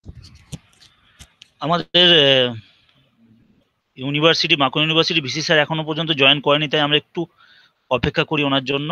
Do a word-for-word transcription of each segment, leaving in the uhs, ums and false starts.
আমাদের ইউনিভার্সিটি মাখন university VC sir এখনো পর্যন্ত জয়েন করেনি, তাই আমরা একটু অপেক্ষা করি ওনার জন্য।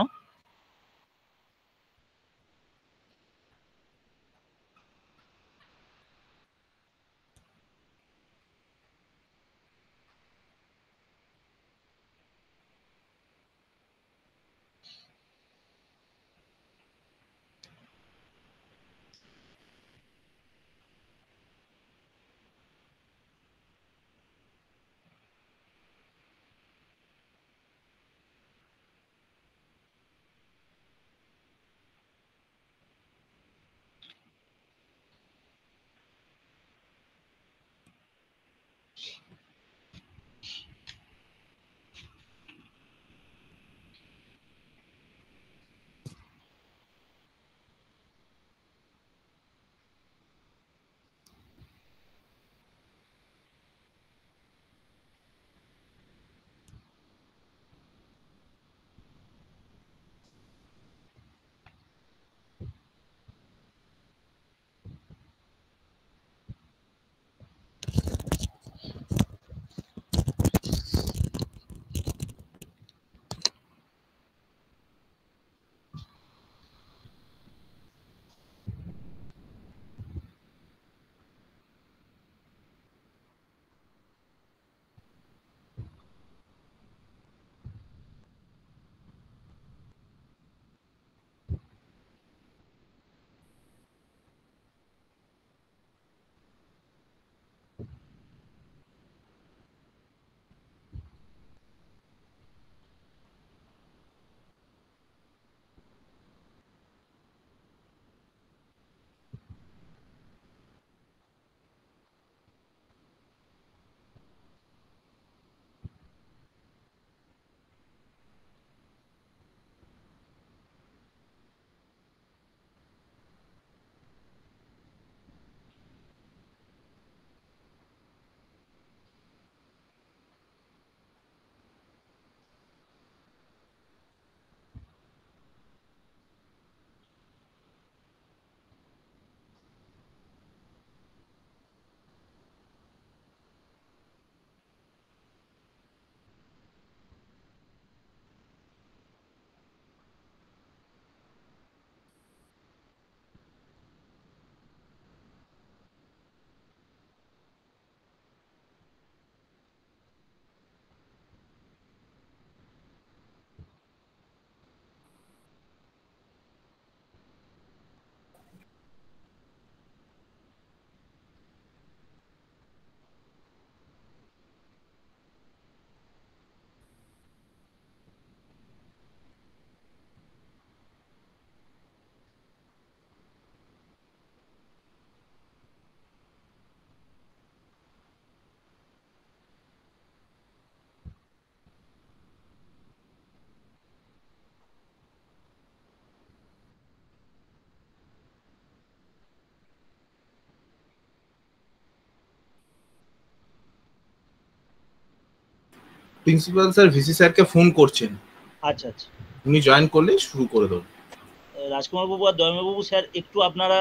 প্রিন্সিপাল স্যার ভিসি স্যারকে ফোন করছেন। আচ্ছা আচ্ছা, উনি জয়েন করলে শুরু করে দেব। রাজকুমার বাবু আর দয়মা বাবু স্যার একটু আপনারা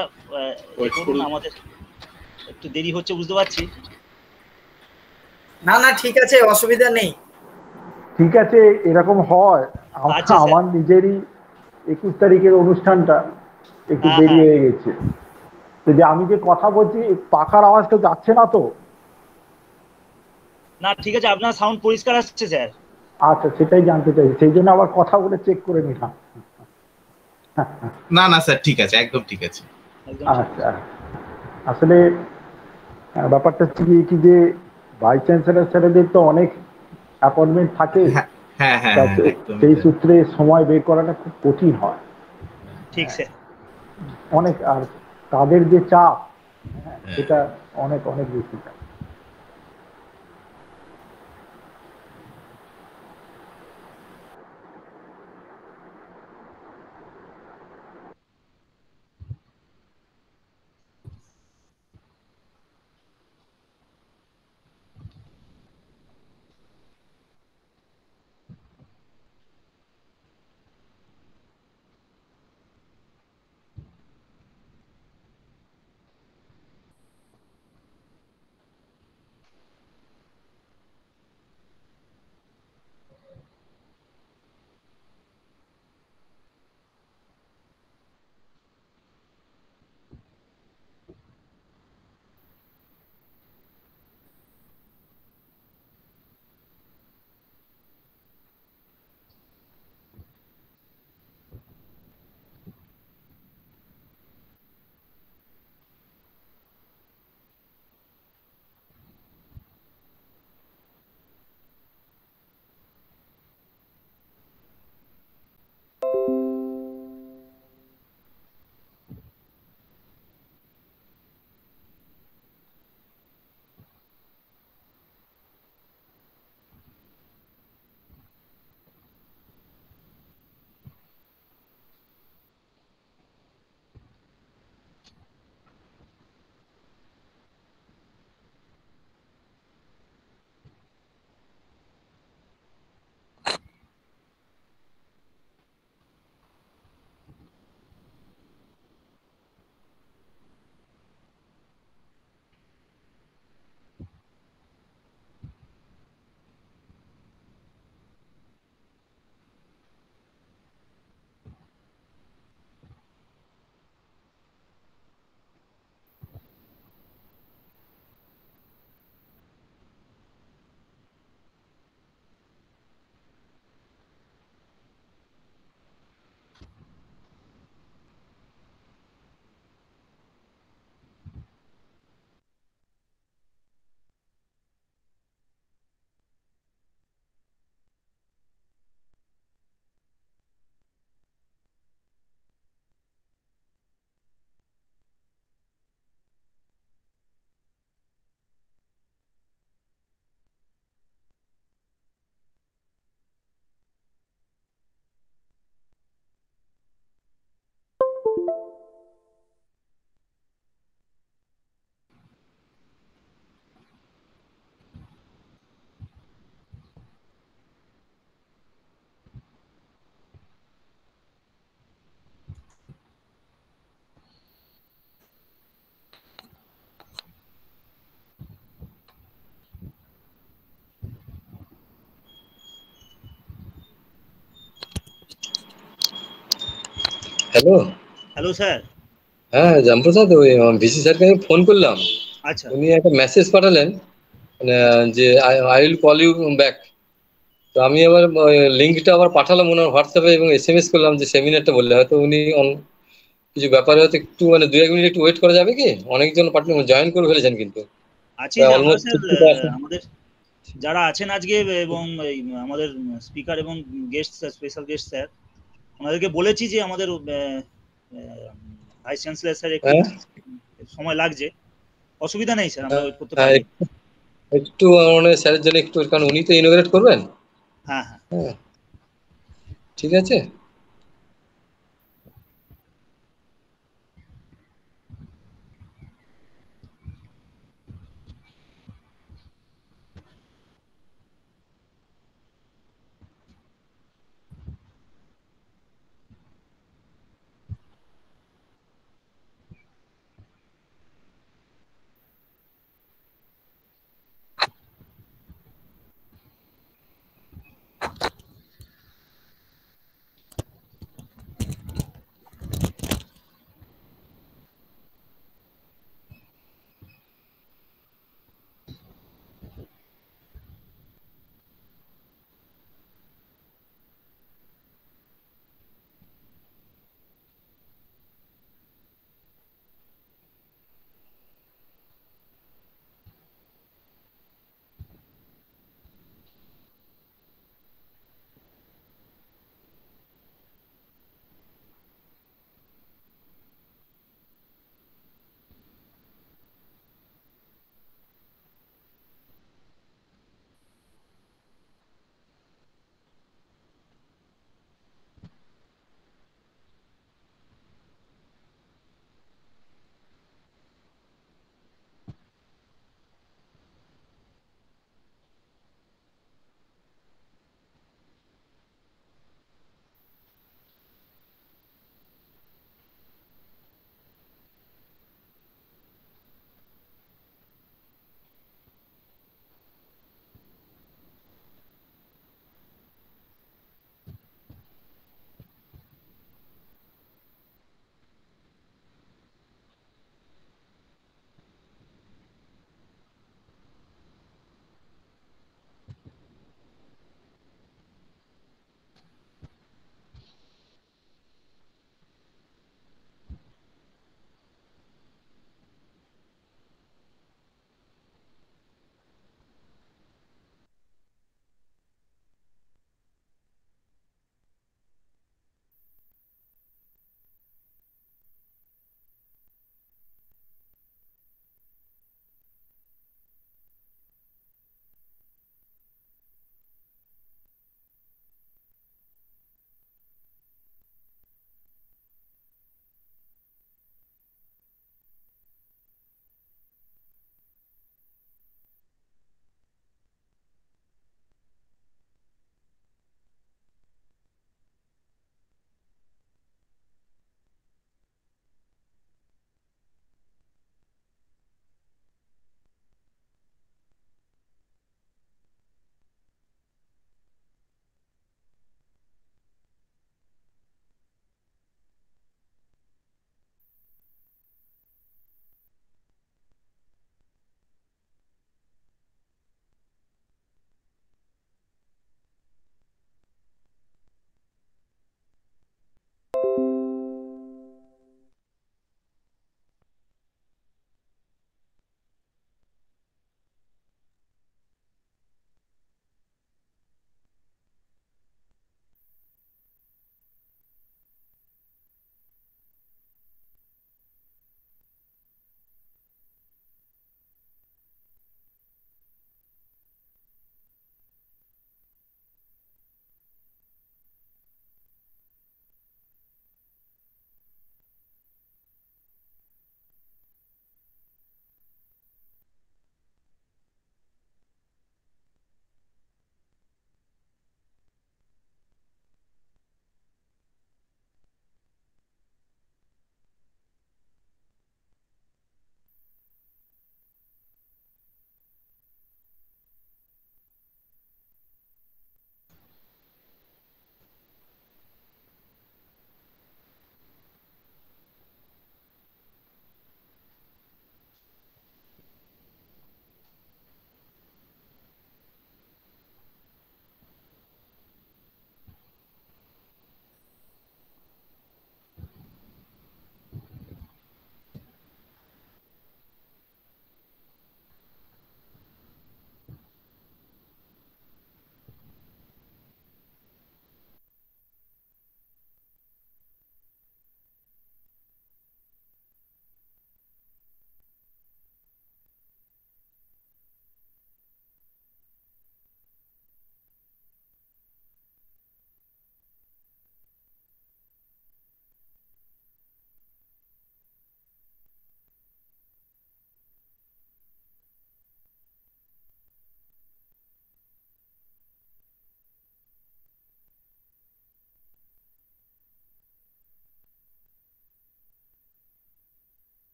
করুন, আমাদের একটু দেরি হচ্ছে বুঝতে পারছি। না না ঠিক আছে, অসুবিধা নেই। ঠিক আছে, এরকম হয়। আমার নিজেরই একুশ তারিখের অনুষ্ঠানটা একটু দেরি হয়ে গেছে, তো যে আমি যে কথা বলছি পাখার আওয়াজটা যাচ্ছে না তো? না ঠিক আছে, আপনার সাউন্ড পরিষ্কার আসছে স্যার। আচ্ছা, সেটাই জানতে চাই, সেই জন্য আবার কথা বলে চেক করে নিলাম। না না স্যার ঠিক আছে, একদম ঠিক আছে। আচ্ছা, আসলে ব্যাপারটা হচ্ছে কি যে ভাইস চ্যান্সেলর স্যারেদের তো অনেক অ্যাপয়েন্টমেন্ট থাকে, হ্যাঁ হ্যাঁ সেই সূত্রে সময় বের করাটা খুব কঠিন হয়। ঠিক স্যার, অনেক, আর তাদের যে চাপ সেটা অনেক অনেক বেশি। Hello hello sir. হ্যাঁ জামপ্রসাদ, ওই ভিসি স্যারকে আমি ফোন করলাম। আচ্ছা উনি একটা মেসেজ পাঠালেন মানে আচ্ছা যে I will call you back. তো আমি আবার লিঙ্কটা আবার পাঠালাম ওনার হোয়াটসঅ্যাপে এবং এস এম এস করলাম যে সেমিনারটা বললে হয়তো উনি অন- কিছু ব্যাপারে হয়তো একটু মানে দু এক মিনিট একটু ওয়েট করা যাবে কি? অনেকজন পার্টনার জয়েন করে ফেলেছেন কিন্তু আছি যে আমরা almost sir fifty uh, percent. আমাদের যারা আছেন আজকে এবং এই আমাদের স্পিকার এবং গেস্ট স্পেশাল গেস্ট স্যার ওনাদেরকে বলেছি যে আমাদের ভাইস চ্যান্সেলর স্যার একটু হ্যাঁ সময় লাগছে, অসুবিধা নেই স্যার, আমরা হ্যাঁ, ওয়েট করতে হ্যাঁ, পারি। একটু একটু মানে স্যারের জন্য একটু, কারণ উনি তো ইনোগ্রেট করবেন। হ্যাঁ হ্যাঁ হ্যাঁ ঠিক আছে।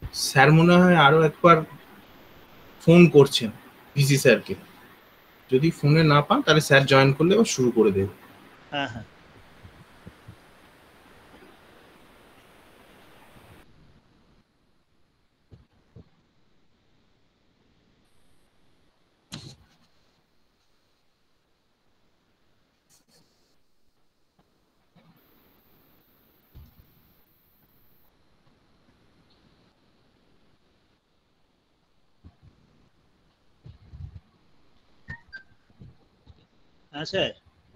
স্যার মনে হয় আরো একবার ফোন করছেন ভিসি স্যারকে, যদি ফোনে না পান তাহলে স্যার জয়েন করলে ও শুরু করে দেবে। হ্যাঁ হ্যাঁ হ্যাঁ স্যার।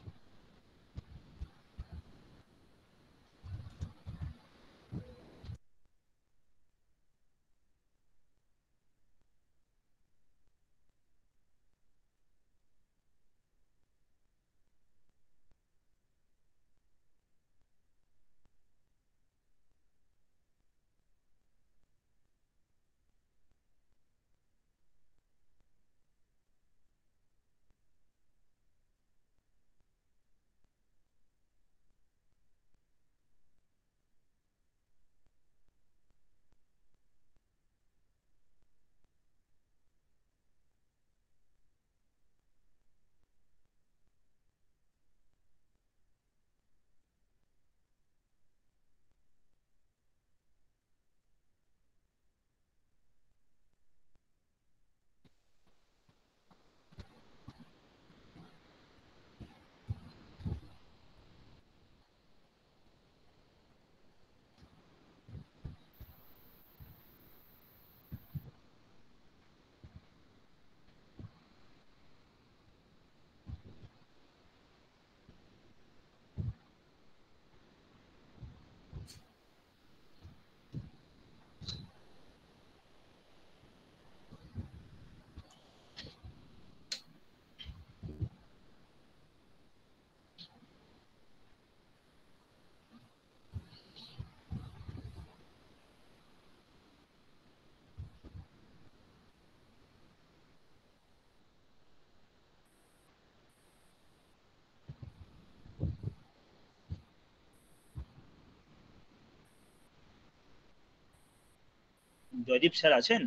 জয়দীপ স্যার আছেন?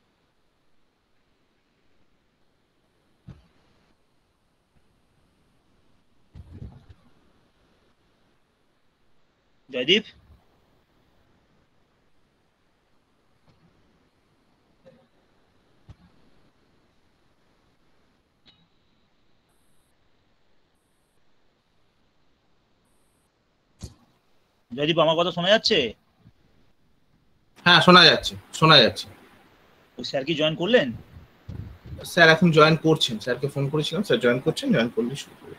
জয়দীপ? জয়দীপ আমার কথা শোনা যাচ্ছে? হ্যাঁ শোনা যাচ্ছে, শোনা যাচ্ছে। ওই স্যার কি জয়েন করলেন? স্যার এখন জয়েন করছেন, স্যারকে ফোন করেছিলাম, স্যার জয়েন করছেন, জয়েন করলে শুরু করবে।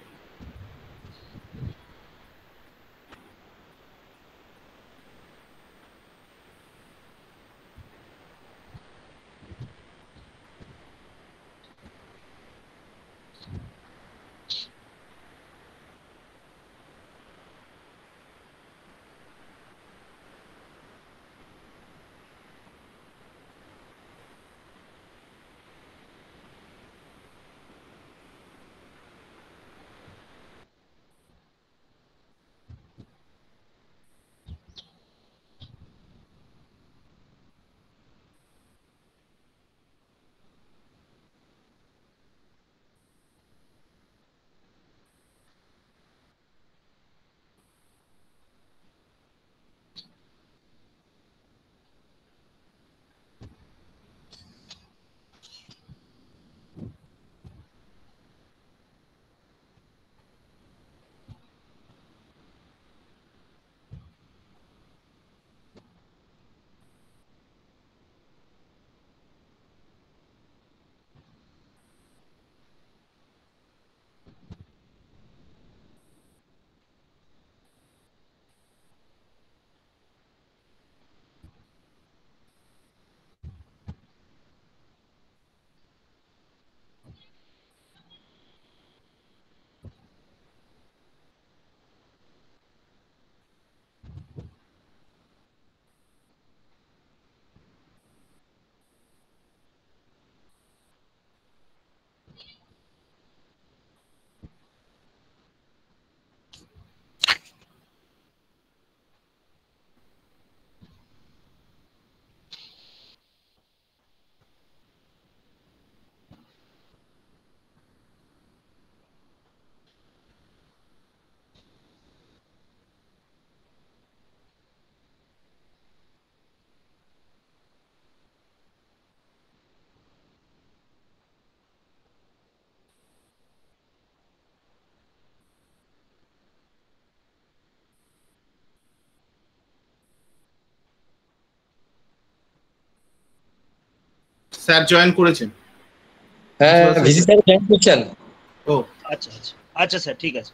স্যার জয়েন করেছেন। হ্যাঁ ভিসি স্যার জয়েন করছেন। ও আচ্ছা আচ্ছা আচ্ছা স্যার ঠিক আছে।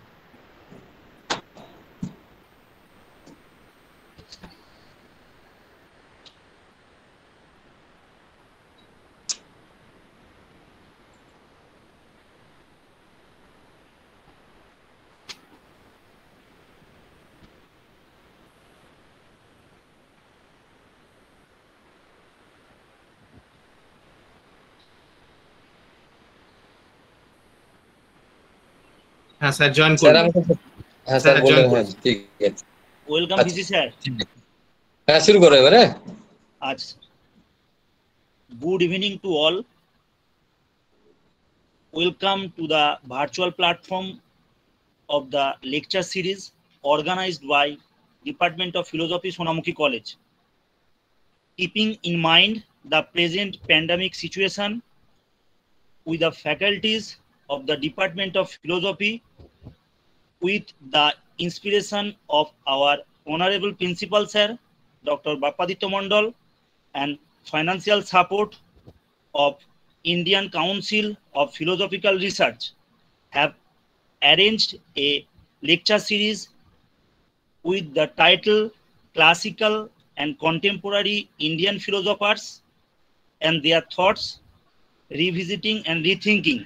হ্যাঁ স্যার জয়েন স্যার করুন। আমাকে হ্যাঁ স্যার বললেন হ্যাঁ ঠিক আছে। Welcome VC sir. হ্যাঁ শুরু করো এবারে। আচ্ছা good evening to all. Welcome to the virtual platform of the lecture series organized by Department of Philosophy, Sonamukhi College. Keeping in mind the present pandemic situation, with the faculties of the Department of Philosophy, with the inspiration of our Honorable Principal Sir, Doctor Bappaditya Mondal, and financial support of Indian Council of Philosophical Research, have arranged a lecture series with the title Classical and Contemporary Indian Philosophers and Their Thoughts, Revisiting and Rethinking.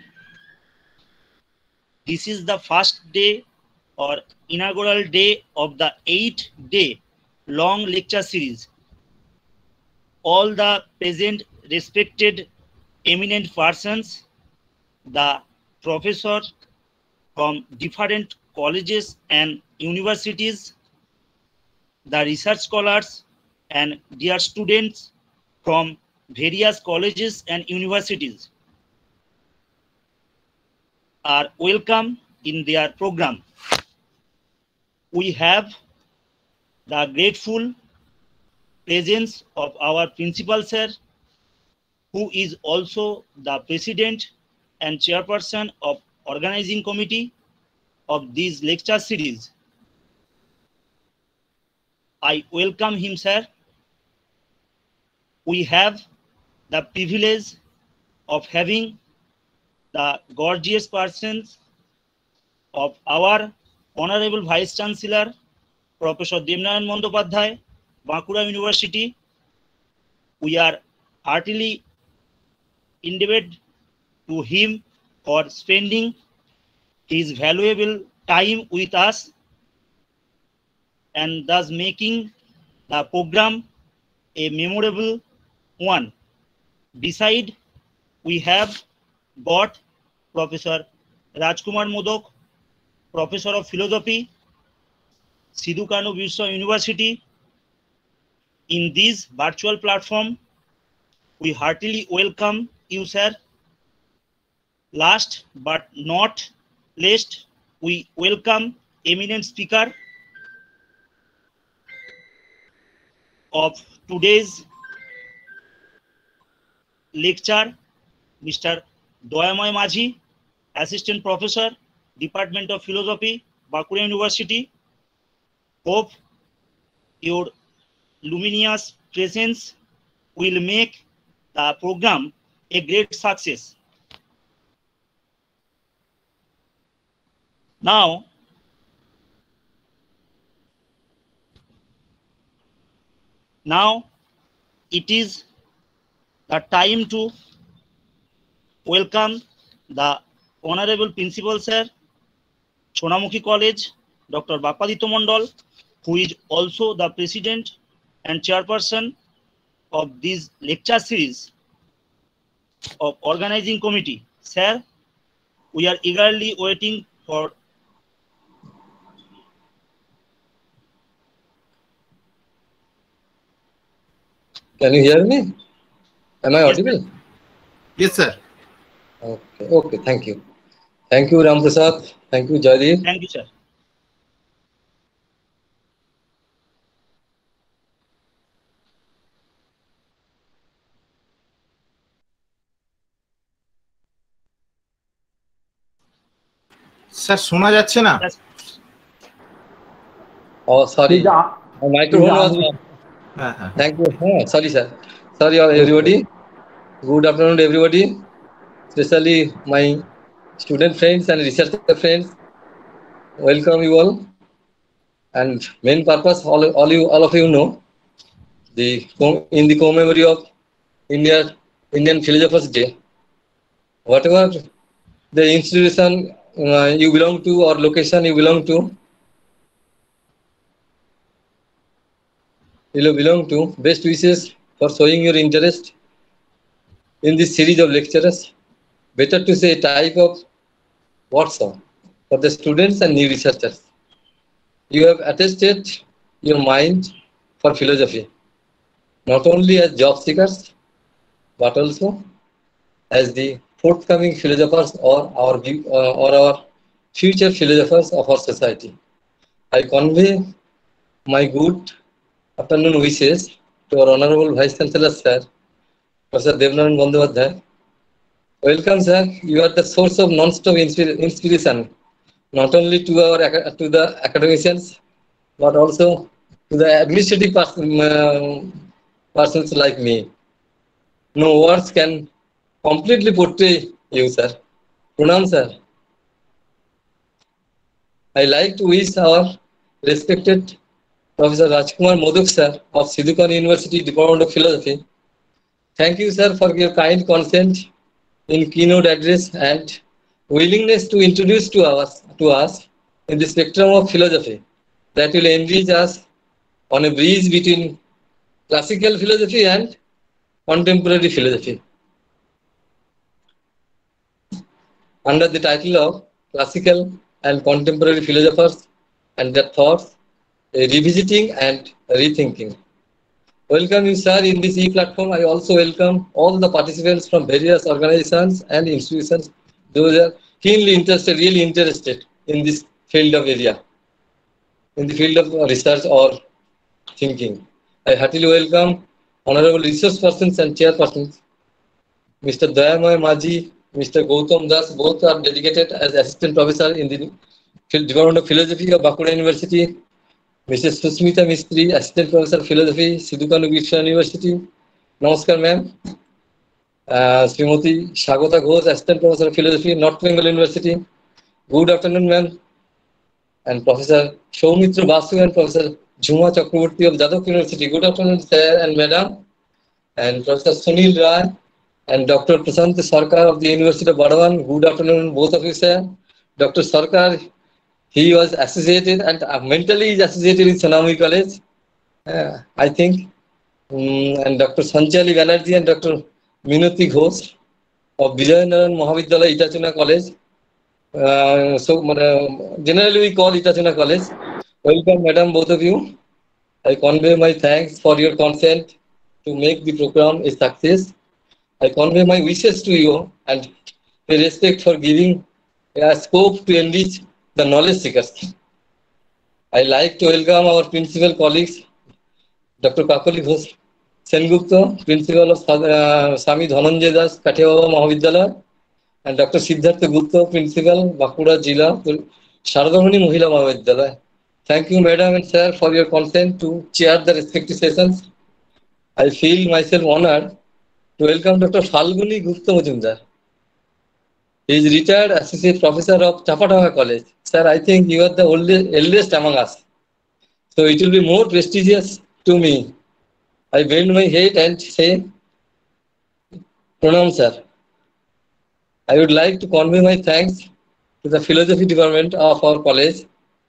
This is the first day or inaugural day of the eight-day long lecture series. All the present respected eminent persons, the professors from different colleges and universities, the research scholars and dear students from various colleges and universities are welcome in their program. We have the grateful presence of our principal sir, who is also the president and chairperson of organizing committee of this lecture series. I welcome him, sir. We have the privilege of having the gorgeous persons of our Honorable Vice Chancellor, Professor Devnarayan Bandyopadhyay, Bankura University. We are heartily indebted to him for spending his valuable time with us and thus making the program a memorable one. Beside, we have got Professor Rajkumar Modak, Professor of Philosophy, Sidhu Kanu Viswa University. In this virtual platform, we heartily welcome you, sir. Last but not least, we welcome eminent speaker of today's lecture, Mister Doyamoy Majhi, Assistant Professor, Department of Philosophy, Bankura University. Hope your luminous presence will make the program a great success. Now, now it is the time to welcome the Honorable Principal Sir, Sonamukhi College, Doctor Bappaditya Mondal, who is also the President and Chairperson of this lecture series of organizing committee. Sir, we are eagerly waiting for Can you hear me? Am I Yes, audible? Yes, sir. Okay, okay, thank you. Thank you, Ram Prasad. Thank you, Jaydeep. Thank you, sir. Sir শোনা যাচ্ছে না। Yes. Oh, sorry. Please, uh, My microphone was please, on. হ্যাঁ হ্যাঁ Thank you. Oh, sorry, sir. Sorry, are you ready? Good afternoon, everybody, especially my student friends and researcher friends. Welcome you all. And main purpose, all, all you, all of you know, the in the commemory of India, Indian Philosophers Day. Whatever the institution uh, you belong to or location you belong to, you belong to, best wishes for showing your interest in this series of lectures. Better to say type of workshop for the students and new researchers. You have attested your mind for philosophy, not only as job seekers, but also as the forthcoming philosophers or our, uh, or our future philosophers of our society. I convey my good afternoon wishes to our Honorable Vice Chancellor, Sir, Professor Devnaran Bandyopadhyay. Welcome, sir. You are the source of non-stop inspiration, not only to our to the academicians, but also to the administrative person, uh, persons like me. No words can completely portray you, sir. Pranam, sir. I like to wish our respected Professor Rajkumar Modak, sir, of Sidhu Kanhu University Department of Philosophy. Thank you, sir, for your kind consent in keynote address and willingness to introduce to us, to us in the spectrum of philosophy that will enrich us on a bridge between classical philosophy and contemporary philosophy. Under the title of Classical and Contemporary Philosophers and Their Thoughts, Revisiting and Rethinking. Welcome you, sir, in this e-platform. I also welcome all the participants from various organizations and institutions. Those are keenly interested, really interested in this field of area, in the field of research or thinking. I heartily welcome honorable resource persons and chairpersons, Mister Dayamoy Maji, Mister Gautam Das. Both are dedicated as assistant professor in the Department of Philosophy of Bankura University. Missus Susmita Mistry, Assistant Professor Philosophy, Sidhu Kanhu University. Namaskar, ma'am. Uh, Srimati Shagota Ghosh, Assistant Professor Philosophy, North Bengal University. Good afternoon, ma'am. And Professor Soumitra Basu and Professor Jhuma Chakraborty of Jadavpur University. Good afternoon, sir and madam. And Professor Sunil Rai and Doctor Prasant Sarkar of the University of Bardhaman. Good afternoon, both of you, sir. Doctor Sarkar, he was associated and uh, mentally is associated with Sonamughi College, uh, I think. Um, and Doctor Sanchali Banerjee and Doctor Minati Ghosh of Vijayanaran Mahavidyalaya, Itachuna College. Uh, so, uh, generally we call Itachuna College. Welcome, madam, both of you. I convey my thanks for your consent to make the program a success. I convey my wishes to you and a respect for giving a scope to enrich the knowledge seekers. I like to welcome our principal colleagues, Doctor Kakali Ghosh Sengupta, Principal of uh, Swami Dhananjay Das Kathia Baba Mahavidyalaya, and Doctor Siddhartha Gupta, Principal, Bankura Jila, Sharadamani Mahila Mahavidyalaya. Thank you, madam and sir, for your consent to chair the respective sessions. I feel myself honored to welcome Doctor Falguni Gupta Majumdar. He is retired associate professor of Chapatanga College. Sir, I think you are the oldest, eldest among us. So it will be more prestigious to me. I bend my head and say, Pranam, sir. I would like to convey my thanks to the philosophy department of our college,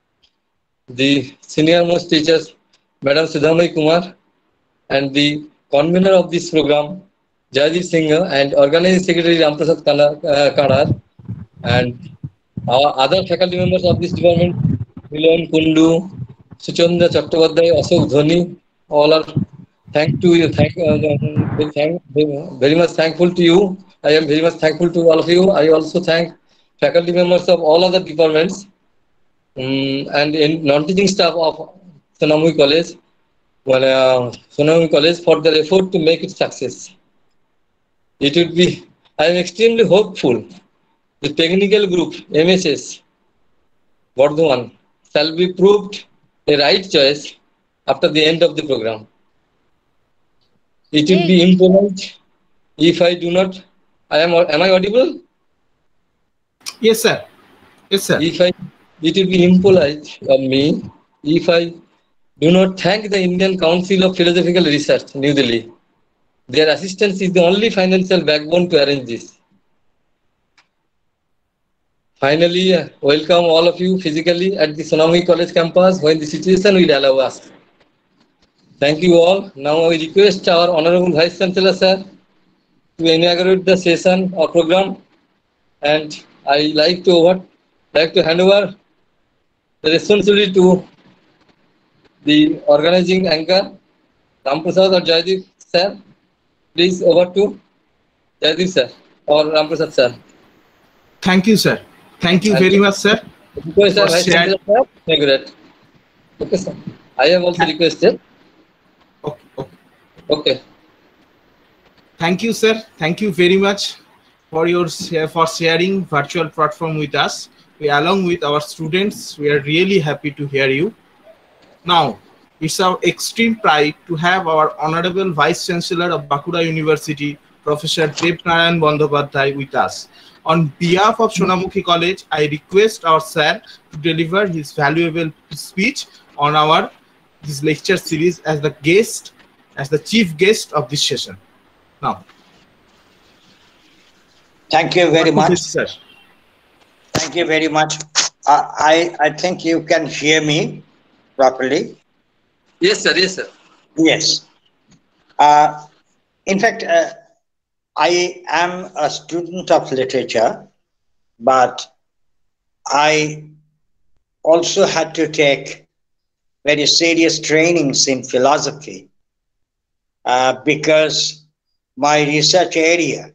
the senior most teachers, Madam Sudhamai Kumar, and the convener of this program, Jaydeep Singh, and organizing secretary Ramprasad Kadar, and our other faculty members of this department, Milan Kundu, Suchanda Chakrabarty, Ashok Dhoni, all are thank to you, thank, uh, thank, very much thankful to you. I am very much thankful to all of you. I also thank faculty members of all other departments um, and in non-teaching staff of Sonamughi College, well, uh, Sonamughi College for their effort to make it success. It would be, I am extremely hopeful the technical group, M S S, Bardhaman, shall be proved a right choice after the end of the program. It will be impolite, if I do not, I am, am I audible? Yes, sir. Yes, sir. If I, it will be impolite of me if I do not thank the Indian Council of Philosophical Research, New Delhi. Their assistance is the only financial backbone to arrange this. Finally, uh, welcome all of you physically at the Sonamukhi College campus when the situation will allow us. Thank you all. Now I request our Honorable Vice Chancellor, sir, to inaugurate the session or program, and I like to over, like to hand over the responsibility to the organizing anchor, Ramprasad or Jaydeep, sir. Please over to Jaydeep, sir, or Ramprasad, sir. Thank you, sir. Thank you very much, sir. Request our Vice Chancellor, sir. Inaugurate. Okay, sir. I have also requested. Okay, okay. Okay. Thank you, sir. Thank you very much for your for sharing virtual platform with us. We, along with our students, we are really happy to hear you. Now, it's our extreme pride to have our Honorable Vice Chancellor of Bankura University, Professor Dev Narayan Bandhopadhyay, with us. On behalf of Sonamukhi College, I request our sir to deliver his valuable speech on our this lecture series as the guest, as the chief guest of this session. Now, thank you very much, sir. Thank you very much. Uh, I I think you can hear me properly. Yes, sir. Yes, sir. Yes. Uh, in fact, uh, I am a student of literature, but I also had to take very serious trainings in philosophy uh, because my research area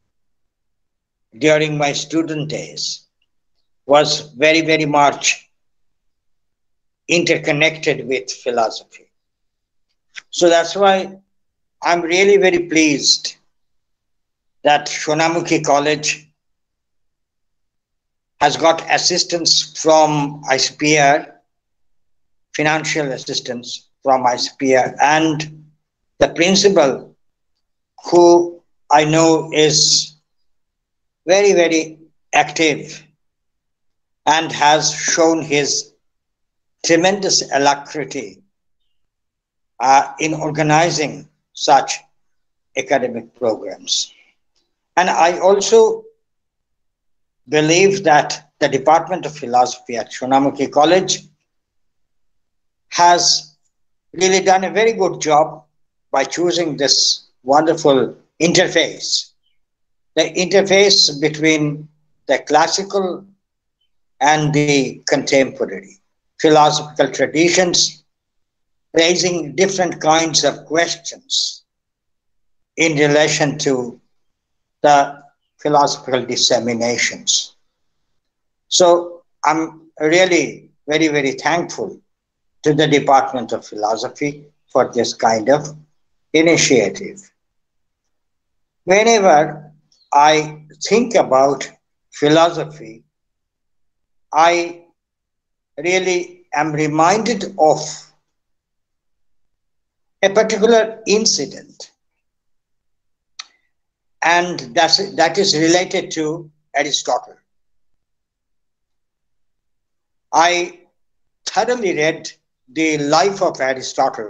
during my student days was very, very much interconnected with philosophy. So that's why I'm really very pleased that Sonamukhi College has got assistance from I C P R, financial assistance from I C P R, and the principal, who I know is very, very active and has shown his tremendous alacrity uh, in organizing such academic programs. And I also believe that the Department of Philosophy at Sonamukhi College has really done a very good job by choosing this wonderful interface, the interface between the classical and the contemporary philosophical traditions, raising different kinds of questions in relation to the philosophical disseminations. So I'm really very, very thankful to the Department of Philosophy for this kind of initiative. Whenever I think about philosophy, I really am reminded of a particular incident, and that's, that is related to Aristotle. I thoroughly read the life of Aristotle.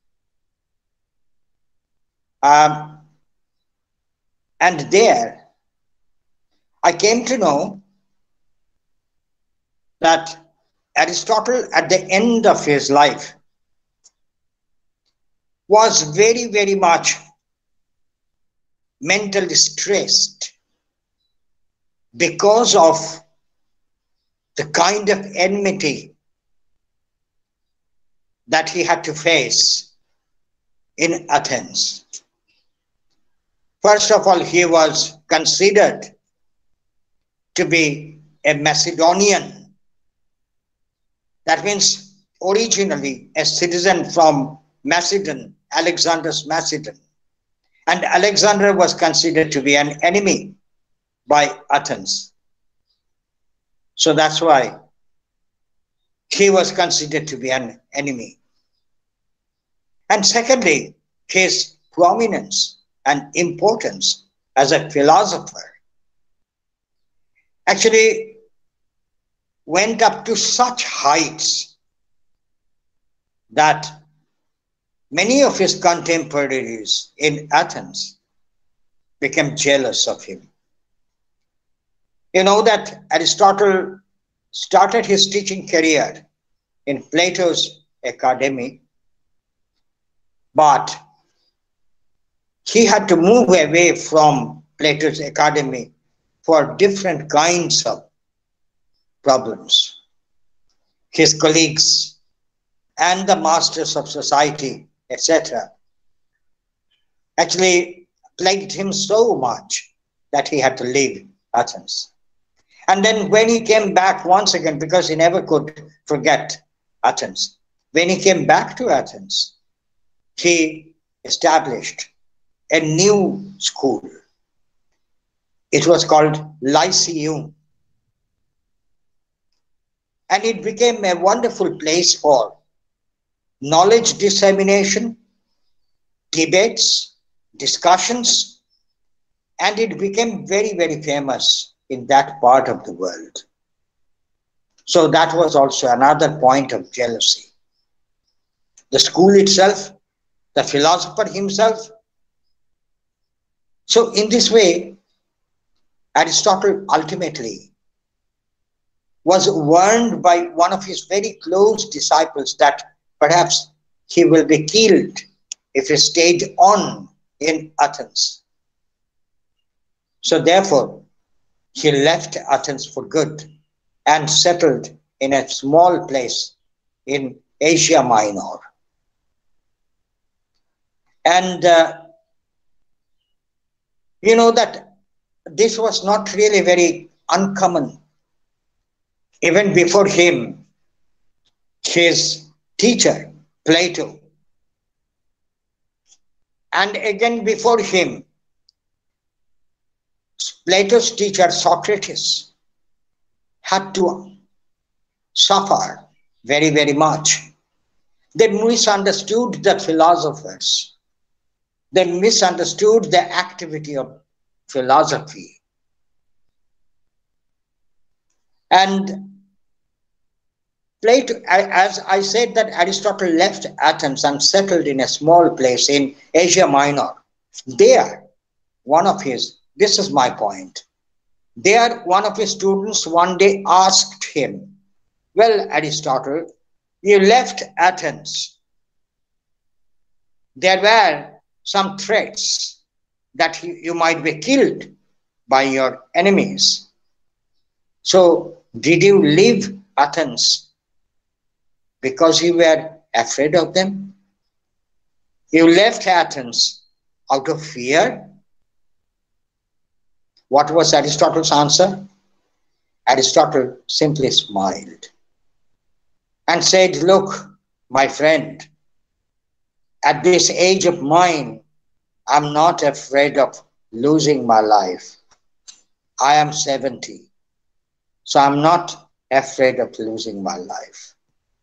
Um, and there, I came to know that Aristotle, at the end of his life, was very, very much mentally stressed because of the kind of enmity that he had to face in Athens. First of all, he was considered to be a Macedonian. That means originally a citizen from Macedon, Alexander's Macedon. And Alexander was considered to be an enemy by Athens. So that's why he was considered to be an enemy. And secondly, his prominence and importance as a philosopher actually went up to such heights that many of his contemporaries in Athens became jealous of him. You know that Aristotle started his teaching career in Plato's academy, but he had to move away from Plato's academy for different kinds of problems. His colleagues and the masters of society, et cetera, actually plagued him so much that he had to leave Athens. And then when he came back once again, because he never could forget Athens, when he came back to Athens, he established a new school. It was called Lyceum. And it became a wonderful place for knowledge dissemination, debates, discussions, and it became very, very famous in that part of the world. So that was also another point of jealousy. The school itself, the philosopher himself. So in this way, Aristotle ultimately was warned by one of his very close disciples that perhaps he will be killed if he stayed on in Athens. So therefore, he left Athens for good and settled in a small place in Asia Minor. And uh, you know that this was not really very uncommon. Even before him, his teacher, Plato, and again before him, Plato's teacher, Socrates, had to suffer very, very much. They misunderstood the philosophers. They misunderstood the activity of philosophy. And Plato, as I said, that Aristotle left Athens and settled in a small place in Asia Minor. There, one of his, this is my point, there one of his students one day asked him, well, Aristotle, you left Athens. There were some threats that you, you might be killed by your enemies. So did you leave Athens because you were afraid of them? You left Athens out of fear? What was Aristotle's answer? Aristotle simply smiled and said, look, my friend, at this age of mine, I'm not afraid of losing my life. I am seventy, so I'm not afraid of losing my life.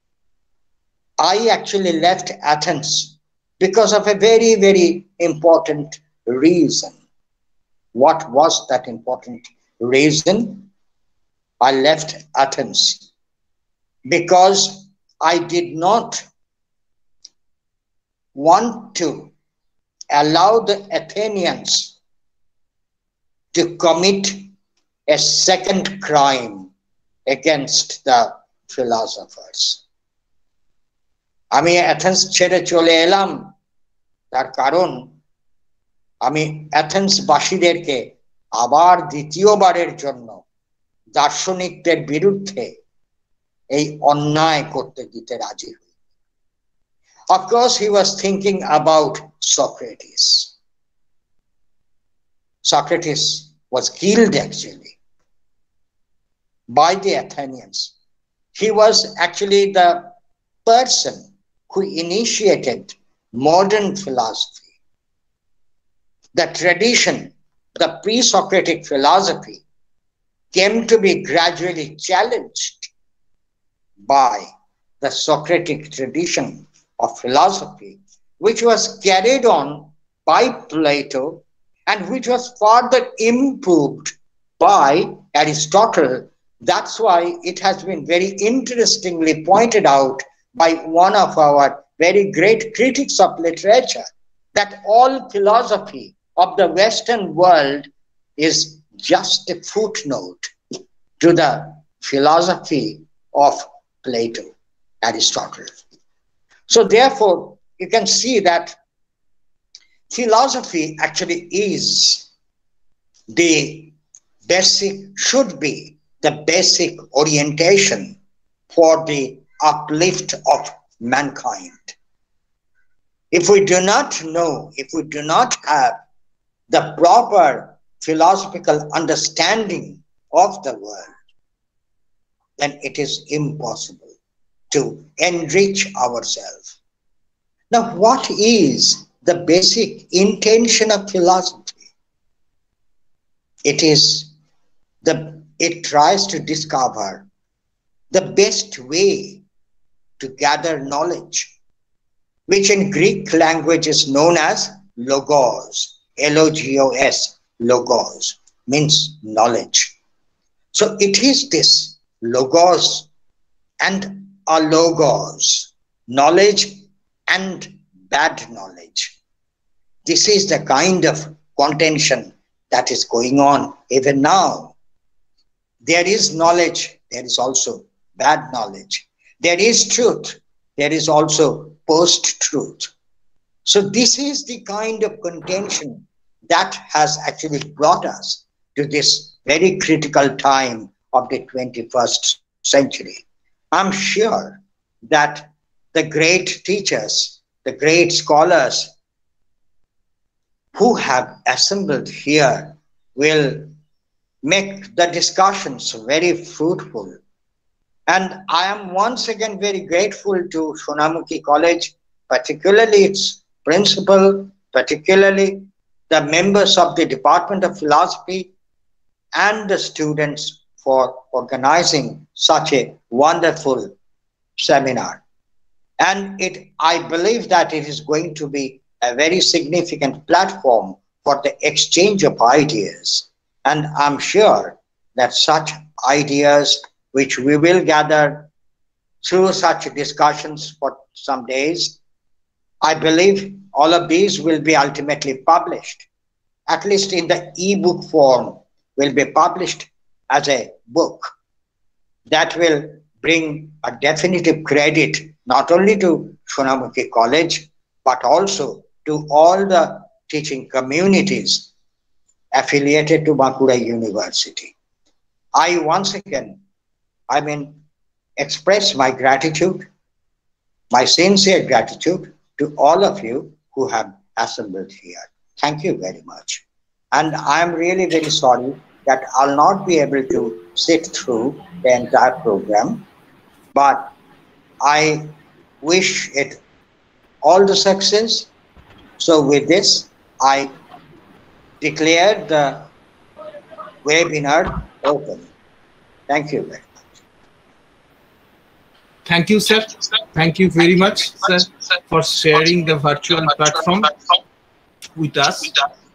I actually left Athens because of a very, very important reason. What was that important reason? I left Athens because I did not want to allow the Athenians to commit a second crime against the philosophers. আমি Athens ছেড়ে চলে এলাম তার কারণ আমি Athens বাসীদেরকে আবার দ্বিতীয়বারের জন্য দার্শনিকদের বিরুদ্ধে এই অন্যায় করতে দিতে রাজি হই। Of course, he was thinking about Socrates. Socrates was killed actually by the Athenians. He was actually the person who initiated modern philosophy. The tradition, the pre-Socratic philosophy, came to be gradually challenged by the Socratic tradition of philosophy, which was carried on by Plato and which was further improved by Aristotle. That's why it has been very interestingly pointed out by one of our very great critics of literature that all philosophy of the Western world is just a footnote to the philosophy of Plato, Aristotle. So therefore, you can see that philosophy actually is the basic, should be the basic orientation for the uplift of mankind. If we do not know, if we do not have the proper philosophical understanding of the world, then it is impossible to enrich ourselves. Now, what is the basic intention of philosophy? It is the, it tries to discover the best way to gather knowledge, which in Greek language is known as logos, L O G O S, logos, means knowledge. So it is this logos and alogos, knowledge and bad knowledge. This is the kind of contention that is going on even now. There is knowledge, there is also bad knowledge. There is truth, there is also post-truth. So this is the kind of contention that has actually brought us to this very critical time of the twenty-first century. I'm sure that the great teachers, the great scholars who have assembled here will make the discussions very fruitful. And I am once again very grateful to Sonamukhi College, particularly its principal, particularly the members of the Department of Philosophy and the students for organizing such a wonderful seminar. And it, I believe that it is going to be a very significant platform for the exchange of ideas. And I'm sure that such ideas, which we will gather through such discussions for some days, I believe all of these will be ultimately published, at least in the e-book form, will be published as a book that will bring a definitive credit not only to Sonamukhi College, but also to all the teaching communities affiliated to Bankura University. I once again, I mean, express my gratitude, my sincere gratitude to all of you who have assembled here. Thank you very much. And I'm really very sorry that I'll not be able to sit through the entire program, but I wish it all the success. So with this, I declare the webinar open. Thank you very much. Thank you, sir. Thank you very much, sir, for sharing the virtual platform with us.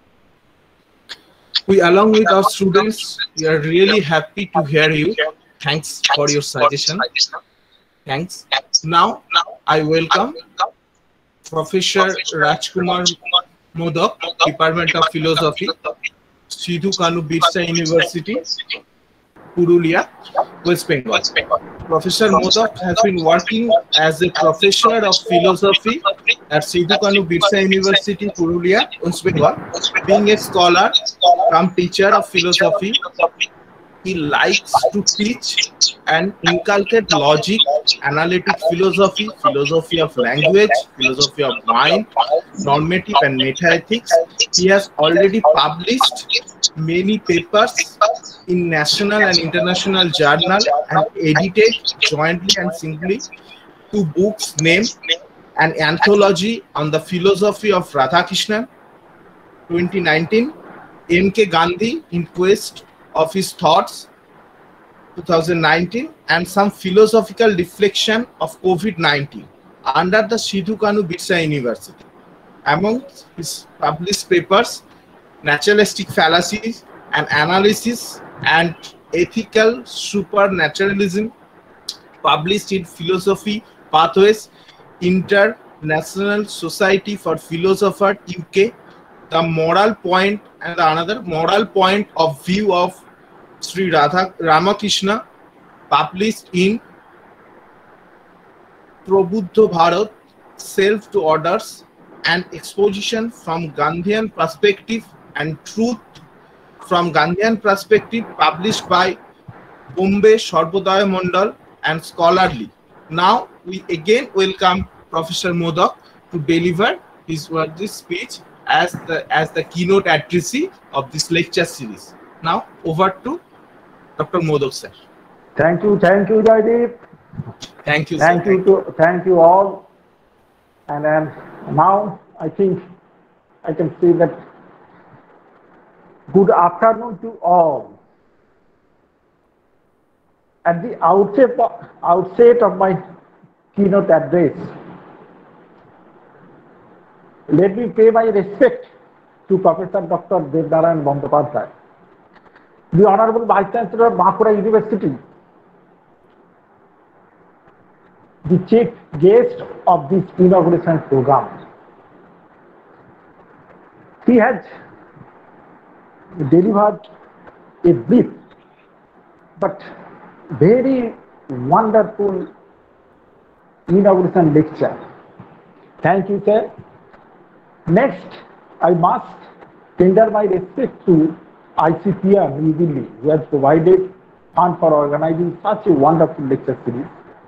We, along with our students, we are really happy to hear you. Thanks for your suggestion. Thanks. Now, I welcome Professor Rajkumar Modak, Department of Philosophy, Sidhu Kanu Birsa University, Purulia, West Bengal. Professor Modak has been working as a professor of philosophy at Sidhu Kanu Birsa University, Purulia, West Bengal. Being a scholar, come teacher of philosophy, he likes to teach and inculcate logic, analytic philosophy, philosophy of language, philosophy of mind, normative and metaethics. He has already published many papers in national and international journals and edited jointly and singly two books named An Anthology on the Philosophy of Radhakrishnan, twenty nineteen, M K Gandhi in Quest of His Thoughts, two thousand nineteen, and some philosophical reflection of COVID nineteen under the Sidhu Kanu Birsa University. Among his published papers, Naturalistic Fallacies, an Analysis and Ethical Supernaturalism, published in Philosophy Pathways, International Society for Philosophers U K, The Moral Point and the another Moral Point of View of Sri Radha Ramakrishna, published in Prabuddha Bharat, Self to Orders, and Exposition from Gandhian Perspective and Truth from Gandhian Perspective, published by Bombay Sarvodaya Mandal and Scholarly. Now we again welcome Professor Modak to deliver his worthy speech as the as the keynote addressee of this lecture series. Now over to Doctor Modak, sir. Thank you, thank you, Jaideep. Thank you, thank sir. you, to, thank you all. And then now I think I can say that good afternoon to all. At the outset of, outset of my keynote address, let me pay my respect to Professor Doctor Devnarayan Bandyopadhyay, the Honorable Vice Chancellor of Bankura University, the chief guest of this inauguration program. He has delivered a brief but very wonderful inauguration lecture. Thank you, sir. Next, I must tender my respect to I C P R New Delhi, who has provided fund for organizing such a wonderful lecture series.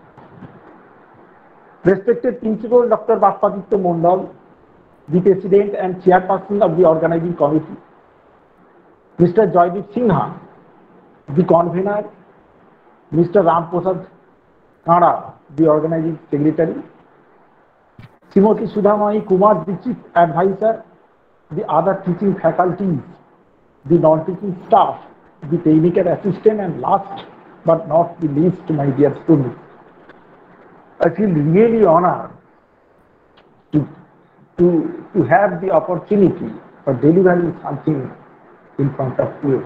Respected Principal Doctor Bappaditya Mondal, the President and Chairperson of the Organizing Committee, Mister Joydeep Sinha, the Convener, Mister Ramprasad Kara, the Organizing Secretary, Srimati Sudhamani Kumar, the Chief Advisor, the other teaching faculties, the non-teaching staff, the technical assistant, and last but not the least, my dear students. I feel really honored to, to, to have the opportunity for delivering something in front of you.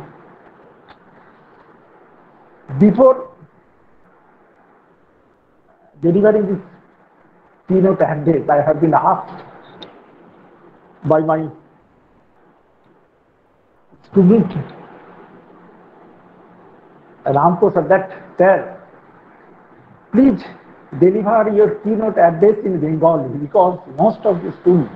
Before delivering this keynote address, I have been asked by my student Ramprasad that, sir, please deliver your keynote address in Bengali, because most of the students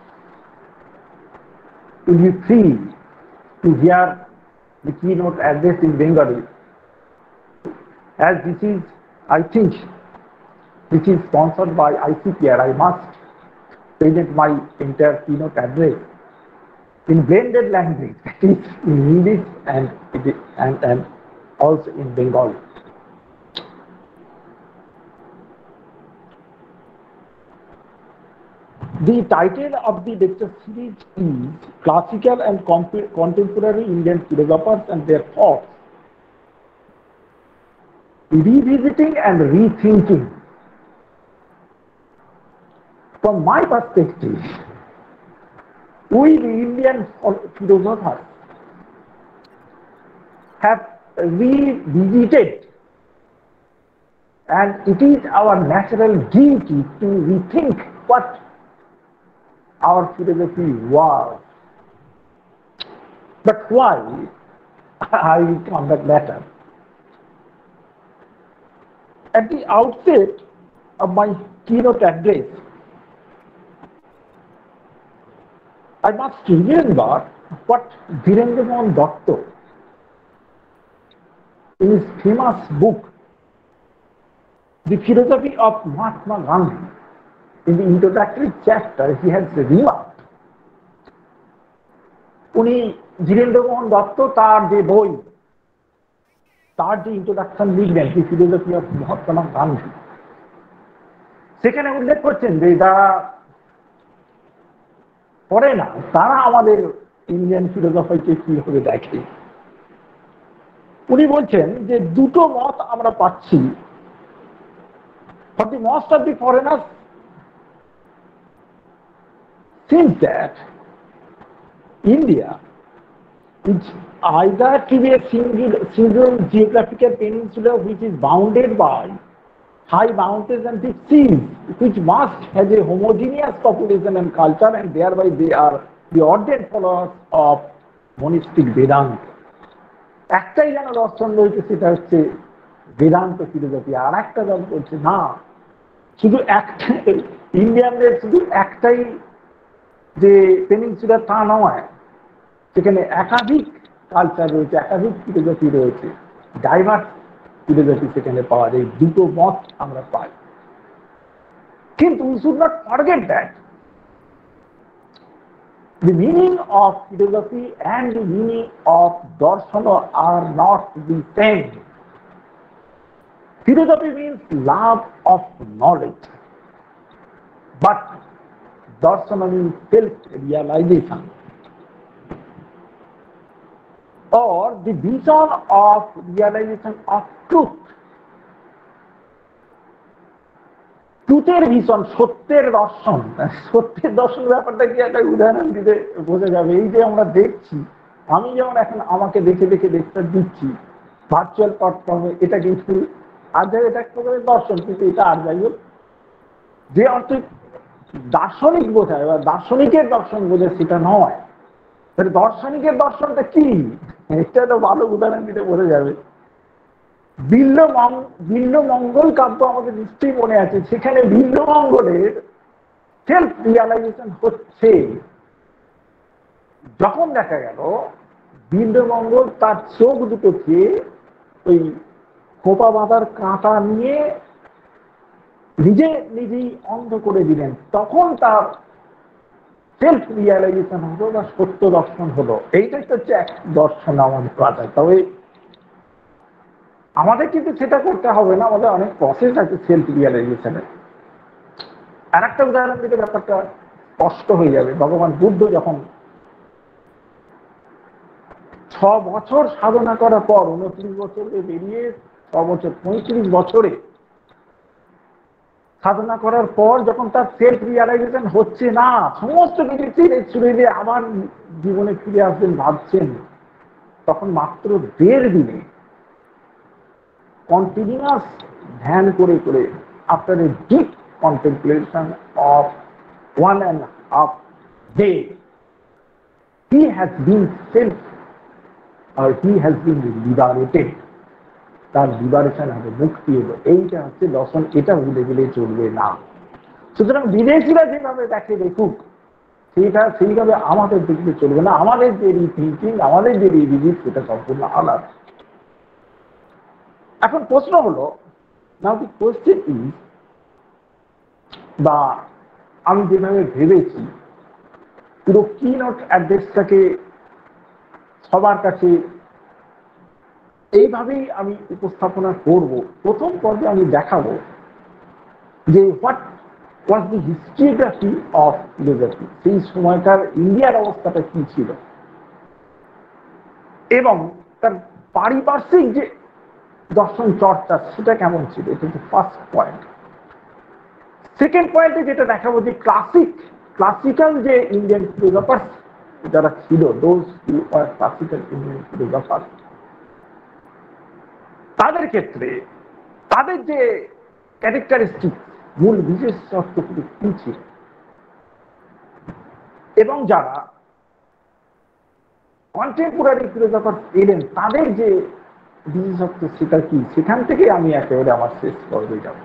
will be free to hear the keynote address in Bengali. As this is, I think, which is sponsored by I C P R, I must present my entire keynote address in blended language, that is in English and, and, and also in Bengali. The title of the lecture series is Classical and Contemporary Indian Philosophers and Their Thoughts, Revisiting and Rethinking. From my perspective, we the Indian philosophers have revisited, and it is our natural duty to rethink what our philosophy was. But why? I will come back later. At the outset of my keynote address, I must remember what Dhirendra Mohan Datta, in his famous book, The Philosophy of Mahatma Gandhi, in the introductory chapter, he has remarked. উনি ধীরেন্দ্র মোহন দত্ত তার যে বই, তার যে introduction লিখবেন, the philosophy of Mahatma Gandhi, সেখানে উল্লেখ করছেন যে যারা পড়ে না তারা আমাদের ইন্ডিয়ান ফিলোসফিকে কিভাবে দেখে। উনি বলছেন যে দুটো মত আমরা পাচ্ছি। For the most of the foreigners seems that India is either to be a single, single geographical peninsula which is bounded by high mountains and deep seas, which must have a homogeneous population and culture, and thereby they are the ordained followers of monistic Vedanta. একটাই যেন দর্শন রয়েছে, সেটা হচ্ছে Vedanta philosophy. আর একটা দল বলছে না, শুধু একটা ইন্ডিয়ানদের শুধু একটাই যে পেনিনসুলা তা নয়, সেখানে একাধিক কালচার রয়েছে, একাধিক ফিলোসফি রয়েছে, ডাইভার্স ফিলোসফি সেখানে পাওয়া যায়, দুটো মত আমরা পাই। কিন্তু we should not forget that the meaning of philosophy and the meaning of darshana are not the same. Philosophy means love of knowledge, but darshana means self-realization, or the vision of realization of truth. ট্রুথের ভীষণ, সত্যের দর্শন। সত্যের দর্শন ব্যাপারটা কি একটা উদাহরণ দিতে বোঝা যাবে। এই যে আমরা দেখছি, আমি যেমন এখন আমাকে দেখে দেখে লেকচার দিচ্ছি ভার্চুয়াল প্ল্যাটফর্মে, এটা কিন্তু আর যাই এটা এক প্রকারের দর্শন, কিন্তু এটা আর যাই হোক যে অর্থ দার্শনিক বোঝায় বা দার্শনিকের দর্শন বোঝায় সেটা নয়। তাহলে দার্শনিকের দর্শনটা কি, এটা একটা ভালো উদাহরণ দিতে বোঝা যাবে। বিল্ল বিল্লমঙ্গল কাব্য আমাদের নিশ্চয়ই মনে আছে, সেখানে বিল্লমঙ্গলের সেলফ রিয়ালাইজেশন হচ্ছে যখন দেখা গেল বিল্লমঙ্গল তার চোখ দুটোকে ওই খোপা বাঁধার কাঁটা নিয়ে নিজে নিজেই অন্ধ করে দিলেন, তখন তার সেলফ রিয়ালাইজেশন হলো বা সত্য দর্শন হলো। এইটাই হচ্ছে এক দর্শন আমাদের কথা। তবে আমাদের কিন্তু সেটা করতে হবে না, আমাদের অনেক প্রসেস আছে সেলফ রিয়ালাইজেশনের। আর একটা উদাহরণ দিতে ব্যাপারটা স্পষ্ট হয়ে যাবে। ভগবান বুদ্ধ যখন ছ বছর সাধনা করার পর, উনত্রিশ বছরে বেরিয়ে ছ বছর পঁয়ত্রিশ বছরে সাধনা করার পর যখন তার সেলফ রিয়ালাইজেশন হচ্ছে না, সমস্ত কিছু ছেড়ে ছুড়ে দিয়ে আবার জীবনে ফিরে আসবেন ভাবছেন, তখন মাত্র দেড় দিনে continuous ধ্যান করে করে, after a deep contemplation of one and a half day, he has been self or he has been liberated. তার লিবারেশন হবে, মুক্তি হলো। এইটা হচ্ছে দর্শন, এটা ভুলে গেলে চলবে না। সুতরাং বিদেশিরা যেভাবে দেখে দেখুক, সেইটা সেইভাবে আমাদের দেখলে চলবে না। আমাদের যে থিঙ্কিং, আমাদের যে রিভিউ, সেটা সম্পূর্ণ আলাদা। এখন প্রশ্ন হলো, নাও দি কোয়েশ্চেন ইজ, বা আমি যেভাবে ভেবেছি পুরো কি নোট অ্যাড্রেসটাকে সবার কাছে এইভাবেই আমি উপস্থাপনা করব। প্রথম পর্বে আমি দেখাবো যে what was the historiography of philosophy, সেই সময়কার ইন্ডিয়ার অবস্থাটা কি ছিল এবং তার পারিপার্শ্বিক যে দর্শন চর্চা সেটা কেমন ছিল। এটা হচ্ছে ফার্স্ট পয়েন্ট। সেকেন্ড পয়েন্টে যেটা দেখাবো যে ক্লাসিক ক্লাসিক্যাল যে ইন্ডিয়ান ফিলোসফার্স যারা ছিল, those who are classical Indian philosophers, তাদের ক্ষেত্রে তাদের যে ক্যারেক্টারিস্টিক মূল বিশেষত্বগুলি কি ছিল, এবং যারা কন্টেম্পোরারি ফিলোসফার এলেন তাদের যে বিশেষত্ব সেটা কি, সেখান থেকে আমি একেবারে আমার শেষ পর্বে যাব।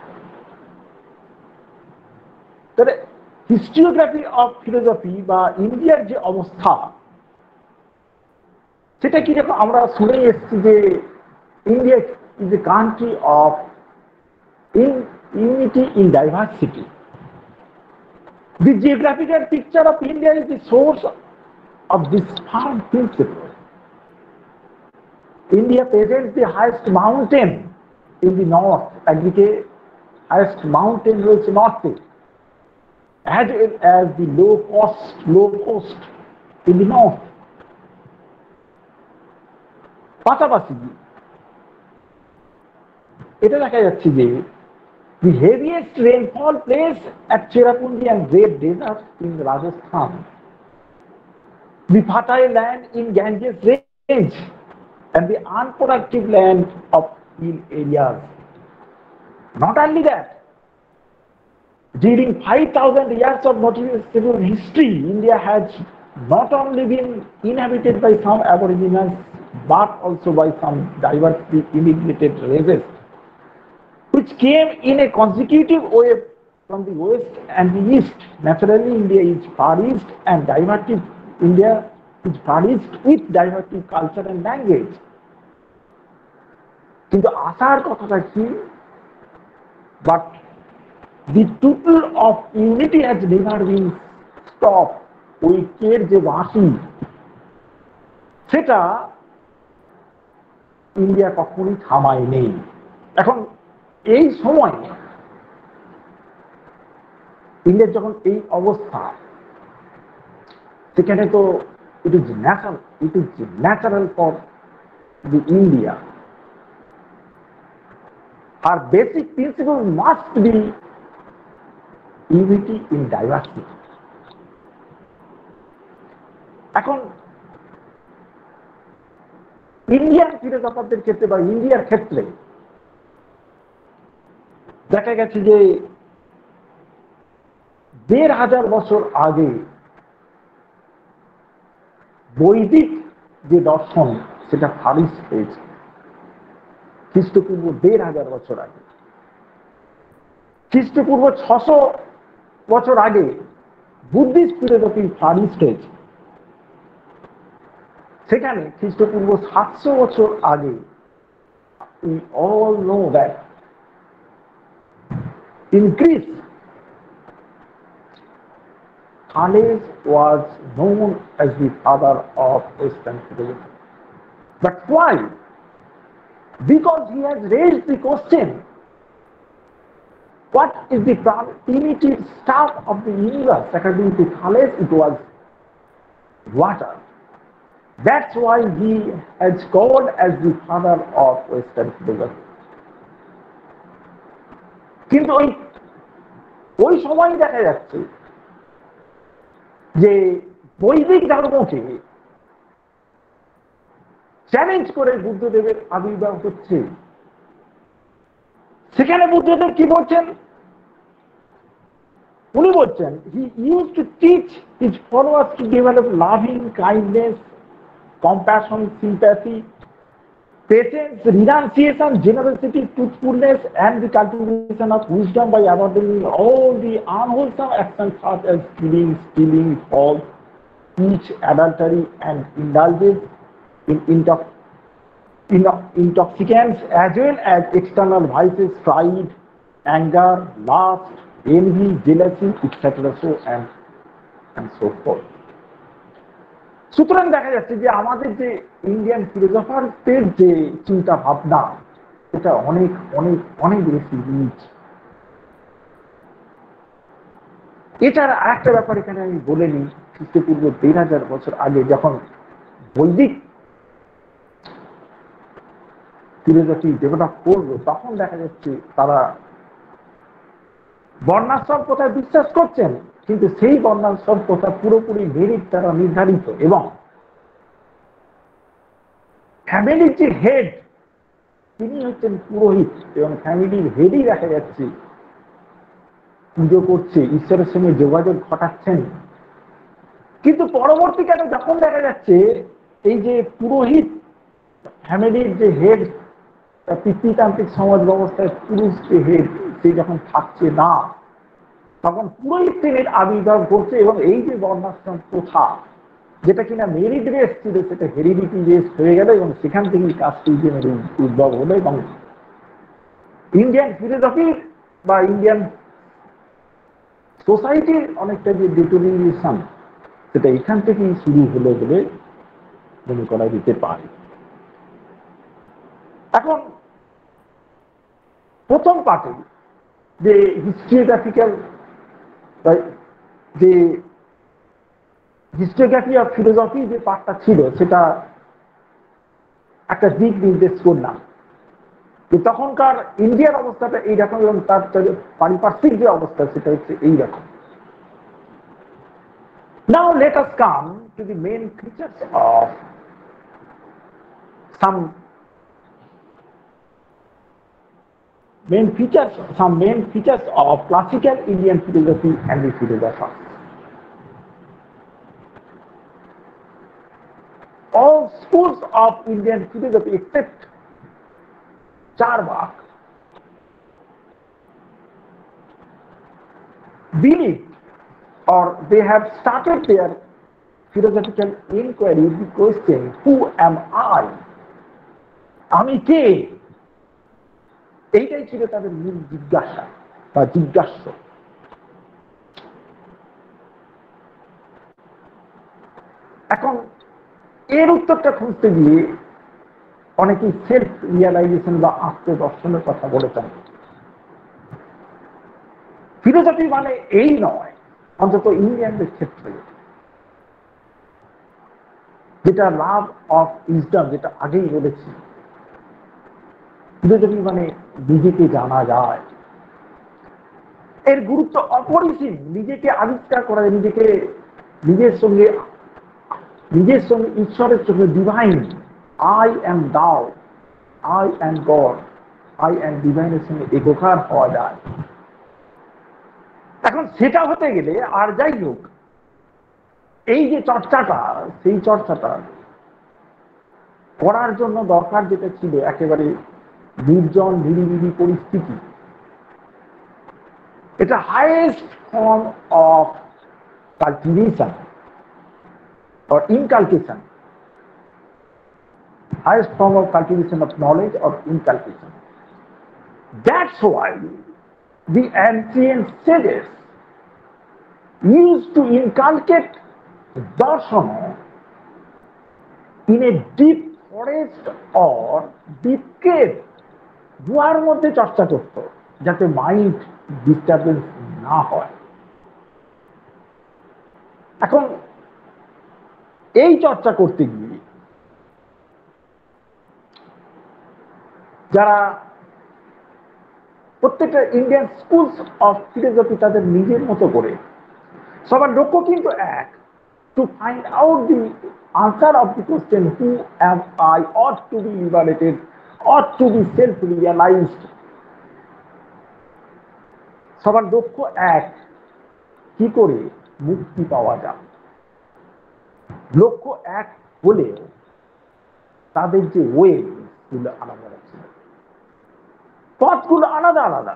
তাহলে হিস্ট্রিওগ্রাফি অফ ফিলোসফি বা ইন্ডিয়ার যে অবস্থা, সেটা কি যখন আমরা শুনে এসেছি যে India is a country of in unity in diversity. The geographical picture of India is the source of this firm principle. India presents the highest mountain in the north, একদিকে highest mountain রয়েছে নর্থে, as well as the low cost, low coast in the north. পাশাপাশি এটা দেখা যাচ্ছে যে The heaviest rainfall place at Cherrapunji and Red Desert in Rajasthan. The fertile land in Ganges Range and the unproductive land of hill areas. Not only that, during five thousand years of noticeable history, India has not only been inhabited by some aboriginals, but also by some diversely immigrated races, which came in a consecutive way from the west and the east. Naturally, India is far east and divertive. India is far east with divertive culture and language. কিন্তু আসার কথাটা কি? But the total of unity has never been stopped. ঐক্যের যে বাঁশি সেটা India কখনোই থামায় নেই। এখন এই সময় ইন্ডিয়ার যখন এই অবস্থা, সেখানে তো it is natural it is natural for the India. আর basic principle must be unity in diversity. এখন ইন্ডিয়ান ফিলোসফারদের ক্ষেত্রে বা ইন্ডিয়ার ক্ষেত্রে দেখা গেছে যে দেড় হাজার বছর আগে বৈদিক যে দর্শন সেটা খারিজ হয়েছে, খ্রিস্টপূর্ব দেড় হাজার বছর আগে। খ্রিস্টপূর্ব ছশো বছর আগে বুদ্ধিস্ট ফিলোসফি খারিজ হয়েছে। সেখানে খ্রিস্টপূর্ব সাতশো বছর আগে we all know that in Greece, Thales was known as the father of Western philosophy. But why? Because he has raised the question, what is the primitive stuff of the universe? According to Thales, it was water. That's why he is called as the father of Western philosophy. কিন্তু ওই ওই সময় দেখা যাচ্ছে যে বৈদিক ধর্মকে challenge করে বুদ্ধদেবের আবির্ভাব হচ্ছে। সেখানে বুদ্ধদেব কি বলছেন? উনি বলছেন he used to teach his followers to develop loving kindness, compassion, sympathy, patience, renunciation, generosity, truthfulness, and the cultivation of wisdom by abandoning all the unwholesome actions such as killing, stealing, false, speech, adultery, and indulgence in intox- in intoxicants, as well as external vices, pride, anger, lust, envy, jealousy, et cetera. So and and so forth. সুতরাং দেখা যাচ্ছে যে আমাদের যে Indian ফিলোসফারদের যে চিন্তা ভাবনা এটা অনেক অনেক অনেক বেশি রিচ। এটার একটা ব্যাপার এখানে আমি বলে নিই, খ্রিস্টপূর্ব দেড় হাজার বছর আগে যখন বৈদিক ফিলোসফি ডেভেলপ করলো, তখন দেখা যাচ্ছে তারা বর্ণাশ্রম প্রথায় বিশ্বাস করছেন, কিন্তু সেই বর্ণাশ্রম প্রথা পুরোপুরি মেরিট দ্বারা নির্ধারিত এবং ফ্যামিলির যে হেড তিনি হচ্ছেন পুরোহিত এবং ফ্যামিলির হেডই দেখা যাচ্ছে পুজো করছে, ঈশ্বরের সঙ্গে যোগাযোগ ঘটাচ্ছেন। কিন্তু পরবর্তীকালে যখন দেখা যাচ্ছে এই যে পুরোহিত ফ্যামিলির যে হেড পিতৃতান্ত্রিক সমাজ ব্যবস্থায় পুরুষ যে হেড সে যখন থাকছে না, তখন পুরোহিত শ্রেণীর আবির্ভাব ঘটছে এবং এই যে বর্ণাশ্রম প্রথা যেটা কিনা মেরিট বেস ছিল সেটা হেরিডিটি বেস হয়ে গেল এবং সেখান থেকেই কাস্টিজমের উদ্ভব হলো এবং ইন্ডিয়ান ফিলোসফি বা ইন্ডিয়ান সোসাইটির অনেকটা যে ডিটোরিয়েশন সেটা এখান থেকেই শুরু হলো বলে মনে করা যেতে পারে। এখন প্রথম পার্টে যে হিস্ট্রিওগ্রাফিক্যাল যে হিস্টোগ্রাফি অফ ফিলোসফি যে পার্টটা ছিল সেটা একটা দিক নির্দেশ করলাম। তখনকার ইন্ডিয়ার অবস্থাটা এইরকম এবং তার পারিপার্শ্বিক যে অবস্থা সেটা হচ্ছে এইরকম। Now let us come to the main features of some main features, some main features of classical Indian philosophy and the philosophers. All schools of Indian philosophy except Charvak believe or they have started their philosophical inquiry with the question, who am I? আমি কে? এইটাই ছিল তাদের মূল জিজ্ঞাসা বা জিজ্ঞাস্য। এখন এর উত্তরটা খুঁজতে গিয়ে অনেকেই সেলফ রিয়ালাইজেশন বা আত্মদর্শনের কথা বলেছেন। ফিলোসফি মানে এই নয়, অন্তত ইন্ডিয়ানদের ক্ষেত্রে, যেটা লাভ অফ উইজডম, যেটা আগেই বলেছি। ফিলোসফি মানে নিজেকে জানা যায়, এর গুরুত্ব অপরিসীম। নিজেকে আবিষ্কার করা যায়, নিজেকে নিজের সঙ্গে নিজের সঙ্গে ঈশ্বরের সঙ্গে divine, I am thou, I am God, I am ডিভাইনের সঙ্গে একাকার হওয়া যায়। এখন সেটা হতে গেলে আর যাই হোক, এই যে চর্চাটা, সেই চর্চাটা করার জন্য দরকার যেটা ছিল একেবারে নির্জন নিরিবিলি পরিস্থিতি। এটা highest form of cultivation or inculcation, highest form of cultivation of knowledge or inculcation. That's why the ancient sages used to inculcate darsana in a deep forest or deep cave, গুহার মধ্যে চর্চা করত, যাতে মাইন্ড ডিস্টারবেন্স না হয়। এখন এই চর্চা করতে গিয়ে যারা প্রত্যেকটা ইন্ডিয়ান স্কুলস অফ ফিলোসফি তাদের নিজের মতো করে, সবার লক্ষ্য কিন্তু এক, to find out the answer of the question, who am I, ought to be liberated, ought to be self realised. সবার লক্ষ্য এক, কি করে মুক্তি পাওয়া যায়। লক্ষ্য এক হলেও তাদের যে ওয়ে গুলো আলাদা ছিল, পথগুলো আলাদা আলাদা।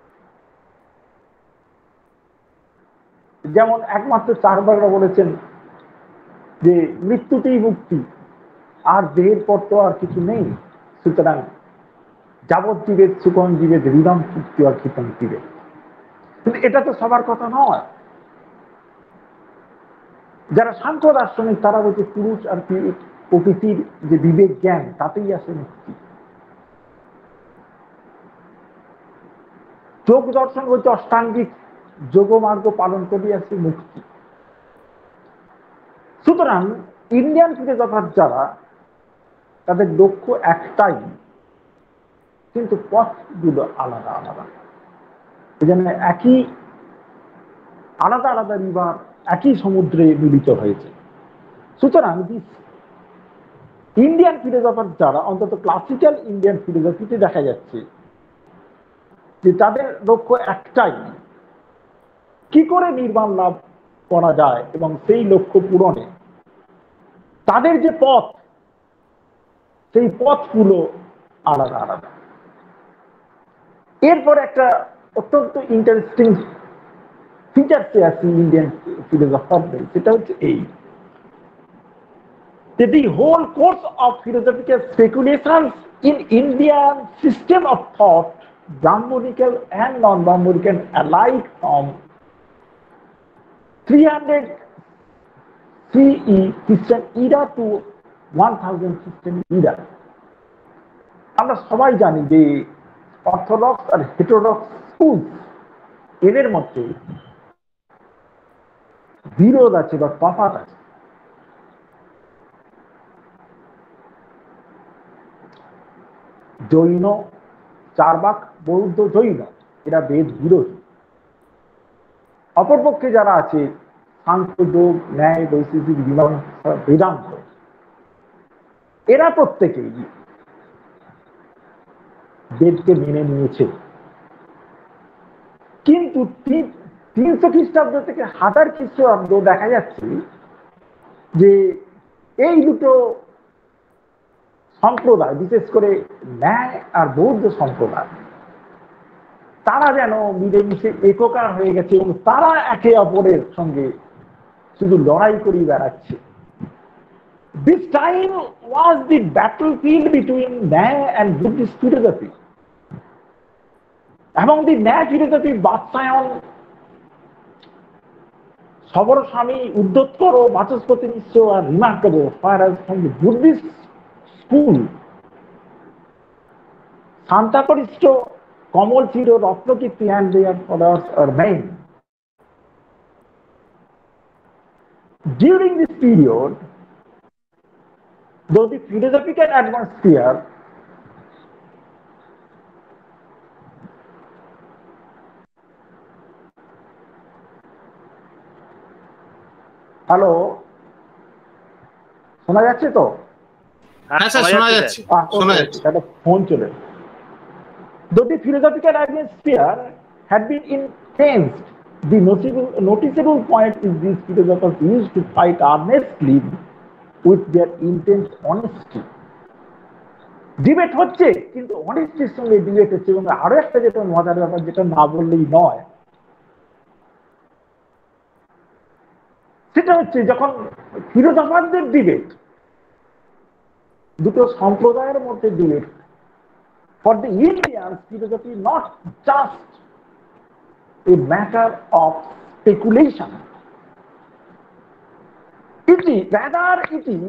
যেমন একমাত্র চারবাগরা বলেছেন যে মৃত্যুতেই মুক্তি, আর দেহের পর তো আর কিছু নেই, সুতরাং যাবৎ জীবের সুকন জীবের হৃদম চুক্তি আর ক্ষিতম জীবে। কিন্তু এটা তো সবার কথা নয়। যারা সাংখ্য দার্শনিক তারা বলছে পুরুষ আর প্রকৃতির যে বিবেক জ্ঞান, তাতেই আসে মুক্তি। যোগ দর্শন বলছে অষ্টাঙ্গিক যোগমার্গ পালন করে আসে মুক্তি। সুতরাং ইন্ডিয়ান ফিলোসফার যারা, তাদের লক্ষ্য একটাই, কিন্তু পথগুলো আলাদা আলাদা। এই জন্য একই আলাদা আলাদা রিভার একই সমুদ্রে মিলিত হয়েছে। সুতরাং ইন্ডিয়ান ফিলোসফার যারা, অন্তত ক্লাসিক্যাল ইন্ডিয়ান ফিলোসফিতে দেখা যাচ্ছে যে তাদের লক্ষ্য একটাই, কি করে নির্বাণ লাভ করা যায়, এবং সেই লক্ষ্য পূরণে তাদের যে পথ, সেই পথগুলো আলাদা আলাদা। এরপর একটা অত্যন্ত ইন্টারেস্টিং ফিচারসে আছে ইন্ডিয়ান ফিলোসফারদের, সেটা হচ্ছে এই, যে the whole course of philosophical speculations in Indian system of thought, Brahmanical and non-Brahmanical alike, from three hundred C E Christian era to one thousand Christian era, আমরা সবাই জানি যে অর্থোডক্স আর হেটেরোডক্স স্কুল, এদের মধ্যে বিরোধ আছে বা তফাৎ আছে। জৈন চার্বাক বৌদ্ধ জৈন এরা বেদ বিরোধী। অপরপক্ষে যারা আছে সাংখ্য যোগ, ন্যায়, বৈশেষিক, মীমাংসা, বেদান্ত, এরা প্রত্যেকেই বেদকে মেনে নিয়েছে। কিন্তু তিনশো খ্রিস্টাব্দ থেকে হাজার খ্রিস্টাব্দ দেখা যাচ্ছে যে এই দুটো সম্প্রদায়, বিশেষ করে ন্যায় আর বৌদ্ধ সম্প্রদায়, তারা যেন মিলেমিশে এককার হয়ে গেছে এবং তারা একে অপরের সঙ্গে শুধু লড়াই করেই বেড়াচ্ছে। This time was the battlefield between ন্যায় and Buddhist philosophy. এবং the ন্যায় philosophy বাৎসায়ন, সবর স্বামী, উদ্ধতকর, বাচস্পতি মিশ্র আর remarkable, whereas from the Buddhist school, Shantarakshita, Kamalashila, Ratnakirti and their followers are main. During this period, though the philosophical atmosphere hello, শোনা যাচ্ছে তো? হ্যাঁ sir, শোনা যাচ্ছে, শোনা যাচ্ছে। একটা ফোন চলে। Though the philosophical atmosphere had been intense, the noticeable, noticeable point is these philosophers used to fight earnestly with their intense honesty. Debate হচ্ছে, কিন্তু অনেস্টির সঙ্গে ডিবেট হচ্ছে। এবং আরো একটা যেটা মজার ব্যাপার, যেটা না বললেই নয়, সেটা হচ্ছে যখন ফিলোসফারদের ডিবেট, দুটো সম্প্রদায়ের মধ্যে debate, for the Indians philosophy not just a matter of speculation, it is rather it is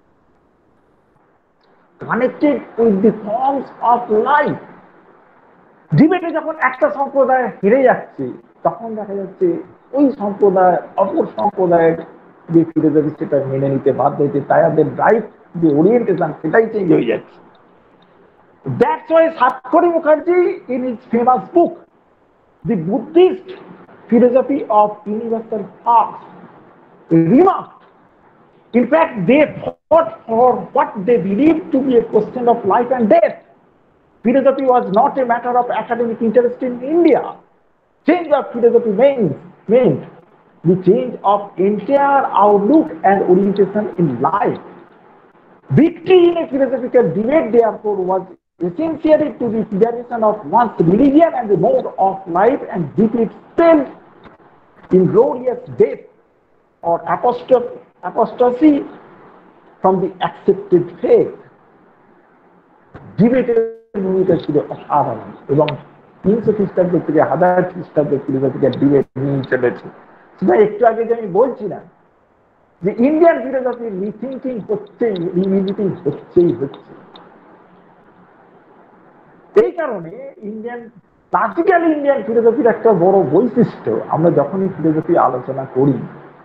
connected with the forms of life. ডিবেটে যখন একটা সম্প্রদায় হেরে যাচ্ছে, তখন দেখা যাচ্ছে ওই সম্প্রদায় অপর সম্প্রদায়ের যে ফিলোসফি সেটা মেনে নিতে বাধ্য হচ্ছে, তাই তাদের লাইফ যে ওরিয়েন্টেশন সেটাই চেঞ্জ হয়ে যাচ্ছে। That's why Satkari Mukherjee in his famous book, The Buddhist Philosophy of Universal Facts, remarked, in fact, they fought for what they believed to be a question of life and death. Philosophy was not a matter of academic interest in India. Change of philosophy meant, meant the change of entire outlook and orientation in life. Victory in a philosophical debate, therefore, was essentially to the federation of one's religion and the mode of life, and defeat spelled inglorious death or apostasy from the accepted faith. ডিবেটের ভূমিকা ছিল অসাধারণ এবং তিনশো খ্রিস্টাব্দ থেকে হাজার খ্রিস্টাব্দ philosophical debate নিয়ে চলেছে। সেটা একটু আগে যে আমি বলছিলাম যে ইন্ডিয়ান ফিলোসফির রিথিঙ্কিং হচ্ছেই, রিভিজিটিং হচ্ছেই হচ্ছে। এই কারণে ইন্ডিয়ান ক্লাসিক্যাল ইন্ডিয়ান ফিলোসফির একটা বড় বৈশিষ্ট্য, আমরা যখনই ফিলোসফি আলোচনা করি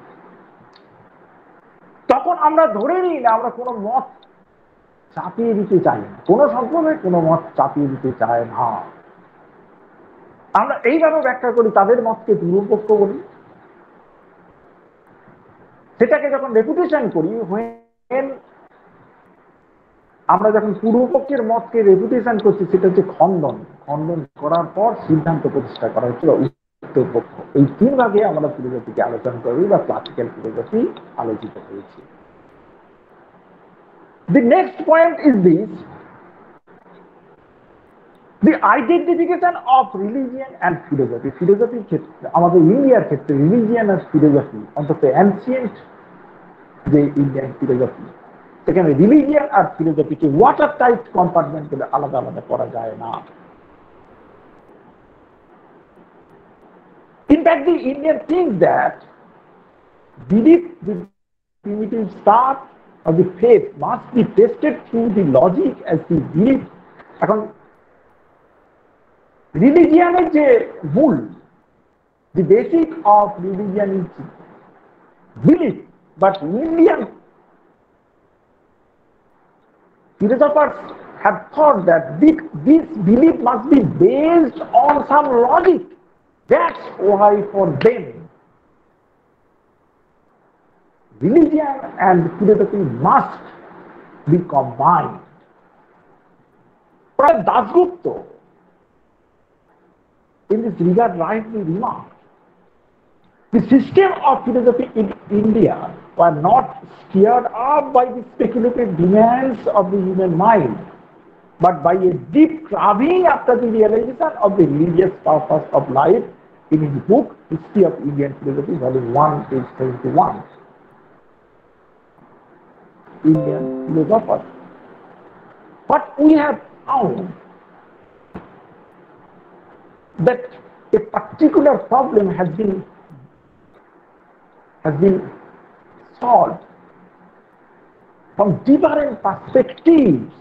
তখন আমরা ধরে নিই না, আমরা কোনো মত চাপিয়ে দিতে চাই না, কোনো সম্প্রদায় কোনো মত চাপিয়ে দিতে চায় না। আমরা এইভাবে ব্যাখ্যা করি, তাদের মতকে পূর্বপক্ষ বলি। সেটাকে যখন রেপুটেশন করি, when আমরা যখন পূর্বপক্ষের মতকে রেপুটেশন করছি, সেটা হচ্ছে খণ্ডন। খণ্ডন করার পর সিদ্ধান্ত প্রতিষ্ঠা করা হচ্ছে উত্তর পক্ষ। এই তিন ভাগে আমরা ফিলোসফিকে আলোচনা করি বা ক্লাসিক্যাল ফিলোসফি আলোচিত হয়েছে। The next point is this: the identification of religion and philosophy. Philosophy ক্ষেত্রে, আমাদের ইন্ডিয়ার ক্ষেত্রে রিলিজিয়ান আর ফিলোসফি, অন্তত অ্যানসিয়েন্ট যে ইন্ডিয়ান ফিলোসফি, সেখানে রিলিজিয়ান আর ফিলোসফিকে ওয়াটার টাইট কম্পার্টমেন্ট বলে আলাদা আলাদা করা যায় না। In fact, the Indian thinks that belief, the primitive start of the faith, must be tested through the logic as the belief. এখন রিলিজিয়ানের যে মূল, the basic of religion is belief, but Indian philosophers have thought that this, this belief must be based on some logic. That's why for them, religion and philosophy must be combined. But Dasgupta, in this regard, rightly remarked, the system of philosophy in India were not stirred up by the speculative demands of the human mind, but by a deep craving after the realization of the religious purpose of life in his book, History of Indian Philosophy, volume one, page seventy-one. Indian philosophers. But we have found that a particular problem has been has been solved from different perspectives.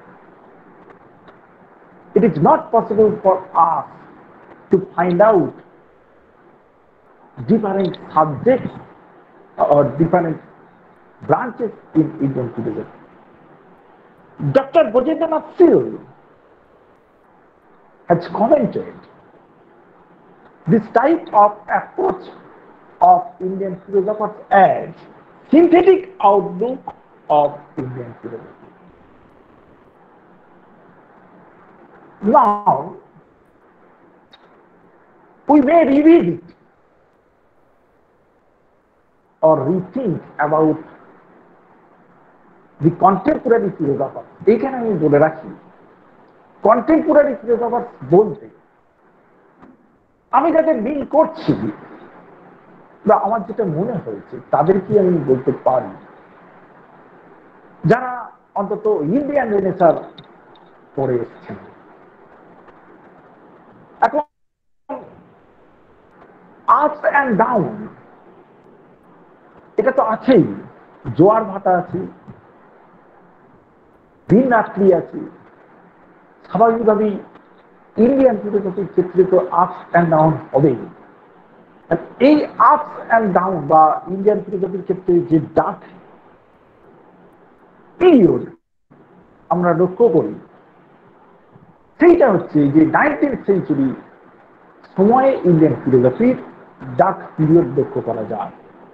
It is not possible for us to find out different subjects or different branches in Indian philosophy. Doctor Brajendranath Sil has commented this type of approach of Indian philosophers as synthetic outlook of Indian philosophy. Now, we may revisit or rethink about the contemporary philosophers. এখানে আমি বলে রাখি, contemporary philosophers বলতে আমি যাদের মিল করছি বা আমার যেটা মনে হয়েছে তাদেরকে আমি বলতে পারি, যারা অন্তত ইন্ডিয়ান রেনেসাঁস পড়ে এসেছেন। এখন আপস অ্যান্ড ডাউন এটা তো আছেই, জোয়ার ভাটা আছে, দিন রাত্রি আছে, স্বাভাবিকভাবেই ইন্ডিয়ান ফিলোসফির ক্ষেত্রে তো আপস অ্যান্ড ডাউন হবেই। এই আপস অ্যান্ড ডাউন বা ইন্ডিয়ান ফিলোসফির ক্ষেত্রে যে ডার্ক পিরিয়ড আমরা লক্ষ্য করি, সেইটা হচ্ছে যে নাইনটিন্থ সেঞ্চুরি সময়ে ইন্ডিয়ান ফিলোসফির ডার্ক পিরিয়ড লক্ষ্য করা যায়।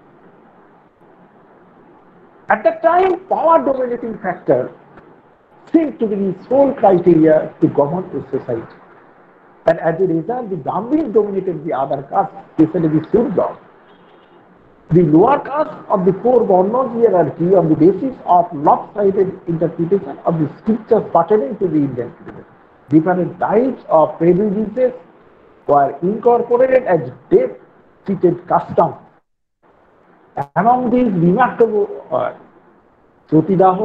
At that time, power dominating factor seemed to be the sole criteria to govern a society. And as a result, the Brahmins dominated the other castes, especially the Sudras. The lower caste of the four Varnas hierarchy on the basis of lopsided interpretation of the scriptures pertaining to the Indian philosophy. Different types of prejudices were incorporated as death-seated customs. Among these remarkable are Sotidaho,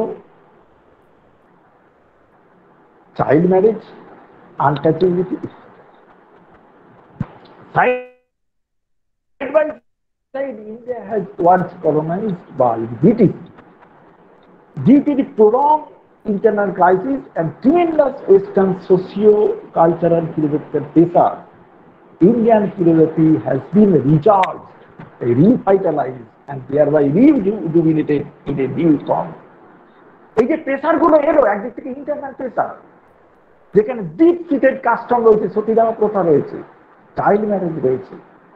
child marriage, untouchability. Side by side, India has once colonized by the British. Due to the prolonged internal crisis and tremendous Western socio-cultural philosophical pressure, Indian philosophy has been recharged, revitalized, and thereby rejuvenated in a new form. এই যে pressure গুলো এলো একদিক থেকে internal pressure, যেখানে deep seated custom রয়েছে, সতীদাহ প্রথা রয়েছে, চাইল্ড ম্যারেজ রয়েছে,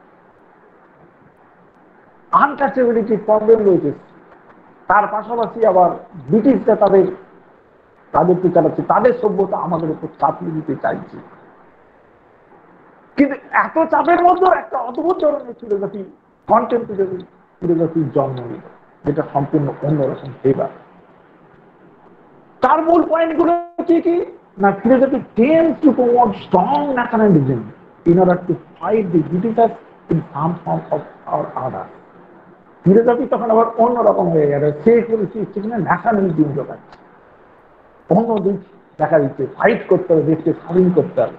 আনটাচেবিলিটি প্রবলেম রয়েছে, তার পাশাপাশি আবার ব্রিটিশরা তাদের রাজত্ব চালাচ্ছে, তাদের সভ্যতা আমাদের উপর চাপিয়ে দিতে চাইছে। কিন্তু এত চাপের মধ্যেও একটা অদ্ভুত ধরনের ফিলোসফি, কন্টেম্পোরারি ফিলোসফির জন্ম নিল, যেটা সম্পূর্ণ অন্যরকম ফেভার। তার মূল পয়েন্টগুলো কি কি না, philosophy tends to promote strong nationalism in order to fight the Britishers in some form of or other. Philosophy তখন আবার অন্যরকম হয়ে গেল, সে সেখানে ন্যাশনালিজম ঢোকাচ্ছে, অন্য দিক দেখা দিচ্ছে, ফাইট করতে হবে, দেশকে স্বাধীন করতে হবে।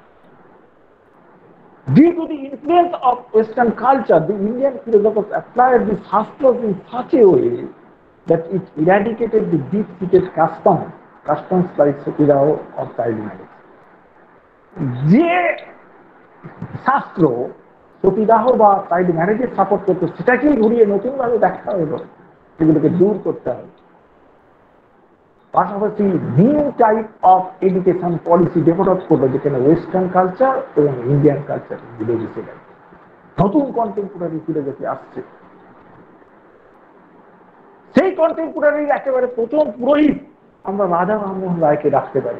Due to the influence of Western culture, the Indian philosophers applied the Shastras in such a way that it eradicated the deep-seated custom, customs like Satidaho or child marriage. যে শাস্ত্র সতীদাহ বা চাইল্ড ম্যারেজের সাপোর্ট করতো, সেটাকেই ঘুরিয়ে নতুনভাবে দেখা হলো, সেগুলোকে দূর করতে হবে। পাশাপাশি new type of education policy develop করলো, যেখানে ওয়েস্টার্ন কালচার এবং ইন্ডিয়ান কালচার মিলে মিশে গেল। নতুন কন্টেম্পোরারি ফিলোসফি আসছে। সেই কন্টেম্পোরারির একেবারে প্রথম পুরোহিত আমরা রাজা রামমোহন রায়কে রাখতে পারি।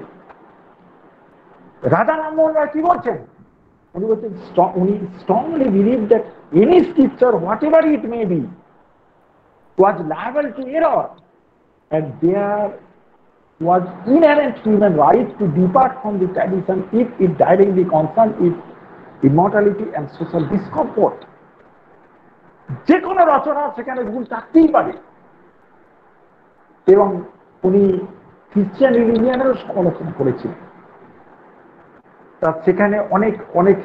রাজা রামমোহন রায় কি বলছেন? উনি বলছেন উনি strongly believe that any scripture whatever it may be was liable to error and there was inherent human right to depart from the tradition if it directly concerned its immortality and social discomfort. যে কোনো রচনা সেখানে ভুল থাকতেই পারে, এবং উনি খ্রিস্টান রিলিজিয়ানেরও সমালোচনা করেছিলেন। তা সেখানে অনেক অনেক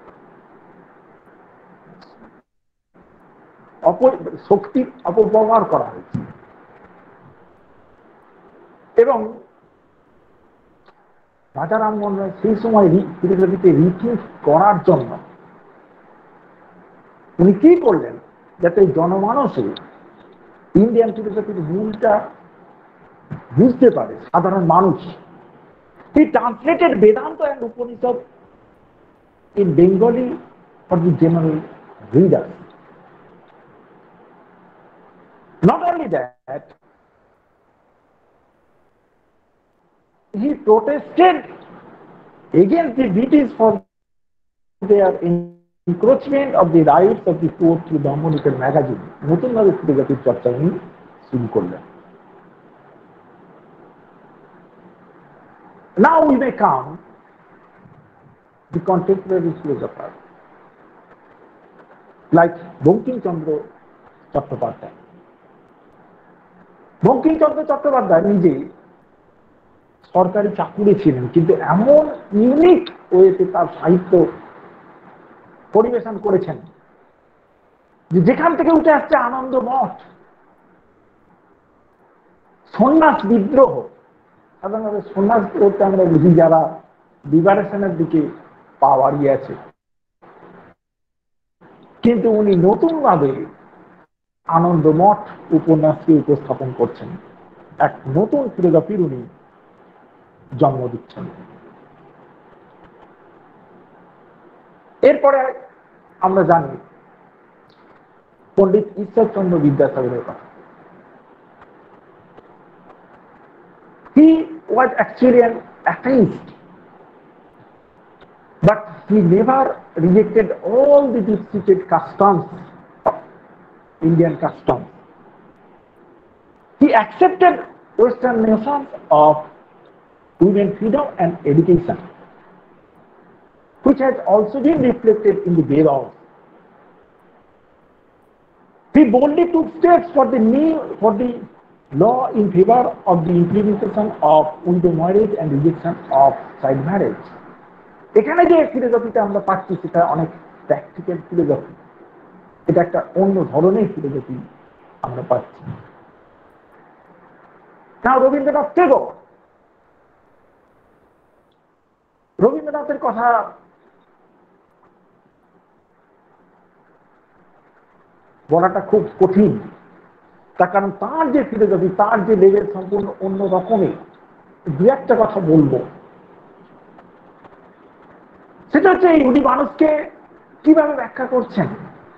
শক্তির অপব্যবহার করা হয়েছে, এবং রাজা রামমোহন রায় সেই সময় ফিলোসফিতে রিথিঙ্ক করার জন্য উনি কি করলেন, যাতে জনমানসে ইন্ডিয়ান ফিলোসফির মূলটা বুঝতে পারে সাধারণ মানুষ। He translated Vedanta and Upanishad in Bengali for the general readers. Not only that, he protested against the British for their encroachment of the rights of the poor through the Harmonical magazine. নতুন ভাবে ফিলোসফির চর্চা উনি শুরু করলেন। Now we may come the contemporary philosophers like Bankimchandra Chattopadhyay. Bankimchandra Chattopadhyay নিজে সরকারি চাকুরি ছিলেন, কিন্তু এমন ইউনিক ওয়েতে তার সাহিত্য পরিবেশন করেছেন যে যেখান থেকে উঠে আসছে আনন্দ মঠ, সন্ন্যাস বিদ্রোহ। সাধারণত সন্ন্যাস করতে আমরা বুঝি যারা লিবারেশনের দিকে পা বাড়িয়ে আছে, কিন্তু উনি নতুন ভাবে আনন্দ মঠ উপন্যাসকে উপস্থাপন করছেন, এক নতুন ফিলোসফির উনি জন্ম দিচ্ছেন। এরপরে আমরা জানি পণ্ডিত ঈশ্বরচন্দ্র বিদ্যাসাগরের কথা। He was actually an atheist, but he never rejected all the deep-seated customs of Indian customs. He accepted Western notions of women freedom and education, which has also been reflected in the Vedas. He boldly took steps for the new, for the law in favor of the implementation of widow marriage and rejection of child marriage. এখানে যে ফিলোসফিটা আমরা পাচ্ছি সেটা অনেক practical philosophy, এটা একটা অন্য ধরনের ফিলোসফি আমরা পাচ্ছি। না রবীন্দ্রনাথ টেগোর, রবীন্দ্রনাথের কথা বলাটা খুব কঠিন, তার কারণ তার যে ফিলোসফি, তার যে লেভেল সম্পূর্ণ অন্য রকমের। দু একটা কথা বলবো, সেটা হচ্ছে উনি মানুষকে কিভাবে ব্যাখ্যা করছেন।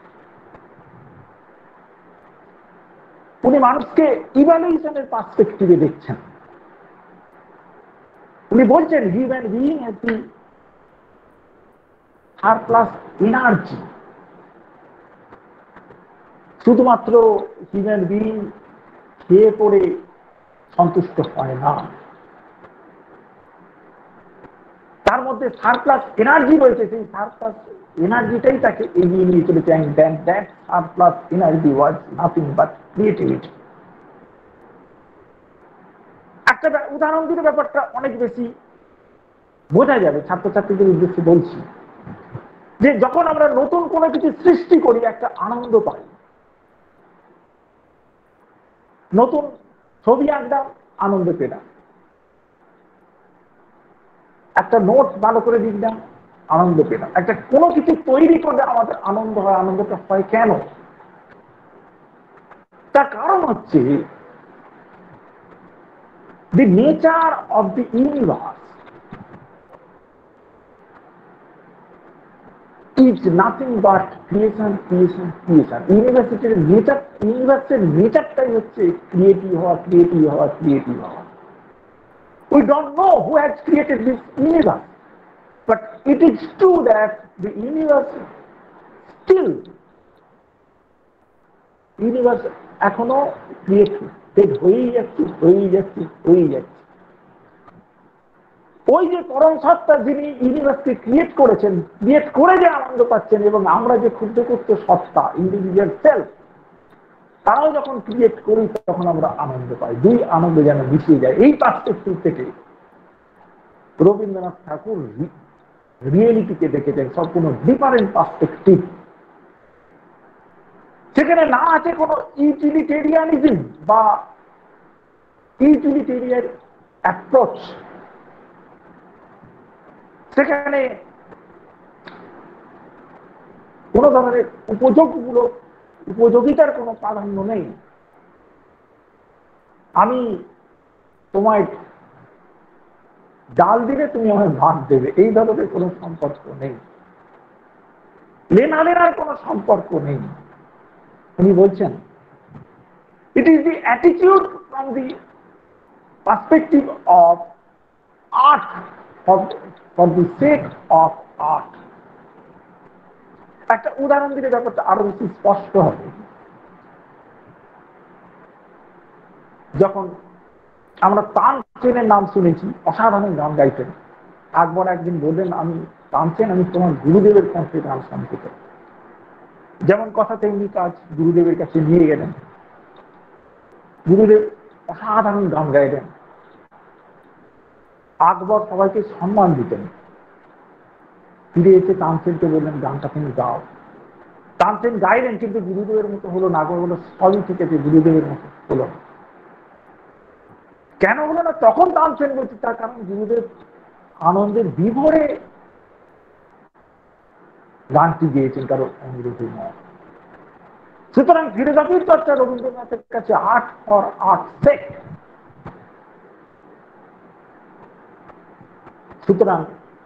উনি মানুষকে ইভ্যালুয়েশনের পার্সপেক্টিভে দেখছেন। উনি বলছেন human being has the surplus energy. শুধুমাত্র হিউম্যান বিইং খেয়ে পড়ে সন্তুষ্ট হয় না, তার মধ্যে সারপ্লাস এনার্জি রয়েছে। সেই সারপ্লাস এনার্জিটাই তাকে এগিয়ে নিয়ে চলেছে। and then that surplus energy was nothing but creativity. একটা উদাহরণ দিলে ব্যাপারটা অনেক বেশি বোঝা যাবে। ছাত্রছাত্রীদের উদ্দেশ্যে বলছি যে যখন আমরা নতুন কোনো কিছু সৃষ্টি করি একটা আনন্দ পাই। নতুন ছবি আঁকলাম, আনন্দ পেলাম। একটা নোট ভালো করে লিখলাম, আনন্দ পেলাম। একটা কোনো কিছু তৈরি করলে আমাদের আনন্দ হয়। আনন্দটা হয় কেন? তার কারণ হচ্ছে the nature of the universe is nothing but creation, creation, creation. University's nature, universe's nature টাই হচ্ছে creative হওয়া, creative হওয়া, creative হওয়া. We don't know who has created this universe, but it is true that the universe still, universe এখনো created হয়েই যাচ্ছে, হয়েই যাচ্ছে, হয়েই যাচ্ছে. ওই যে পরম সত্তা যিনি ইউনিভার্সকে ক্রিয়েট করেছেন, ক্রিয়েট করে যে আনন্দ পাচ্ছেন, এবং আমরা যে ক্ষুদ্র ক্ষুদ্র সত্তা ইন্ডিভিজুয়াল সেলফ, তারাও যখন ক্রিয়েট করি তখন আমরা আনন্দ পাই। দুই আনন্দ যেন মিশিয়ে যায়। এই পার্সপেক্টিভ থেকে রবীন্দ্রনাথ ঠাকুর রিয়েলিটিকে দেখেছেন সম্পূর্ণ ডিফারেন্ট পার্সপেক্টিভ। সেখানে না আছে কোনো ইউটিলিটেরিয়ানিজম বা ইউটিলিটেরিয়ান অ্যাপ্রোচ, সেখানে কোন ধরনের উপযোগমূলক উপযোগিতার কোনো প্রাধান্য নেই। আমি তোমায় ডাল দিলে তুমি আমায় ভাত দেবে, এই ধরনের কোনো সম্পর্ক নেই, লেনা দেনার কোনো সম্পর্ক নেই। উনি বলছেন it is the attitude from the perspective of art for the sake of art. একটা উদাহরণ দিলে ব্যাপারটা আরো বেশি স্পষ্ট হবে। যখন আমরা তানসেনের নাম শুনেছি, অসাধারণ গান গাইতেন, আকবর একদিন বললেন আমি তানসেন, আমি তোমার গুরুদেবের কণ্ঠে গান শুনতে চাই। যেমন কথা তেমনি কাজ, গুরুদেবের কাছে নিয়ে গেলেন। গুরুদেব অসাধারণ গান গাইলেন। আকবর সবাইকে সম্মান দিতেন। ফিরে এসে তানসেনকে বললেন গানটা তুমি গাও। তানসেন গাইলেন, কিন্তু গুরুদেবের মতো হলো না। আকবর বলল সবই ঠিক আছে, গুরুদেবের মতো হলো না। কেন হলো না? তখন তানসেন বলছে তার কারণ গুরুদেব আনন্দের বিভোরে গানটি গিয়েছেন, কারণ অনুরোধী নয়। সুতরাং ফিলোসফির চর্চা রবীন্দ্রনাথের কাছে আর্ট ফর আর্ট সেক। সুতরাং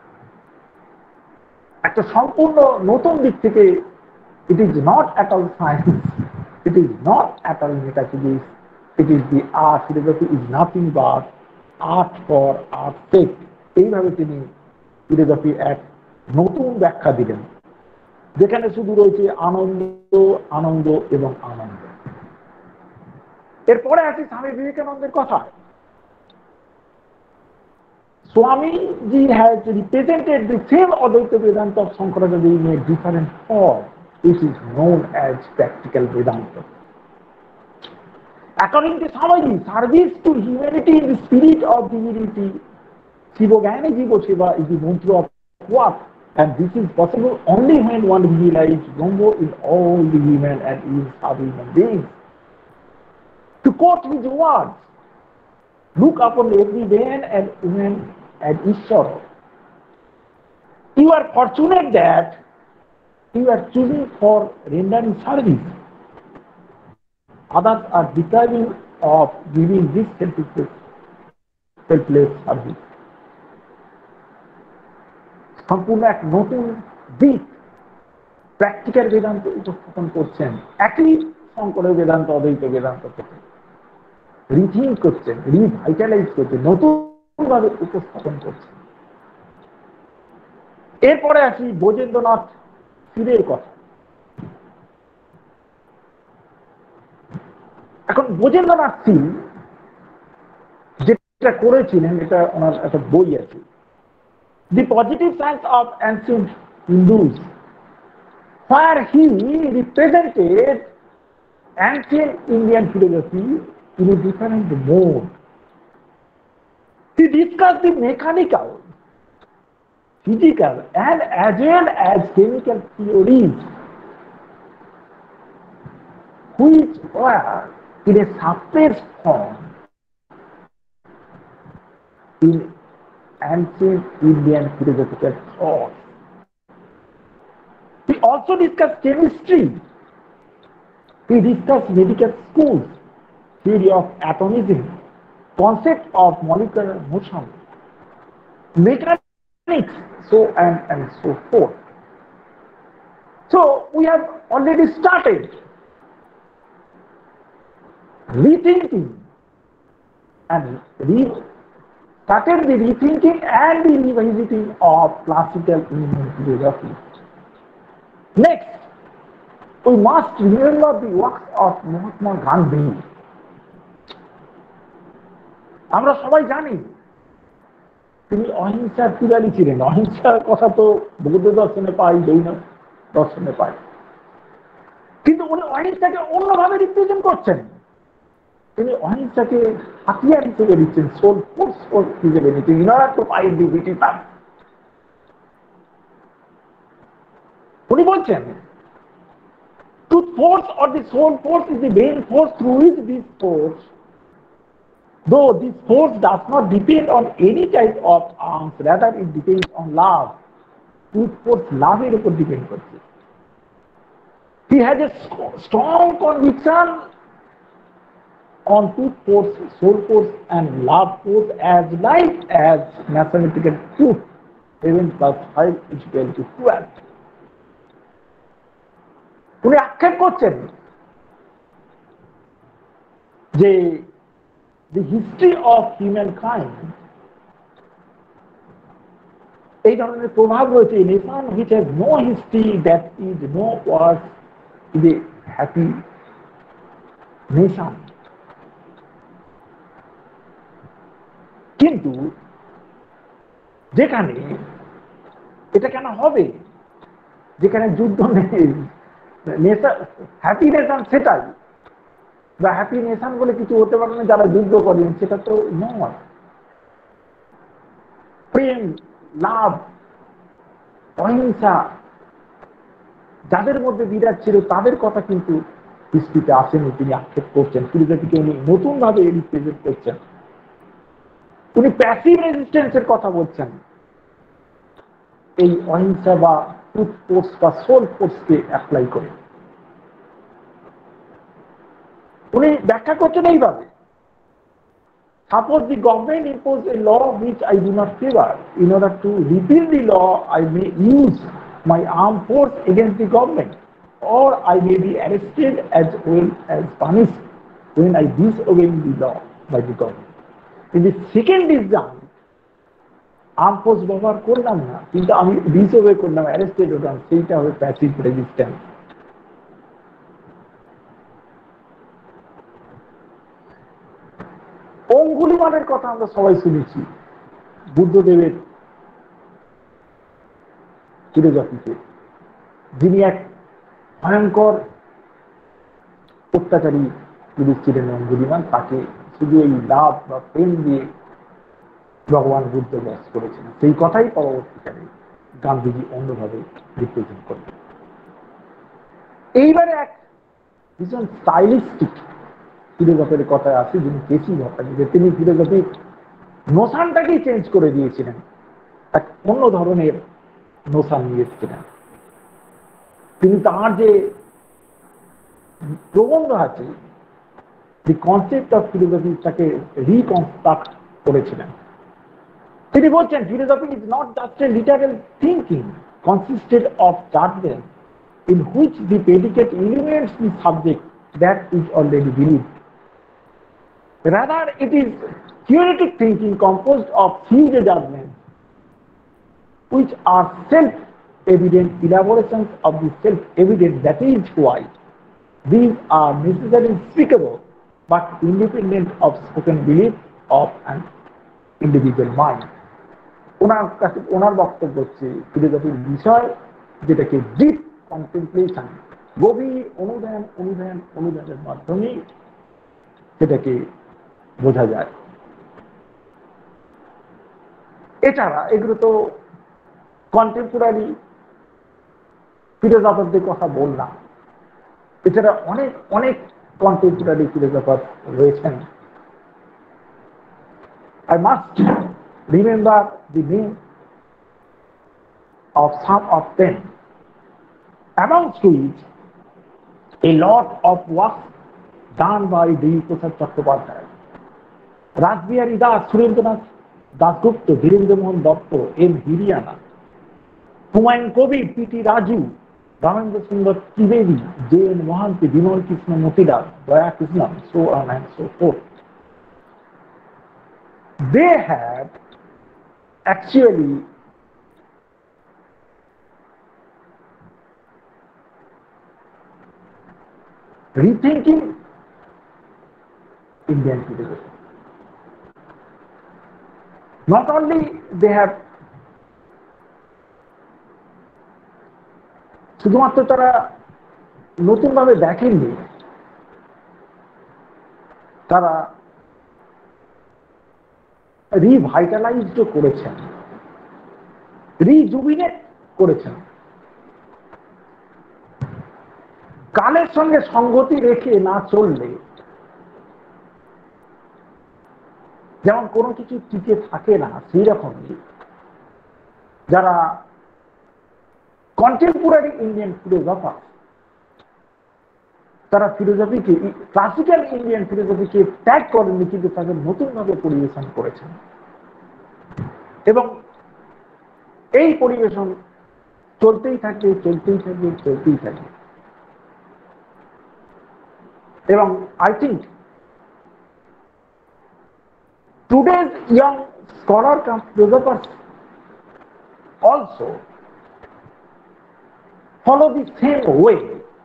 একটা সম্পূর্ণ নতুন দিক থেকে it is not at all science, it is not at all metaphysics, it is the art. Philosophy is nothing but art for art sake. এইভাবে তিনি ফিলোসফির এক নতুন ব্যাখ্যা দিলেন, যেখানে শুধু রয়েছে আনন্দ, আনন্দ এবং আনন্দ। এরপরে আসি স্বামী বিবেকানন্দের কথা। Swamiji has represented the same Advaita Vedanta of Shankaracharya in a different form, which is known as practical Vedanta. According to Swamiji, service to humanity in the spirit of divinity, Shivogani Jivo Shiva is the mantra of what? And this is possible only when one realizes Brahma in all the human and in sub-human beings. To quote his words, look upon every man and woman as Ishwar. You are fortunate that you are choosing for rendering service. Others are depriving of giving this selfless, selfless service. সম্পূর্ণ এক নতুন দিক practical Vedanta উপস্থাপন করছেন। একই শঙ্করের বেদান্ত, অদ্বৈত বেদান্ত থেকে রিথিঙ্ক করছেন, রিভাইটালাইজ করছেন, নতুন ভাবে উপস্থাপন করছেন। এরপরে আসি ব্রজেন্দ্রনাথ শীলের কথা। এখন ব্রজেন্দ্রনাথ শীল যেটা করেছিলেন, এটা ওনার একটা বই আছে, The Positive Science of Ancient Hindus, where he represented ancient Indian philosophy in a different mode. He discussed the mechanical, physical, and as well as chemical theories, which were in a suppressed form in ancient Indian philosophical thought. He also discussed chemistry. He discussed medical schools, theory of atomism, concept of molecular motion, mechanics, so and, and so forth. So we have already started rethinking and re started the rethinking and the revisiting of classical Indian philosophy. Next, we must remember the works of Mahatma Gandhi. আমরা সবাই জানি তিনি অহিংসার পূজারী ছিলেন। অহিংসার কথা তো বৌদ্ধ দর্শনে পাই, জৈন দর্শনে পাই, কিন্তু উনি অহিংসাকে অন্যভাবে রিপ্রেজেন্ট করছেন। তিনি অহিংসাকে হাতিয়ার হিসেবে দিচ্ছেন, সোল ফোর্স হিসেবে নিচ্ছেন, in order to fight the British army. উনি বলছেন truth force or the soul force is the main force through which this force, though this force does not depend on any type of arms, rather it depends on love. Truth force love এর উপর depend করছে। He has a strong conviction on truth force, soul force and love force as light as mathematical truth. seven plus five is equal to twelve. উনি আক্ষেপ করছেন যে the history of humankind, এই ধরনের প্রভাব রয়েছে। Nation which has no history, that is no was is a happy nation. কিন্তু যেখানে এটা কেন হবে, যেখানে যুদ্ধ নেই, হ্যাপি নেশন সেটাই, বা হ্যাপি নেশন বলে কিছু হতে পারে না যারা যুদ্ধ করেন, সেটা তো নয়। প্রেম, লাভ, অহিংসা যাদের মধ্যে বিরাট ছিল তাদের কথা কিন্তু হিস্ট্রিতে আসেনি। তিনি আক্ষেপ করছেন, ফিলোসফিকে উনি নতুন ভাবে রিপ্রেজেন্ট করছেন। উনি প্যাসিভ রেজিস্ট্যান্সের কথা বলছেন এই অহিংসা বা ট্রুথ ফোর্স বা সোল ফোর্সকে অ্যাপ্লাই করে। উনি ব্যাখ্যা করছেন এইভাবে, suppose the government impose a law which I do not favor. In order to repeal the law, I may use my armed force against the government, or I may be arrested as well as punished when I disobey the law by the government. In the second example, arm force ব্যবহার করলাম না, কিন্তু আমি ডিসওবে করলাম, arrested হলাম, সেইটা হবে passive resistance. অঙ্গুলিমালের কথা আমরা সবাই শুনেছি বুদ্ধদেবের ফিলোসফিতে, যিনি এক ভয়ঙ্কর অত্যাচারী পুলিশ ছিলেন অঙ্গুলিমাল। তাকে শুধু এই লাভ বা প্রেম দিয়ে ভগবান বুদ্ধ ব্যাস করেছেন। সেই কথাই পরবর্তীকালে গান্ধীজি অন্যভাবে রিপ্রেজেন্ট করলেন। এইবারে এক ভীষণ স্টাইলিস্টিক ফিলোসফির কথা আছে, যিনি কেসি ভট্টাচার্য। তিনি ফিলোসফির নোশানটাকেই চেঞ্জ করে দিয়েছিলেন, এক অন্য ধরনের নোশান নিয়ে এসেছিলেন। তিনি তাঁর যে প্রবন্ধ আছে, দি কনসেপ্ট অফ ফিলোসফি, তাকে রিকনস্ট্রাক্ট করেছিলেন। তিনি বলছেন philosophy is not just a literal thinking consisted of judgment in which the predicate illuminates the subject that is already believed. Rather, it is theoretic thinking composed of fused judgments which are self-evident elaborations of the self-evident. That is why these are necessarily speakable but independent of spoken belief of an individual mind. ওনার কাছে ওনার বক্তব্য হচ্ছে ফিলোসফির বিষয় যেটাকে deep কন্টেমপ্লেশন, গভীর অনুধ্যান অনুধ্যান অনুধ্যানের মাধ্যমে সেটাকে বোঝা যায়। এছাড়া এগুলো তো কন্টেম্পোরারি ফিলোসফারদের কথা বললাম, এছাড়া অনেক অনেক কন্টেম্পোরারি ফিলোসফার রয়েছেন। I must remember the name of some of them, amongst which a lot of work done by Devi Prasad Chattopadhyay. Rasbihari Das, Surendranath Dasgupta, Birendra Mohan Datta, M Hiriyanna, Humayun Kabir, PT Raju, Ramendra Sundar Trivedi, J N Mohanty, Bimal Krishna Matilal, Daya Krishnan, so on and so forth. They have actually rethinking Indian philosophy. Not only they have শুধুমাত্র তারা নতুনভাবে দেখেননি, তারা রিভাইটালাইজড করেছেন, রিজুবিনেট করেছেন। কালের সঙ্গে সঙ্গতি রেখে না চললে যেমন কোনো কিছু টিকে থাকে না, সেই রকমই যারা কন্টেম্পোরারি ইন্ডিয়ান ফিলোসফার, তারা ফিলোসফিকে, ক্লাসিক্যাল ইন্ডিয়ান ফিলোসফিকে ত্যাগ করেননি, কিন্তু তাকে নতুনভাবে পরিবেশন করেছেন। এবং এই পরিবেশন চলতেই থাকবে, চলতেই থাকবে, চলতেই থাকবে। এবং I think today's young scholar cum philosophers also follow the same way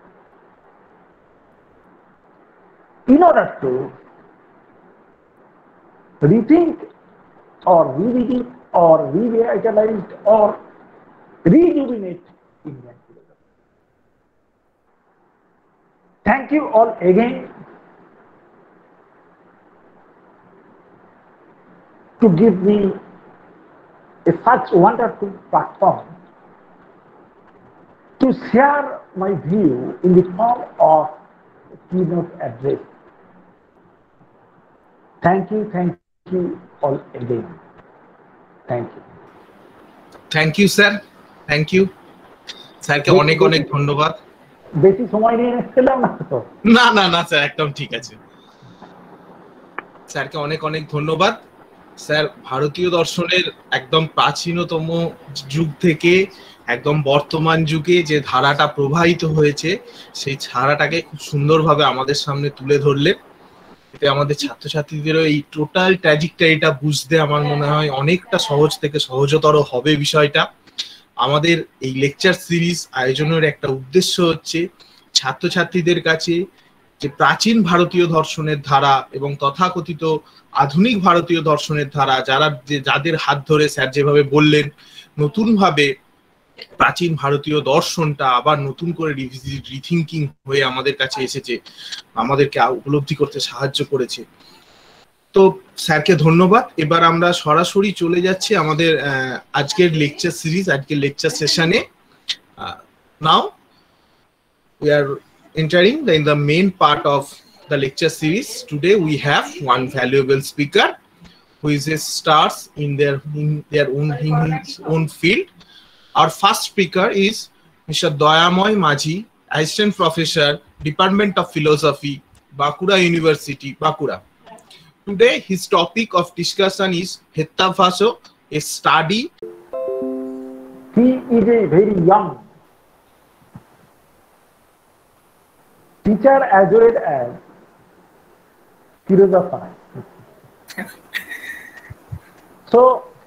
in order to rethink or revisit or revitalize or rejuvenate Indian philosophy. Thank you all again to give me a such wonderful platform to share my view in the form of a keynote address. Thank you, thank you all again. Thank you. Thank you, sir. Thank you. স্যারকে অনেক অনেক ধন্যবাদ। বেশি সময় নিয়ে এসেছিলাম না তো? না না না স্যার, একদম ঠিক আছে। স্যারকে অনেক অনেক ধন্যবাদ। স্যার ভারতীয় দর্শনের একদম প্রাচীনতম যুগ থেকে একদম বর্তমান যুগে যে ধারাটা প্রবাহিত হয়েছে, সেই ধারাটাকে খুব সুন্দরভাবে আমাদের সামনে তুলে ধরলেন। এতে আমাদের ছাত্রছাত্রীদেরও এই টোটাল ট্র্যাজেক্টরিটা বুঝতে আমার মনে হয় অনেকটা সহজ থেকে সহজতর হবে বিষয়টা। আমাদের এই লেকচার সিরিজ আয়োজনের একটা উদ্দেশ্য হচ্ছে ছাত্রছাত্রীদের কাছে যে প্রাচীন ভারতীয় দর্শনের ধারা এবং তথাকথিত আধুনিক ভারতীয় দর্শনের ধারা, যারা যাদের হাত ধরে স্যার যেভাবে বললেন নতুনভাবে প্রাচীন ভারতীয় দর্শনটা আবার নতুন করে রিথিঙ্কিং হয়ে আমাদের কাছে এসেছে, আমাদেরকে উপলব্ধি করতে সাহায্য করেছে। তো স্যারকে ধন্যবাদ। এবার আমরা সরাসরি চলে যাচ্ছি আমাদের আজকের লেকচার সিরিজ, আজকের লেকচার সেশনে। Now we are entering the, in the main part of the lecture series. Today we have one valuable speaker who is a stars in their in their own in his own field. Our first speaker is Mister Dayamoy Majhi, Assistant Professor, Department of Philosophy, Bankura University, Bankura. Today his topic of discussion is Hettavaso, a study. He is a very young teacher as well as philosopher. So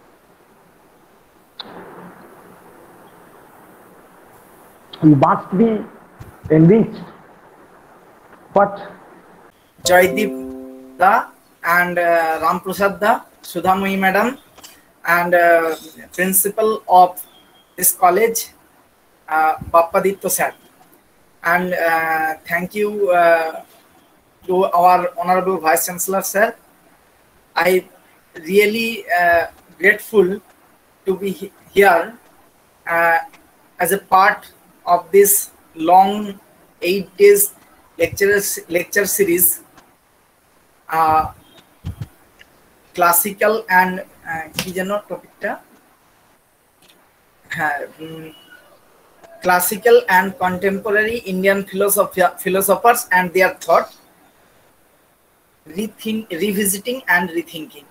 he must be enriched. But Joydeep Da and uh, Ram Prasad Da, Sudhamoyi Madam, and uh, principal of this college, uh, Bappaditto Sir. And uh, thank you uh, to our Honorable Vice Chancellor Sir. I really uh, grateful to be here uh, as a part of this long eight days lecture lecture series, uh, classical and কি যেন টপিকটা, হ্যাঁ, classical and contemporary Indian philosophy, philosophers and their thought. rethink, revisiting and rethinking.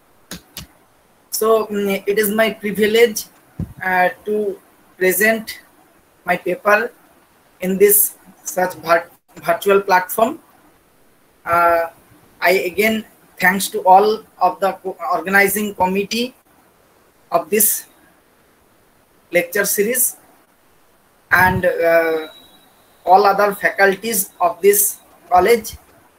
So um, it is my privilege uh, to present my paper in this such vir virtual platform. Uh, I again thanks to all of the organizing committee of this lecture series and uh, all other faculties of this college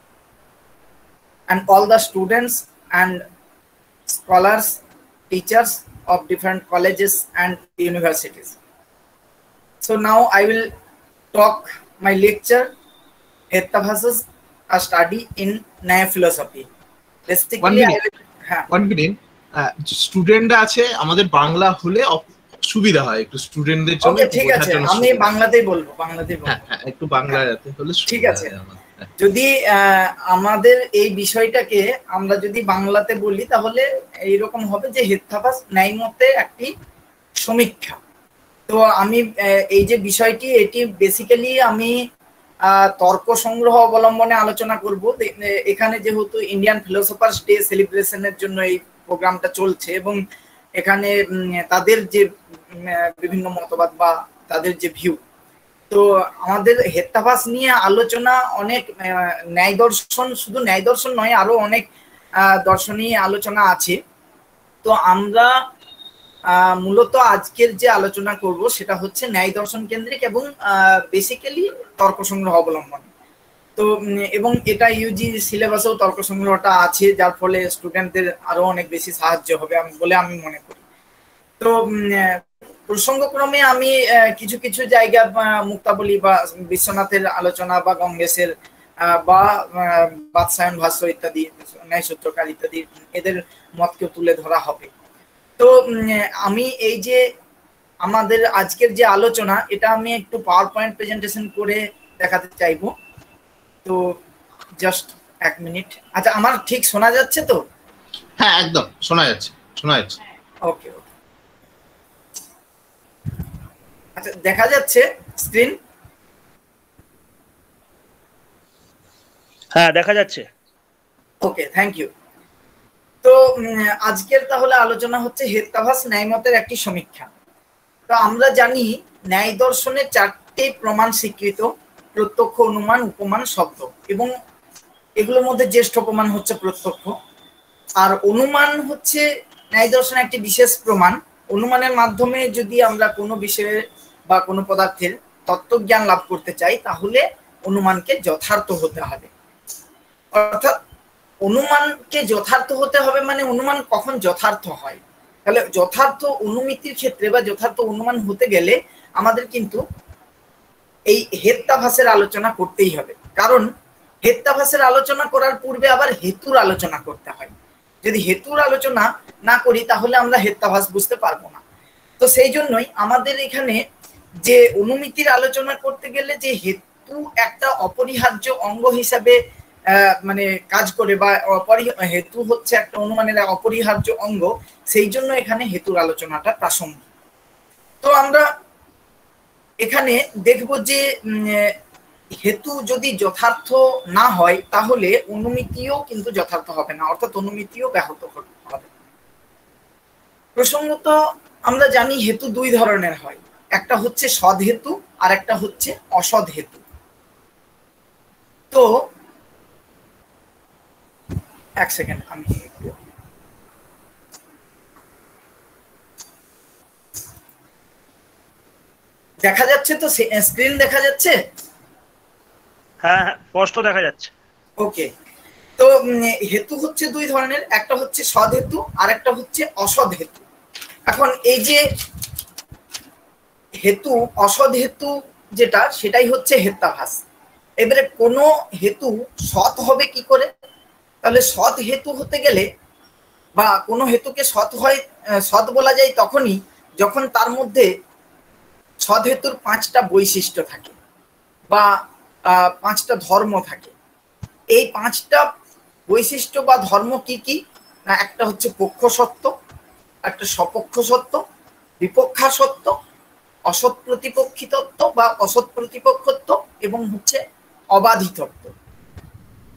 and all the students and scholars, teachers of different colleges and universities. So now I will talk my lecture, Hettavasas, a study in Naya philosophy. Basically, one minute, I will, huh. one minute. Student আছে আমাদের বাংলা হলে সুবিধা হয় একটু স্টুডেন্টদের জন্য। ওকে ঠিক আছে, আমি বাংলাতেই বলবো, বাংলাতেই বলবো। হ্যাঁ একটু বাংলাতে হলে ঠিক আছে। যদি আমাদের এই বিষয়টাকে আমরা যদি বাংলাতে বলি তাহলে এইরকম হবে যে হেত্তাভাস ন্যায়মতে একটি সমীক্ষা। তো আমি এই যে বিষয়টি এটি বেসিক্যালি আমি তর্ক সংগ্রহ অবলম্বনে আলোচনা করব। এখানে যেহেতু ইন্ডিয়ান ফিলোসফার্স ডে সেলিব্রেশনের জন্য এই প্রোগ্রামটা চলছে এবং এখানে তাদের যে বিভিন্ন মতবাদ বা তাদের যে ভিউ, তো আমাদের হেত্তাভাস নিয়ে আলোচনা অনেক ন্যায় দর্শন, শুধু ন্যায় দর্শন নয় আরো অনেক দর্শনীয় আলোচনা আছে। তো আমরা মূলত আজকের যে আলোচনা করব সেটা হচ্ছে ন্যায় দর্শন কেন্দ্রিক এবং বেসিক্যালি তর্ক সংগ্রহ অবলম্বন। তো এবং এটা ইউজি সিলেবাসেও তর্ক সংগ্রহটা আছে, যার ফলে স্টুডেন্টদের আরো অনেক বেশি সাহায্য হবে বলে আমি মনে করি। তো প্রসঙ্গক্রমে আমি কিছু কিছু জায়গা মুক্তাবলী বা বিশ্বনাথের আলোচনা বা গঙ্গেশের বা বাদশায়ন ভাষ্য ইত্যাদি, ন্যায় সূত্রকার ইত্যাদি এদের মতকে তুলে ধরা হবে। তো আমি এই যে আমাদের আজকের যে আলোচনা এটা আমি একটু পাওয়ার পয়েন্ট প্রেজেন্টেশন করে দেখাতে চাইবো। তো জাস্ট এক মিনিট। আচ্ছা, আমার ঠিক শোনা যাচ্ছে তো? হ্যাঁ একদম শোনা যাচ্ছে, শোনা যাচ্ছে। ওকে ওকে, আচ্ছা দেখা যাচ্ছে স্ক্রিন? হ্যাঁ দেখা যাচ্ছে। Okay, thank you. তো আজকের তাহলে আলোচনা হচ্ছে হেত্তাভাস ন্যায়মতের একটি সমীক্ষা। তো আমরা জানি ন্যায় দর্শনের চারটি প্রমাণ স্বীকৃত: প্রত্যক্ষ, অনুমান, উপমান, শব্দ। এবং এগুলোর মধ্যে জ্যেষ্ঠ প্রমাণ হচ্ছে প্রত্যক্ষ। আর অনুমান হচ্ছে ন্যায় দর্শনের একটি বিশেষ প্রমাণ। অনুমানের মাধ্যমে যদি আমরা কোনো বিষয়ে বা কোনো পদার্থের তত্ত্বজ্ঞান লাভ করতে চাই তাহলে অনুমানকে যথার্থ হতে হবে। অর্থাৎ অনুমানকে যথার্থ হতে হবে মানে অনুমান কখন যথার্থ হয়, তাহলে যথার্থ অনুমিতির ক্ষেত্রে বা যথার্থ অনুমান হতে গেলে আমাদের কিন্তু এই হেত্তাভাসের আলোচনা করতেই হবে। কারণ হেত্তাভাসের আলোচনা করার পূর্বে আবার হেতুর আলোচনা করতে হয়। যদি হেতুর আলোচনা না করি তাহলে আমরা হেত্তাভাস বুঝতে পারবো না। তো সেই জন্যই আমাদের এখানে যে অনুমিতির আলোচনা করতে গেলে যে হেতু একটা অপরিহার্য অঙ্গ হিসাবে মানে কাজ করে বা হেতু হচ্ছে একটা অনুমানের অপরিহার্য অঙ্গ, সেই জন্য এখানে হেতুর আলোচনাটা প্রাসঙ্গিক। তো আমরা এখানে দেখব যে হেতু যদি যথার্থ না হয় তাহলে অনুমিতিও কিন্তু যথার্থ হবে না, অর্থাৎ অনুমিতিও ব্যাহত হবে। প্রসঙ্গত আমরা জানি হেতু দুই ধরনের হয়, একটা হচ্ছে সৎ হেতু আর একটা হচ্ছে অসৎ হেতু। তো এক সেকেন্ড, আমি একটু দেখা যাচ্ছে তো, স্ক্রিন দেখা যাচ্ছে? হ্যাঁ স্পষ্ট দেখা যাচ্ছে। ওকে, তো হেতু হচ্ছে দুই ধরনের, একটা হচ্ছে সৎ হেতু আর একটা হচ্ছে অসৎ হেতু। এখন এই যে হেতু, অসৎ হেতু যেটা, সেটাই হচ্ছে হেত্তাভাস। এবারে কোনো হেতু সৎ হবে কি করে? তাহলে সৎ হেতু হতে গেলে বা কোনো হেতুকে সৎ হয় সৎ বলা যায় তখনই যখন তার মধ্যে সৎ হেতুর পাঁচটা বৈশিষ্ট্য থাকে বা পাঁচটা ধর্ম থাকে। এই পাঁচটা বৈশিষ্ট্য বা ধর্ম কি কি না, একটা হচ্ছে পক্ষ সত্য, একটা সপক্ষ সত্য, বিপক্ষা সত্য, অসৎ প্রতিপক্ষী তত্ত্ব বা অসৎ প্রতিপক্ষত্ব এবং হচ্ছে অবাধিতত্ব।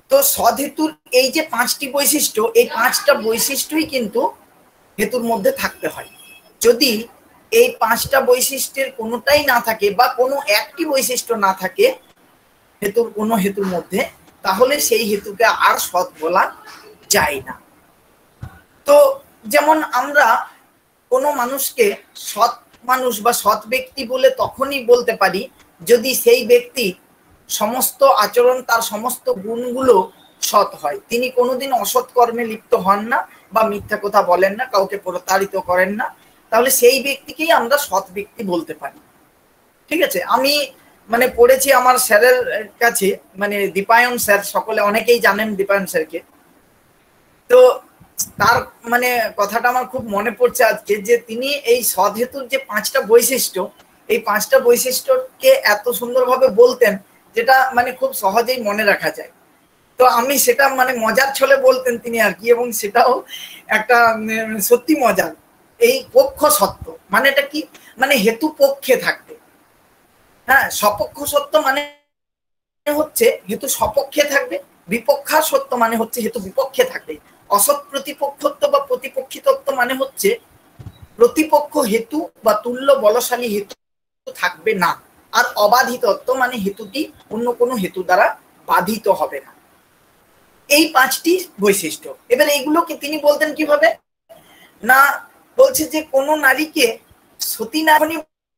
তো সদহেতুর এই যে পাঁচটি বৈশিষ্ট্য, এই পাঁচটা বৈশিষ্ট্যই কিন্তু হেতুর মধ্যে থাকতে হয়। যদি এই পাঁচটা বৈশিষ্ট্যের কোনোটাই না থাকে বা কোনো একটি বৈশিষ্ট্য না থাকে হেতুর কোনো হেতুর মধ্যে, তাহলে সেই হেতুকে আর সৎ বলা যায় না। তো যেমন আমরা কোনো মানুষকে সৎ মানুষ বা সৎ ব্যক্তি বলে তখনই বলতে পারি যদি সেই ব্যক্তি সমস্ত আচরণ, তার সমস্ত গুণগুলো সৎ হয়। তিনি কোনোদিন অসৎ কর্মে লিপ্ত হন না বা মিথ্যা কথা বলেন না, কাউকে প্রতারিত করেন না, তাহলে সেই ব্যক্তিকেই আমরা সৎ ব্যক্তি বলতে পারি। ঠিক আছে, আমি মানে পড়েছি আমার স্যারের কাছে, মানে দীপায়ন স্যার, সকলে অনেকেই জানেন দীপায়ন স্যারকে। তো তার মানে কথাটা আমার খুব মনে পড়ছে আজকে, যে তিনি এই সদহেতুর যে পাঁচটা বৈশিষ্ট্য, এই পাঁচটা বৈশিষ্ট্যকে এত সুন্দরভাবে বলতেন যেটা মানে খুব সহজেই মনে রাখা যায়। তো আমি সেটা মানে মজার ছলে বলতেন তিনি আর কি, এবং সেটাও একটা সত্যি মজার। এই পক্ষ সত্য মানে এটা কি, মানে হেতু পক্ষে থাকবে। হ্যাঁ, সপক্ষ সত্য মানে হচ্ছে হেতু সপক্ষে থাকবে, বিপক্ষা সত্য মানে হচ্ছে হেতু বিপক্ষে থাকবে, অসৎ প্রতিপক্ষত্ব বা প্রতিপক্ষিতত্ব মানে হচ্ছে প্রতিপক্ষ হেতু বা তুল্য বলশালী হেতু থাকবে না, আর অবাধিতত্ব মানে হেতুটি অন্য কোনো হেতু দ্বারা বাধিত হবে না। এই পাঁচটি বৈশিষ্ট্য। এবার এইগুলোকে তিনি বলতেন কিভাবে না, বলছে যে কোনো নারীকে সতী নারী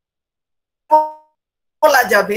বলা যাবে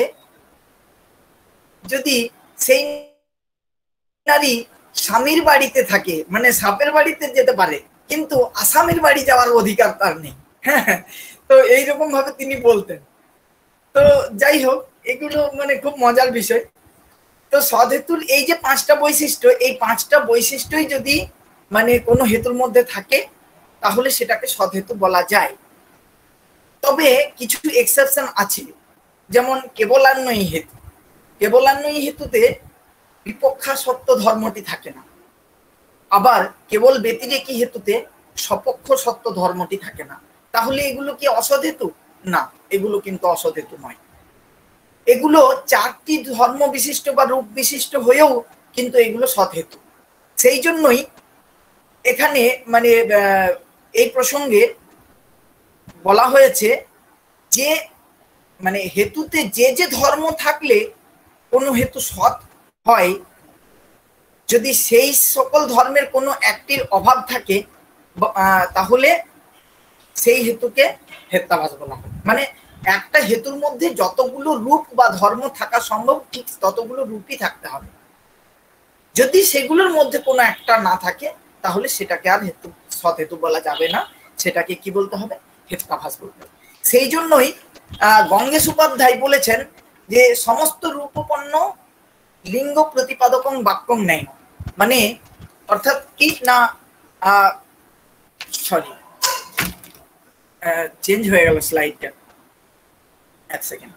যদি সেই নারী স্বামীর বাড়িতে থাকে, মানে সাপের বাড়িতে যেতে পারে কিন্তু আসামের বাড়ি যাওয়ার অধিকার তার নেই। হ্যাঁ, তো এইরকম ভাবে তিনি বলতেন। তো যাই হোক, এগুলো মানে খুব মজার বিষয়। তো সদহেতুর এই যে পাঁচটা বৈশিষ্ট্য, এই পাঁচটা বৈশিষ্ট্যই যদি মানে কোনো হেতুর মধ্যে থাকে তাহলে সেটাকে সদহেতু বলা যায়। তবে কিছু এক্সেপশন আছে, যেমন কেবলান্বয়ী হেতু। কেবলান্বয়ী হেতুতে বিপক্ষা সত্য ধর্মটি থাকে না, আবার কেবল ব্যতিরেকী হেতুতে সপক্ষ সত্য ধর্মটি থাকে না। তাহলে এগুলো কি অসৎ হেতু? না, এগুলো কিন্তু অসৎ হেতু নয়। এগুলো চারটি ধর্ম বিশিষ্ট বা রূপ বিশিষ্ট হয়েও কিন্তু এগুলো সৎ হেতু। সেই জন্যই এখানে মানে এই প্রসঙ্গে বলা হয়েছে যে মানে হেতুতে যে যে ধর্ম থাকলে কোনো হেতু সৎ হয়, যদি সেই সকল ধর্মের কোনো একটির অভাব থাকে তাহলে সেই হেতুকে হেত্যাভাস বলা হয়। মানে একটা হেতুর মধ্যে যতগুলো রূপ বা ধর্ম থাকা সম্ভব ঠিক ততগুলো রূপই থাকতে হবে। যদি সেগুলোর মধ্যে কোনো একটা না থাকে তাহলে সেটাকে আর হেতু সৎ হেতু বলা যাবে না, সেটাকে কি বলতে হবে? হেত্যাভাস বলতে হবে। সেই জন্যই আহ গঙ্গেশ উপাধ্যায় বলেছেন যে সমস্ত রূপপন্ন লিঙ্গ প্রতিপাদকং বাক্যং নেয়, মানে অর্থাৎ কি না, সরি চেঞ্জ হয়ে গেল স্লাইডটা, এক সেকেন্ড।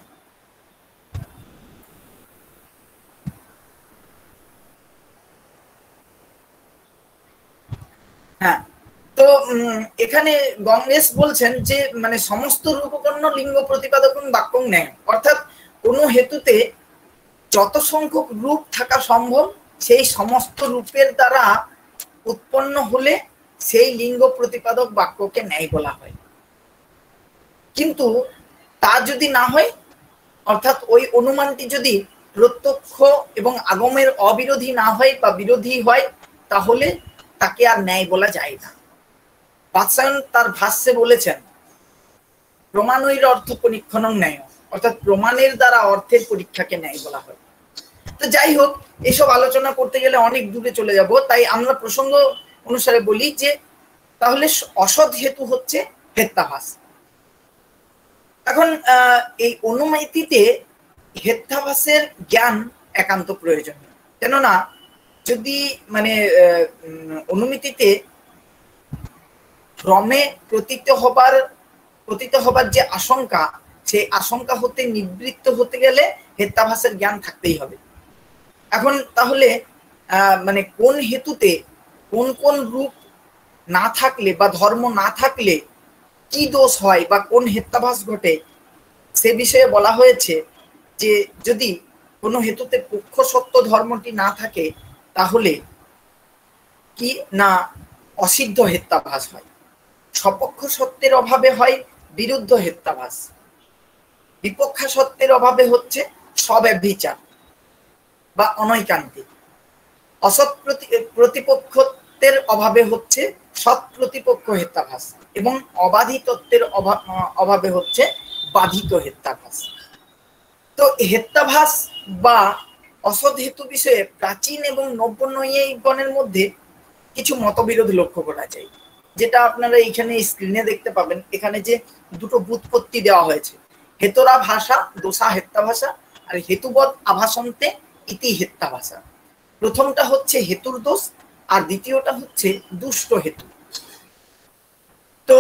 হ্যাঁ, তো এখানে গঙ্গেশ বলছেন যে মানে সমস্ত রূপপন্ন লিঙ্গ প্রতিপাদকং বাক্যং নেয়, অর্থাৎ কোনো হেতুতে যত সংখ্যক রূপ থাকা সম্ভব সেই সমস্ত রূপের দ্বারা উৎপন্ন হলে সেই লিঙ্গ প্রতিপাদক বাক্যকে ন্যায় বলা হয়। কিন্তু তা যদি না হয়, অর্থাৎ ওই অনুমানটি যদি প্রত্যক্ষ এবং আগমের অবিরোধী না হয় বা বিরোধী হয় তাহলে তাকে আর ন্যায় বলা যায় না। বাদশায়ন তার ভাষ্যে বলেছেন প্রমাণৈর অর্থ পরীক্ষণং ন্যায়, অর্থাৎ প্রমাণের দ্বারা অর্থের পরীক্ষাকে ন্যায় বলা হয়। তো যাই হোক, এসব আলোচনা করতে গেলে অনেক দূরে চলে যাব, তাই আমরা প্রসঙ্গ অনুসারে বলি যে তাহলে অসৎ হেতু হচ্ছে হেত্যাভাস। এখন আহ এই অনুমিতিতে হেত্যাভাসের জ্ঞান একান্ত প্রয়োজনীয়, কেননা যদি মানে অনুমিতিতে ভ্রমে প্রতীত হবার প্রতীত হবার যে আশঙ্কা, সেই আশঙ্কা হতে নিবৃত্ত হতে গেলে হেত্যাভাসের জ্ঞান থাকতেই হবে। এখন তাহলে আহ মানে কোন হেতুতে কোন কোন রূপ না থাকলে বা ধর্ম না থাকলে কি দোষ হয় বা কোন হেত্যাভাস ঘটে সে বিষয়ে বলা হয়েছে যে যদি কোনো হেতুতে পক্ষ সত্য ধর্মটি না থাকে তাহলে কি না অসিদ্ধ হেত্যাভাস হয়। সপক্ষ সত্যের অভাবে হয় বিরুদ্ধ হেত্যাভাস, বিপক্ষা সত্যের অভাবে হচ্ছে স্বব্যভিচার বা অনৈকান্তিক, অসৎ প্রতিপক্ষত্বের অভাবে হচ্ছে সৎ প্রতিপক্ষ হেত্যাভাস এবং অবাধিতত্বের অভাবে হচ্ছে বাধিত হেত্যাভাস। তো হেত্যাভাস বা অসৎ হেতু বিষয়ে প্রাচীন এবং নব্য নৈয়ায়িকগণের মধ্যে কিছু মতবিরোধ লক্ষ্য করা যায়, যেটা আপনারা এখানে স্ক্রিনে দেখতে পাবেন। এখানে যে দুটো ব্যুৎপত্তি দেওয়া হয়েছে, হেতরা ভাষা দোষা হেত্যাভাষা আর হেতুবৎ আভাসন্তে ইতি হেত্যাভাষা। প্রথমটা হচ্ছে হেতুর দোষ আর দ্বিতীয়টা হচ্ছে দুষ্ট হেতু। তো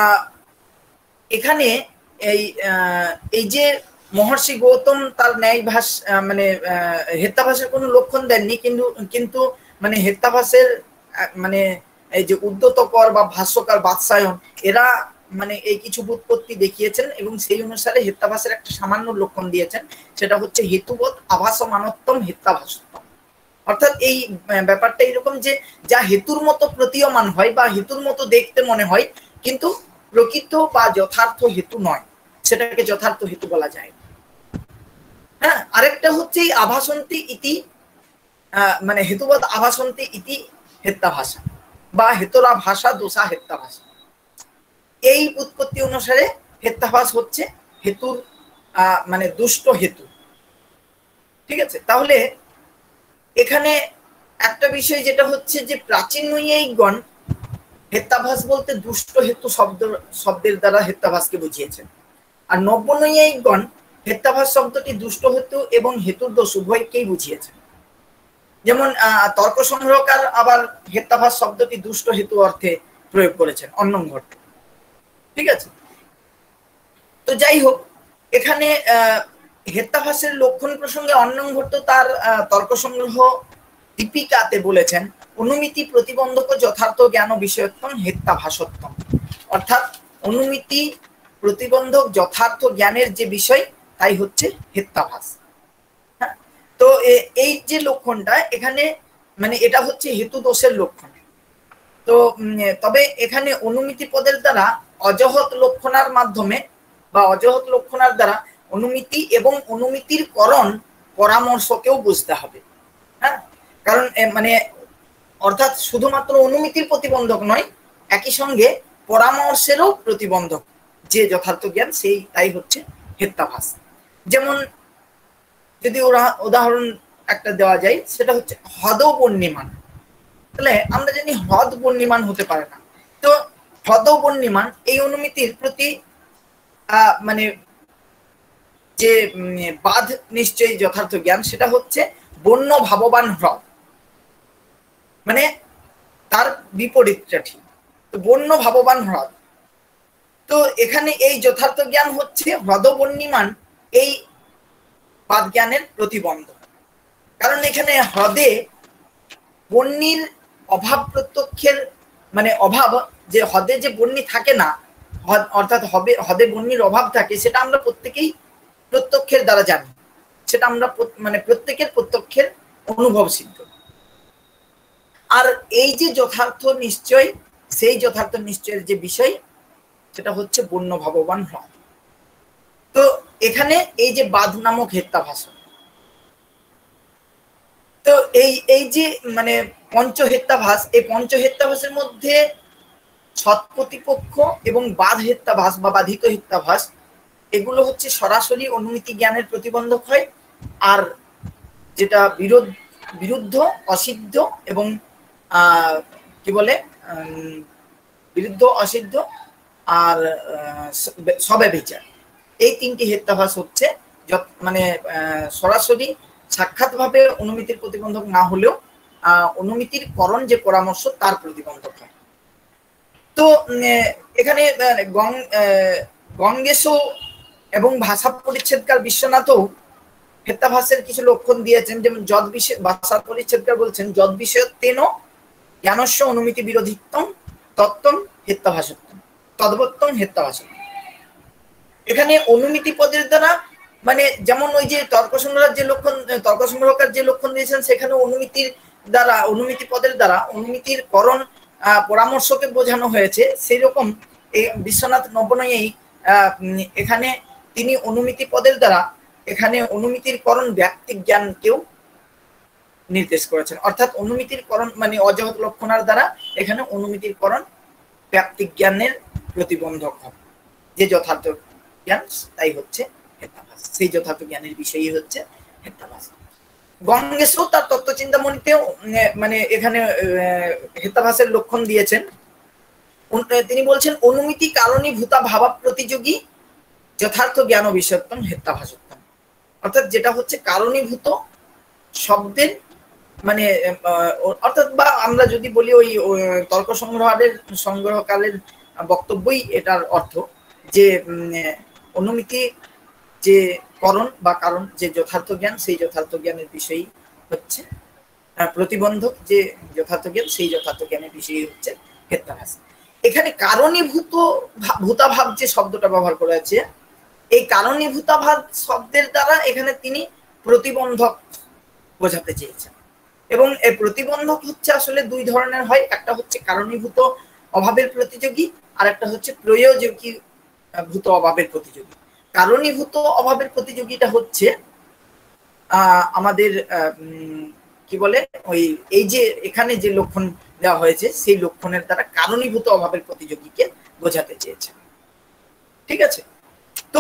এখানে এই এই যে মহর্ষি গৌতম তার ন্যায় ভাষ মানে হেত্যাভাষের কোনো লক্ষণ দেননি, কিন্তু কিন্তু মানে হেত্যাভাষের মানে এই যে উদ্যতকর বা ভাষ্যকার বাৎসায়ন এরা মানে এই কিছু ব্যুৎপত্তি দেখিয়েছেন এবং সেই অনুসারে হেত্যাভাষের একটা সামান্য লক্ষণ দিয়েছেন, সেটা হচ্ছে হেতুবোধ আভাসমানত্বম হেত্যাভাসত্বম। অর্থাৎ এই ব্যাপারটা এরকম যে যা হেতুর মতো প্রতীয়মান হয় বা হেতুর মতো দেখতে মনে হয় কিন্তু প্রকৃত বা যথার্থ হেতু নয়, সেটাকে যথার্থ হেতু বলা যায়। হ্যাঁ, আরেকটা হচ্ছে আভাসন্তি ইতি মানে হেতুবৎ আভাসন্তি ইতি হেত্যাভাষা বা হেতরা ভাষা দোষা হেত্যাভাষা। এই উৎপত্তি অনুসারে হেত্যাভাস হচ্ছে হেতুর মানে দুষ্ট হেতু। ঠিক আছে, তাহলে এখানে একটা বিষয় যেটা হচ্ছে যে প্রাচীন নৈয়ায়িকগণ হেত্যাভাস বলতে দুষ্ট হেতু শব্দ শব্দের দ্বারা হেত্যাভাসকে বুঝিয়েছেন, আর নব্য নৈয়ায়িকগণ হেত্যাভাস শব্দটি দুষ্ট হেতু এবং হেতুর দোষ উভয়কেই বুঝিয়েছেন। যেমন তর্ক সংগ্রহকার আবার হেত্যাভাস শব্দটি দুষ্ট হেতু অর্থে প্রয়োগ করেছেন অন্যং ঘট্ট। ঠিক আছে, তো যাই হোক, এখানে হেত্যাভাসের লক্ষণ প্রসঙ্গে অন্যং ঘট্ট তার তর্ক সংগ্রহ দীপিকাতে বলেছেন অনুমিতি প্রতিবন্ধক যথার্থ জ্ঞান বিষয়ত্বম হেত্যাভাসত্বম। অর্থাৎ অনুমিতি প্রতিবন্ধক যথার্থ জ্ঞানের যে বিষয় তাই হচ্ছে হেত্যাভাস। হ্যাঁ, তো এই যে লক্ষণটা এখানে মানে এটা হচ্ছে হেতু দোষের লক্ষণ। তো তবে এখানে অনুমিতি পদের দ্বারা অজহত লক্ষণার মাধ্যমে বা অজহত লক্ষণার দ্বারা অনুমিতি এবং অনুমিতির করণ পরামর্শকেও বুঝতে হবে। হ্যাঁ, কারণ মানে অর্থাৎ শুধুমাত্র অনুমিতির প্রতিবন্ধক নয়, একই সঙ্গে পরামর্শেরও প্রতিবন্ধক যে যথার্থ জ্ঞান সেই তাই হচ্ছে হেত্যাভাস। যেমন যদি ওরা উদাহরণ একটা দেওয়া যায়, সেটা হচ্ছে হ্রদ বন্যিমান। তাহলে আমরা জানি হ্রদ বন্যিমান হতে পারে না, তো হ্রদ বন্যিমান এই অনুমিতির প্রতি আহ মানে যে বাদ নিশ্চয়ই যথার্থ জ্ঞান সেটা হচ্ছে বন্য ভাববান হ্রদ, মানে তার বিপরীতটা ঠিক। তো বন্য ভাববান হ্রদ, তো এখানে এই যথার্থ জ্ঞান হচ্ছে হ্রদ বন্যিমান এই বাদ জ্ঞানের প্রতিবন্ধক। কারণ এখানে হ্রদে বন্যির অভাব প্রত্যক্ষের মানে অভাব, যে হ্রদে যে বন্যি থাকে না অর্থাৎ হবে হ্রদে বন্যির অভাব থাকে, সেটা আমরা প্রত্যেকেই প্রত্যক্ষের দ্বারা জানি, সেটা আমরা মানে প্রত্যেকের প্রত্যক্ষের অনুভব সিদ্ধ। আর এই যে যথার্থ নিশ্চয়, সেই যথার্থ নিশ্চয়ের যে বিষয় সেটা হচ্ছে বন্য ভাববান হ্রদ। তো এখানে এই যে বাদ নামক হেত্যাভাস, তো এই এই যে মানে পঞ্চ হেত্যাভাস, এই পঞ্চ হেত্যাভাসের মধ্যে সৎ প্রতিপক্ষ এবং বাদ হেত্যাভাস বা বাধিত হেত্যাভাস এগুলো হচ্ছে সরাসরি অনুমিতি জ্ঞানের প্রতিবন্ধক হয়, আর যেটা বিরোধ বিরুদ্ধ অসিদ্ধ এবং আহ কি বলে বিরুদ্ধ অসিদ্ধ আর স্বব্যভিচার, এই তিনটি হেত্যাভাস হচ্ছে মানে সরাসরি সাক্ষাৎভাবে অনুমিতির প্রতিবন্ধক না হলেও আহ অনুমিতির করণ যে পরামর্শ তার প্রতিবন্ধক হয়। তো এখানে গং গঙ্গেশও এবং ভাষা পরিচ্ছেদকার বিশ্বনাথও হেত্যাভাসের কিছু লক্ষণ দিয়েছেন। যেমন যদ বিষয় ভাষা পরিচ্ছেদকার বলছেন যদ বিষয়ত্বেন জ্ঞানস্য অনুমিতি বিরোধিত্বম তত্ত্বম হেত্যাভাসত্বম তদ্বত্তম হেত্যাভাসত্বম। এখানে অনুমিতি পদের দ্বারা মানে যেমন ওই যে তর্ক সংগ্রহের যে লক্ষণ তর্ক সংগ্রহকার যে লক্ষণ দিয়েছেন সেখানে অনুমিতির দ্বারা অনুমিতি পদের দ্বারা অনুমিতির করণ পরামর্শকে বোঝানো হয়েছে, সেই রকম এই বিশ্বনাথ নবনয়ী এখানে তিনি অনুমিতি পদের দ্বারা এখানে অনুমিতির করণ ব্যক্তিক জ্ঞানকেও নির্দেশ করেছেন। অর্থাৎ অনুমিতির করণ মানে অজহত লক্ষণার দ্বারা এখানে অনুমিতির করণ ব্যক্তিক জ্ঞানের প্রতিবন্ধক হবে। যে যথার্থ জ্ঞান তাই হচ্ছে হেত্তাভাস, সেই যথার্থ জ্ঞানের বিষয়ই হচ্ছে হেত্তাভাস। গঙ্গেশও তার তত্ত্বচিন্তামণিতেও মানে এখানে হেত্তাভাসের লক্ষণ দিয়েছেন। তিনি বলছেন অনুমিতি কারণীভূতা ভাবা প্রতিযোগী যথার্থ জ্ঞান বিষয়ত্বম হেত্তাভাসোত্তম। অর্থাৎ যেটা হচ্ছে কারণীভূত শব্দের মানে অর্থাৎ বা আমরা যদি বলি ওই তর্ক সংগ্রহের সংগ্রহকালের বক্তব্যই এটার অর্থ যে অনুমিতি যে করণ বা কারণ যে যথার্থ জ্ঞান সেই যথার্থ জ্ঞানের বিষয়ই হচ্ছে প্রতিবন্ধক, যে যথার্থ জ্ঞান সেই যথার্থ জ্ঞানের বিষয়ই হচ্ছে হেত্তাভাস। এখানে কারণীভূত ভূতাভাব যে শব্দটা ব্যবহার করা আছে, এই কারণীভূতাভাব শব্দের দ্বারা এখানে তিনি প্রতিবন্ধক বোঝাতে চেয়েছেন। এবং এই প্রতিবন্ধক হচ্ছে আসলে দুই ধরনের হয়, একটা হচ্ছে কারণীভূত অভাবের প্রতিযোগী আর একটা হচ্ছে প্রয়োজকী ভূত অভাবের প্রতিযোগী। কারণীভূত অভাবের প্রতিযোগিতা হচ্ছে আহ আমাদের কি বলে ওই এই যে এখানে যে লক্ষণ দেওয়া হয়েছে সেই লক্ষণের দ্বারা কারণীভূত অভাবের প্রতিযোগীকে বোঝাতে চেয়েছে। ঠিক আছে, তো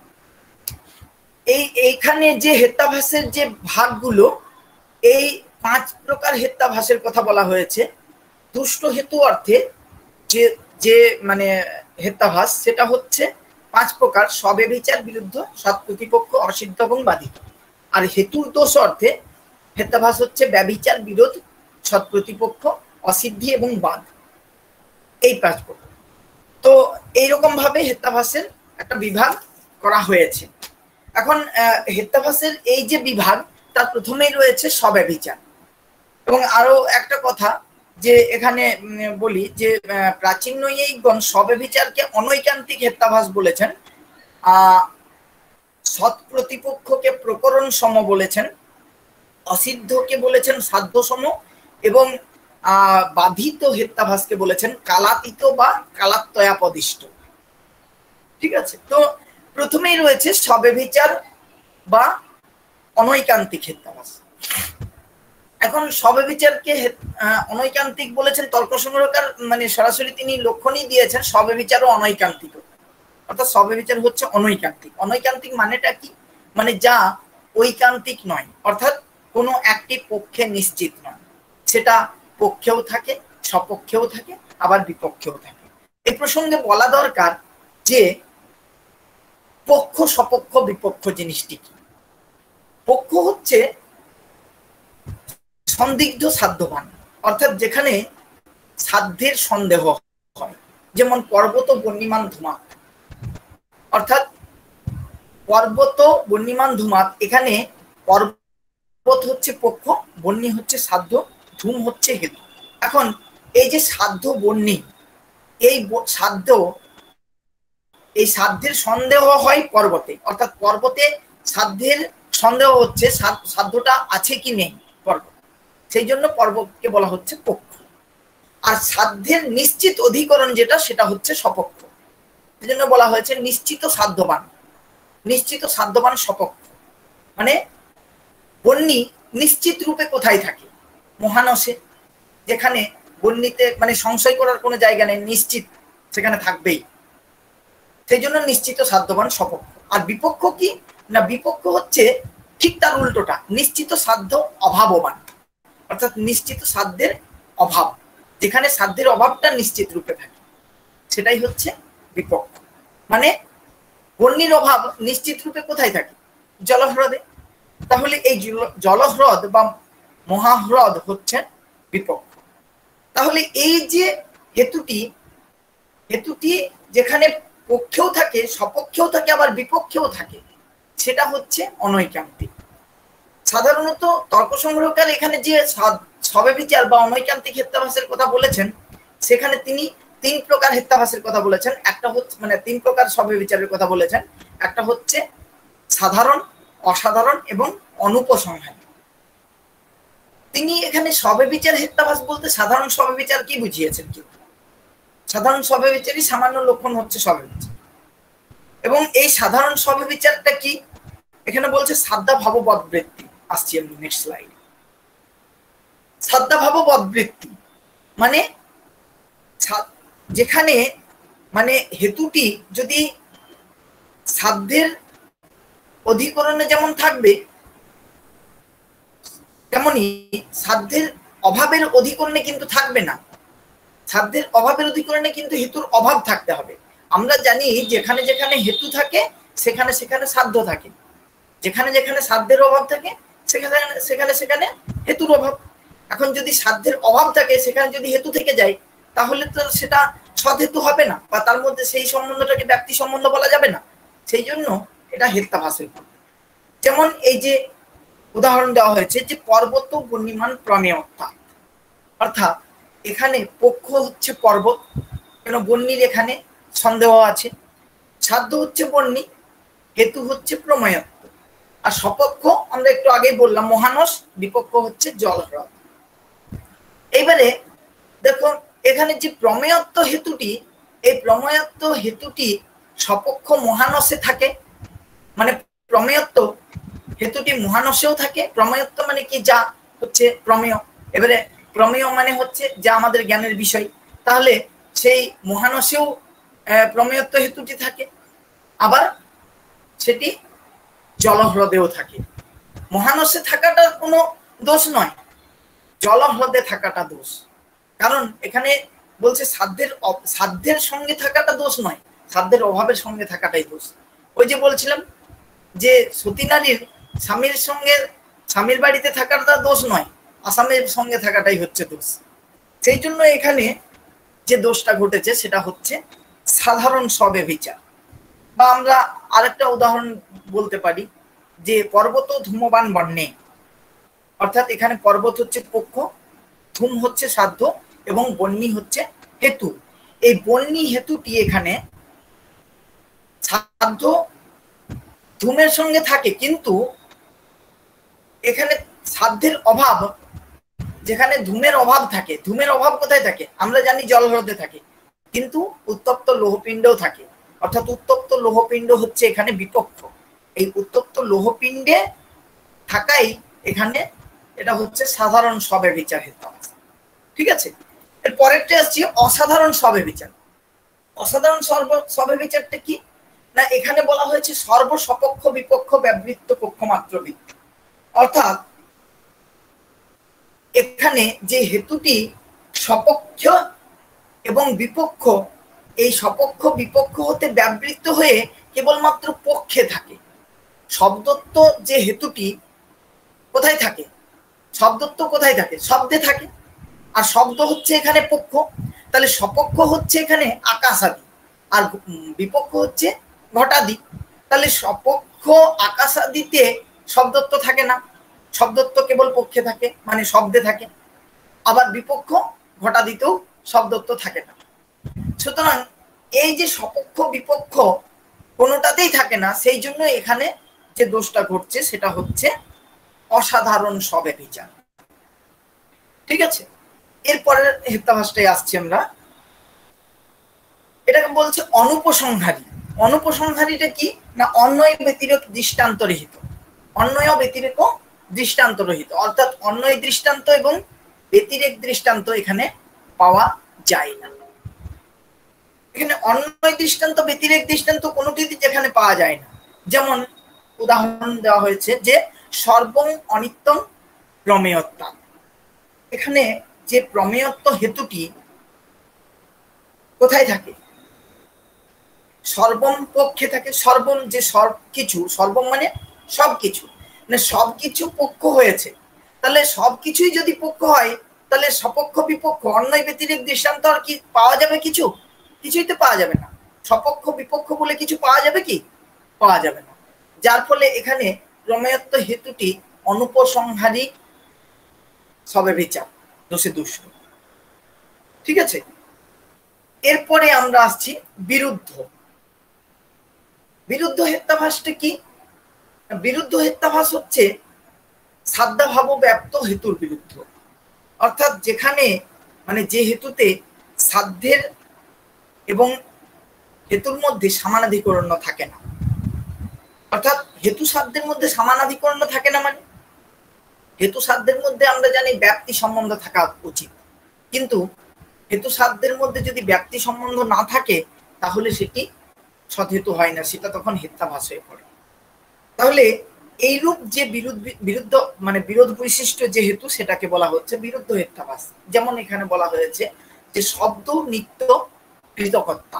এই এইখানে যে হেত্তাভাসের যে ভাগগুলো, এই পাঁচ প্রকার হেত্তাভাসের কথা বলা হয়েছে। তুষ্ট হেতু অর্থে যে যে মানে হেত্তাভাস সেটা হচ্ছে পাঁচ প্রকার: স্বব্যভিচার, বিরুদ্ধ, সৎপ্রতিপক্ষ, অসিদ্ধ এবং বাধিত। আর হেতুর দোষ অর্থে হেত্তাভাস হচ্ছে ব্যভিচার, বিরোধ, সৎপ্রতিপক্ষ, অসিদ্ধি এবং বাদ, এই পাঁচ প্রকার। তো এইরকম ভাবে হেত্তাভাসের একটা বিভাগ করা হয়েছে। এখন হেত্তাভাসের এই যে বিভাগ তার প্রথমেই রয়েছে স্বব্যভিচার। এবং আরো একটা কথা যে এখানে বলি যে প্রাচীন নৈয়ায়িকগণ স্বব্যভিচারকে অনৈকান্তিক হেত্তাভাস বলেছেন, আহ সৎ প্রতিপক্ষকে প্রকরণ সম বলেছেন, অসিদ্ধকে বলেছেন সাধ্য সম এবং আহ বাধিত হেত্তাভাসকে বলেছেন কালাতীত বা কালাত্ময়াপদিষ্ট। ঠিক আছে, তো প্রথমেই রয়েছে স্বব্যভিচার বা অনৈকান্তিক হেত্তাভাস। এখন স্বব্যভিচারকে অনৈকান্তিক বলেছেন তর্ক সংগ্রহকার, মানে সরাসরি তিনি লক্ষণই দিয়েছেন স্বব্যভিচার ও অনৈকান্তিক। অর্থাৎ স্বব্যভিচার হচ্ছে অনৈকান্তিক। অনৈকান্তিক মানেটা কি? মানে যা ঐকান্তিক নয়, অর্থাৎ কোনো একটি পক্ষে নিশ্চিত নয়, সেটা পক্ষেও থাকে, সপক্ষেও থাকে, আবার বিপক্ষেও থাকে। এই প্রসঙ্গে বলা দরকার যে পক্ষ, সপক্ষ, বিপক্ষ জিনিসটি কি? পক্ষ হচ্ছে সন্দিগ্ধ সাধ্যবান, অর্থাৎ যেখানে সাধ্যের সন্দেহ হয়, যেমন পর্বত বন্যিমান ধূমাত। অর্থাৎ পর্বত বন্যিমান ধূমাত, এখানে পর্বত হচ্ছে পক্ষ, বন্যী হচ্ছে সাধ্য, ধূম হচ্ছে হেতু। এখন এই যে সাধ্য বন্যী, এই সাধ্য এই সাধ্যের সন্দেহ হয় পর্বতে, অর্থাৎ পর্বতে সাধ্যের সন্দেহ হচ্ছে সাধ্যটা আছে কি নেই পর্বত, সেই জন্য পর্বতকে বলা হচ্ছে পক্ষ। আর সাধ্যের নিশ্চিত অধিকরণ যেটা, সেটা হচ্ছে সপক্ষ, সেই জন্য বলা হয়েছে নিশ্চিত সাধ্যবান। নিশ্চিত সাধ্যবান সপক্ষ মানে বন্যী নিশ্চিত রূপে কোথায় থাকে? মহানসে, যেখানে বন্যীতে মানে সংশয় করার কোনো জায়গা নেই, নিশ্চিত সেখানে থাকবেই, সেই জন্য নিশ্চিত সাধ্যবান সপক্ষ। আর বিপক্ষ কি না? বিপক্ষ হচ্ছে ঠিক তার উল্টোটা, নিশ্চিত সাধ্য অভাববান, অর্থাৎ নিশ্চিত সাধ্যের অভাব, যেখানে সাধ্যের অভাবটা নিশ্চিত রূপে থাকে, সেটাই হচ্ছে বিপক্ষ। মানে বন্যীর অভাব নিশ্চিত রূপে কোথায় থাকে? জলহ্রদে। তাহলে এই জলহ্রদ বা মহাহ্রদ হচ্ছে বিপক্ষ। তাহলে এই যে হেতুটি, হেতুটি যেখানে পক্ষেও থাকে, সপক্ষেও থাকে, আবার বিপক্ষেও থাকে, সেটা হচ্ছে অনৈকান্তিক। সাধারণত তর্ক সংগ্রহকার এখানে যে স্বব্যভিচার বা অনৈকান্তিক হেত্তাভাসের কথা বলেছেন, সেখানে তিনি তিন প্রকার হেত্তাভাসের কথা বলেছেন। একটা হচ্ছে মানে তিন প্রকার স্বব্যভিচারের কথা বলেছেন। একটা হচ্ছে সাধারণ, অসাধারণ এবং অনুপসংহারী। তিনি এখানে সবে বিচার হেত্যাভাস বলতে সাধারণ সবে বিচার কি বুঝিয়েছেন? কিন্তু সাধারণ সবে বিচারই সামান্য লক্ষণ হচ্ছে সবে বিচার। এবং এই সাধারণ সবে বিচারটা কি? এখানে বলছে সাদ্দা ভাববদ বৃত্তি। আসছি আমি নেক্সট স্লাইড। সাদ্দা ভাববদ বৃত্তি মানে যেখানে মানে হেতুটি যদি সাধ্যের অধিকরণে যেমন থাকবে, তেমনি সাধ্যের অভাবের অধিকরণে কিন্তু থাকবে না। সাধ্যের অভাবের অধিকরণে কিন্তু হেতুর অভাব থাকতে হবে। আমরা জানি যেখানে যেখানে হেতু থাকে সেখানে সেখানে সাধ্য থাকে, যেখানে যেখানে সাধ্যের অভাব থাকে সেখানে সেখানে সেখানে হেতুর অভাব। এখন যদি সাধ্যের অভাব থাকে সেখানে যদি হেতু থেকে যায় তাহলে তো সেটা সদহেতু হবে না, বা তার মধ্যে সেই সম্বন্ধটাকে ব্যক্তি সম্বন্ধ বলা যাবে না। সেই জন্য এটা হেত্যাভাস হইতে হবে। যেমন এই যে উদাহরণ দেওয়া হয়েছে যে পর্বত বন্যিমান প্রমেয়তা, অর্থাৎ এখানে পক্ষ হচ্ছে পর্বত, কেন বন্যির এখানে সন্দেহ আছে, সাধ্য হচ্ছে বন্যী, হেতু হচ্ছে প্রমেয়ত্ব, আর সপক্ষ আমরা একটু আগেই বললাম মহানস, বিপক্ষ হচ্ছে জলহ্রদ। এইবারে দেখো এখানে যে প্রমেয়ত্ব হেতুটি, এই প্রমেয়ত্ব হেতুটি সপক্ষ মহানসে থাকে, মানে প্রমেয়ত্ব হেতুটি মহানসেও থাকে। প্রমেয়ত্ব মানে কি? যা হচ্ছে প্রমেয়। এবারে প্রমেয় মানে হচ্ছে যা আমাদের জ্ঞানের বিষয়, তাহলে সেই মহানসেও প্রমেয়ত্ব হেতুটি থাকে, আবার সেটি জলহ্রদেও থাকে। মহানসে থাকাটা কোনো দোষ নয়, জলহ্রদে থাকাটা দোষ। কারণ এখানে বলছে সাধ্যের সাধ্যের সঙ্গে থাকাটা দোষ নয়, সাধ্যের অভাবের সঙ্গে থাকাটাই দোষ। ওই যে বলছিলাম যে সতী নারীর স্বামীর সঙ্গে স্বামীর বাড়িতে থাকাটা দোষ নয়, আসামের সঙ্গে থাকাটাই হচ্ছে দোষ। সেই জন্য এখানে যে দোষটা ঘটেছে সেটা হচ্ছে সাধারণ সবে বিচার। বা আমরা আরেকটা উদাহরণ বলতে পারি যে পর্বত ধূমবান বন্যে, অর্থাৎ এখানে পর্বত হচ্ছে পক্ষ, ধূম হচ্ছে সাধ্য এবং বন্যী হচ্ছে হেতু। এই বন্যী হেতুটি এখানে সাধ্য ধূমের সঙ্গে থাকে, কিন্তু এখানে সাধ্যের অভাব, যেখানে ধূমের অভাব থাকে, ধূমের অভাব কোথায় থাকে? আমরা জানি জলহ্রদে থাকে, কিন্তু উত্তপ্ত লৌহপিণ্ডও থাকে, অর্থাৎ উত্তপ্ত লৌহপিণ্ড হচ্ছে এখানে বিপক্ষ। এই উত্তপ্ত লৌহপিণ্ডে থাকাই এখানে এটা হচ্ছে সাধারণ সবে বিচার হেত্যাভাস। ঠিক আছে, এর পরেরটা আসছি অসাধারণ সবে বিচার। অসাধারণ সর্ব সবে বিচারটা কি না, এখানে বলা হয়েছে সর্বসপক্ষ বিপক্ষ ব্যবৃত্ত পক্ষ মাত্র বৃত্ত, অর্থাৎ এখানে যে হেতুটি সপক্ষ এবং বিপক্ষ, এই সপক্ষ বিপক্ষ হতে ব্যবৃত্ত হয়ে কেবলমাত্র পক্ষে থাকে। শব্দত্ব যে হেতুটি কোথায় থাকে? শব্দত্ব কোথায় থাকে? শব্দে থাকে, আর শব্দ হচ্ছে এখানে পক্ষ, তাহলে সপক্ষ হচ্ছে এখানে আকাশাদি আর বিপক্ষ হচ্ছে ঘটাদি। তাহলে সপক্ষ আকাশাদিতে শব্দত্ব থাকে না, শব্দত্ব কেবল পক্ষে থাকে, মানে শব্দে থাকে। আবার বিপক্ষ ঘটাদিতেও শব্দত্ব থাকে না। সুতরাং এই যে সপক্ষ বিপক্ষ কোনোটাতেই থাকে না, সেই জন্য এখানে যে দোষটা ঘটছে সেটা হচ্ছে অসাধারণ সবে বিচার। ঠিক আছে, এরপরের হেত্যাভাসটাই আসছি আমরা। এটাকে বলছে অনুপসংহারী। অনুপসংহারীটা কি না, অন্যয় ব্যতিরেক দৃষ্টান্ত রহিত। অন্যয় ব্যতিরেক দৃষ্টান্ত রহিত, অর্থাৎ অন্যয় দৃষ্টান্ত এবং ব্যতিরেক দৃষ্টান্ত এখানে পাওয়া যায় না। এখানে অন্যয় দৃষ্টান্ত ব্যতিরেক দৃষ্টান্ত কোনোটি যেখানে পাওয়া যায় না, যেমন উদাহরণ দেওয়া হয়েছে যে সর্বং অনিত্যং প্রমেয়ত্বা। এখানে যে প্রমেয়ত্ব হেতুটি কোথায় থাকে? সর্বম পক্ষে থাকে। সর্বম যে সব কিছু, সর্বম মানে সব কিছু, মানে সব কিছু পক্ষ হয়েছে, তাহলে সব কিছুই যদি পক্ষ হয় তাহলে সপক্ষ বিপক্ষ অন্যয় ব্যতিরেক দৃষ্টান্ত আর কি পাওয়া যাবে? কিছু কিছুই তো পাওয়া যাবে না। সপক্ষ বিপক্ষ বলে কিছু পাওয়া যাবে কি? পাওয়া যাবে না। যার ফলে এখানে প্রমেয়ত্ব হেতুটি অনুপসংহারী সবে বিচার, দোষে দুষ্ট। ঠিক আছে, এরপরে আমরা আসছি বিরুদ্ধ। বিরুদ্ধ হেত্যাভাসটা কি? বিরুদ্ধ হেত্যাভাস হচ্ছে সাধ্যাভাব ব্যাপ্ত হেতুর বিরুদ্ধে, অর্থাৎ যেখানে মানে যে হেতুতে সাধ্যের এবং হেতুর মধ্যে সমানাধিকরণ থাকে না, অর্থাৎ হেতু সাধ্যের মধ্যে সমানাধিকরণ থাকে না মানে হেতু সাধ্যের মধ্যে আমরা জানি ব্যাপ্তি সম্বন্ধ থাকা উচিত, কিন্তু হেতু সাধ্যের মধ্যে যদি ব্যাপ্তি সম্বন্ধ না থাকে তাহলে সেটি সদহেতু হয় না, সেটা তখন হেত্যাভাস হয়ে পড়ে। তাহলে এইরূপ যে বিরোধ বিরুদ্ধ মানে বিরোধ বৈশিষ্ট্য যে হেতু সেটাকে বলা হচ্ছে বিরুদ্ধ হেত্যাভাস। যেমন এখানে বলা হয়েছে যে শব্দ নিত্য কৃতকর্তা,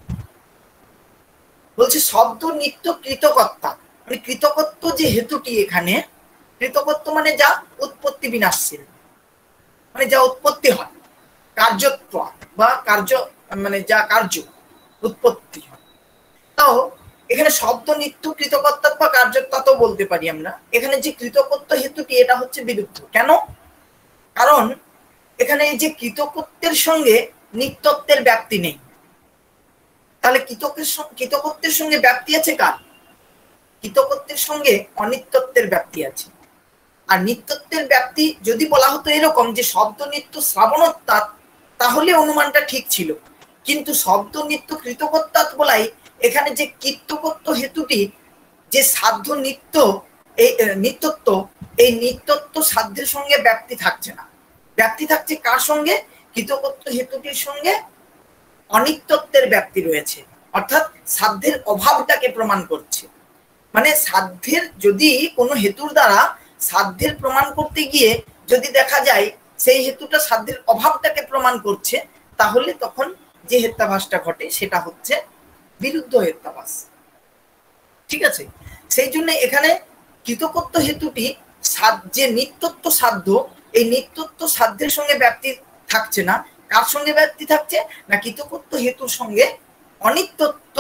বলছে শব্দ নিত্য কৃতকর্তা, মানে কৃতকর্ত যে হেতুটি এখানে, কৃতকর্ত মানে যা উৎপত্তি বিনাশশীল, মানে যা উৎপত্তি হয়, কার্যত্ব বা কার্য মানে যা কার্য উৎপত্তি হয়। তাও এখানে শব্দ নিত্য কৃতকর্তা বা কার্যত্ব তো বলতে পারি আমরা, এখানে যে কৃতকর্ত হেতুটি এটা হচ্ছে বিরুদ্ধ। কেন? কারণ এখানে এই যে কৃতকর্তের সঙ্গে নিত্যত্বের ব্যাপ্তি নেই, তাহলে কৃতকের কৃতকর্তের সঙ্গে ব্যাপ্তি আছে কার? কৃতকর্তের সঙ্গে অনিত্যত্বের ব্যাপ্তি আছে। আর নিত্যত্বের ব্যাপ্তি যদি বলা হতো এরকম যে শব্দ নিত্য শ্রাবণোত্তাৎ, তাহলে অনুমানটা ঠিক ছিল, কিন্তু শব্দ নিত্য কৃতকর্তাৎ বলাই এখানে যে কৃতকর্ত হেতুটি যে সাধ্য নিত্য এই নিত্যত্ব, এই নিত্যত্ব সাধ্যের সঙ্গে ব্যাপ্তি থাকছে না, ব্যাপ্তি থাকছে কার সঙ্গে? কৃতকর্ত হেতুটির সঙ্গে অনিত্যত্বের ব্যাপ্তি রয়েছে, অর্থাৎ সাধ্যের অভাবটাকে প্রমাণ করছে। মানে সাধ্যের যদি কোনো হেতুর দ্বারা সাধ্যের প্রমাণ করতে গিয়ে যদি দেখা যায় সেই হেতুটা সাধ্যের অভাবটাকে প্রমাণ করছে, তাহলে তখন যে হেত্যাভাসটা ঘটে সেটা হচ্ছে বিরুদ্ধ হেত্যাভাস। ঠিক আছে, সেই জন্য এখানে কৃতকর্ত হেতুটি যে নিত্যত্ব সাধ্য, এই নিত্যত্ব সাধ্যের সঙ্গে ব্যাপ্তি থাকছে না, কার সঙ্গে ব্যাপ্তি থাকছে না? কৃতকর্ত হেতুর সঙ্গে অনিত্যত্ব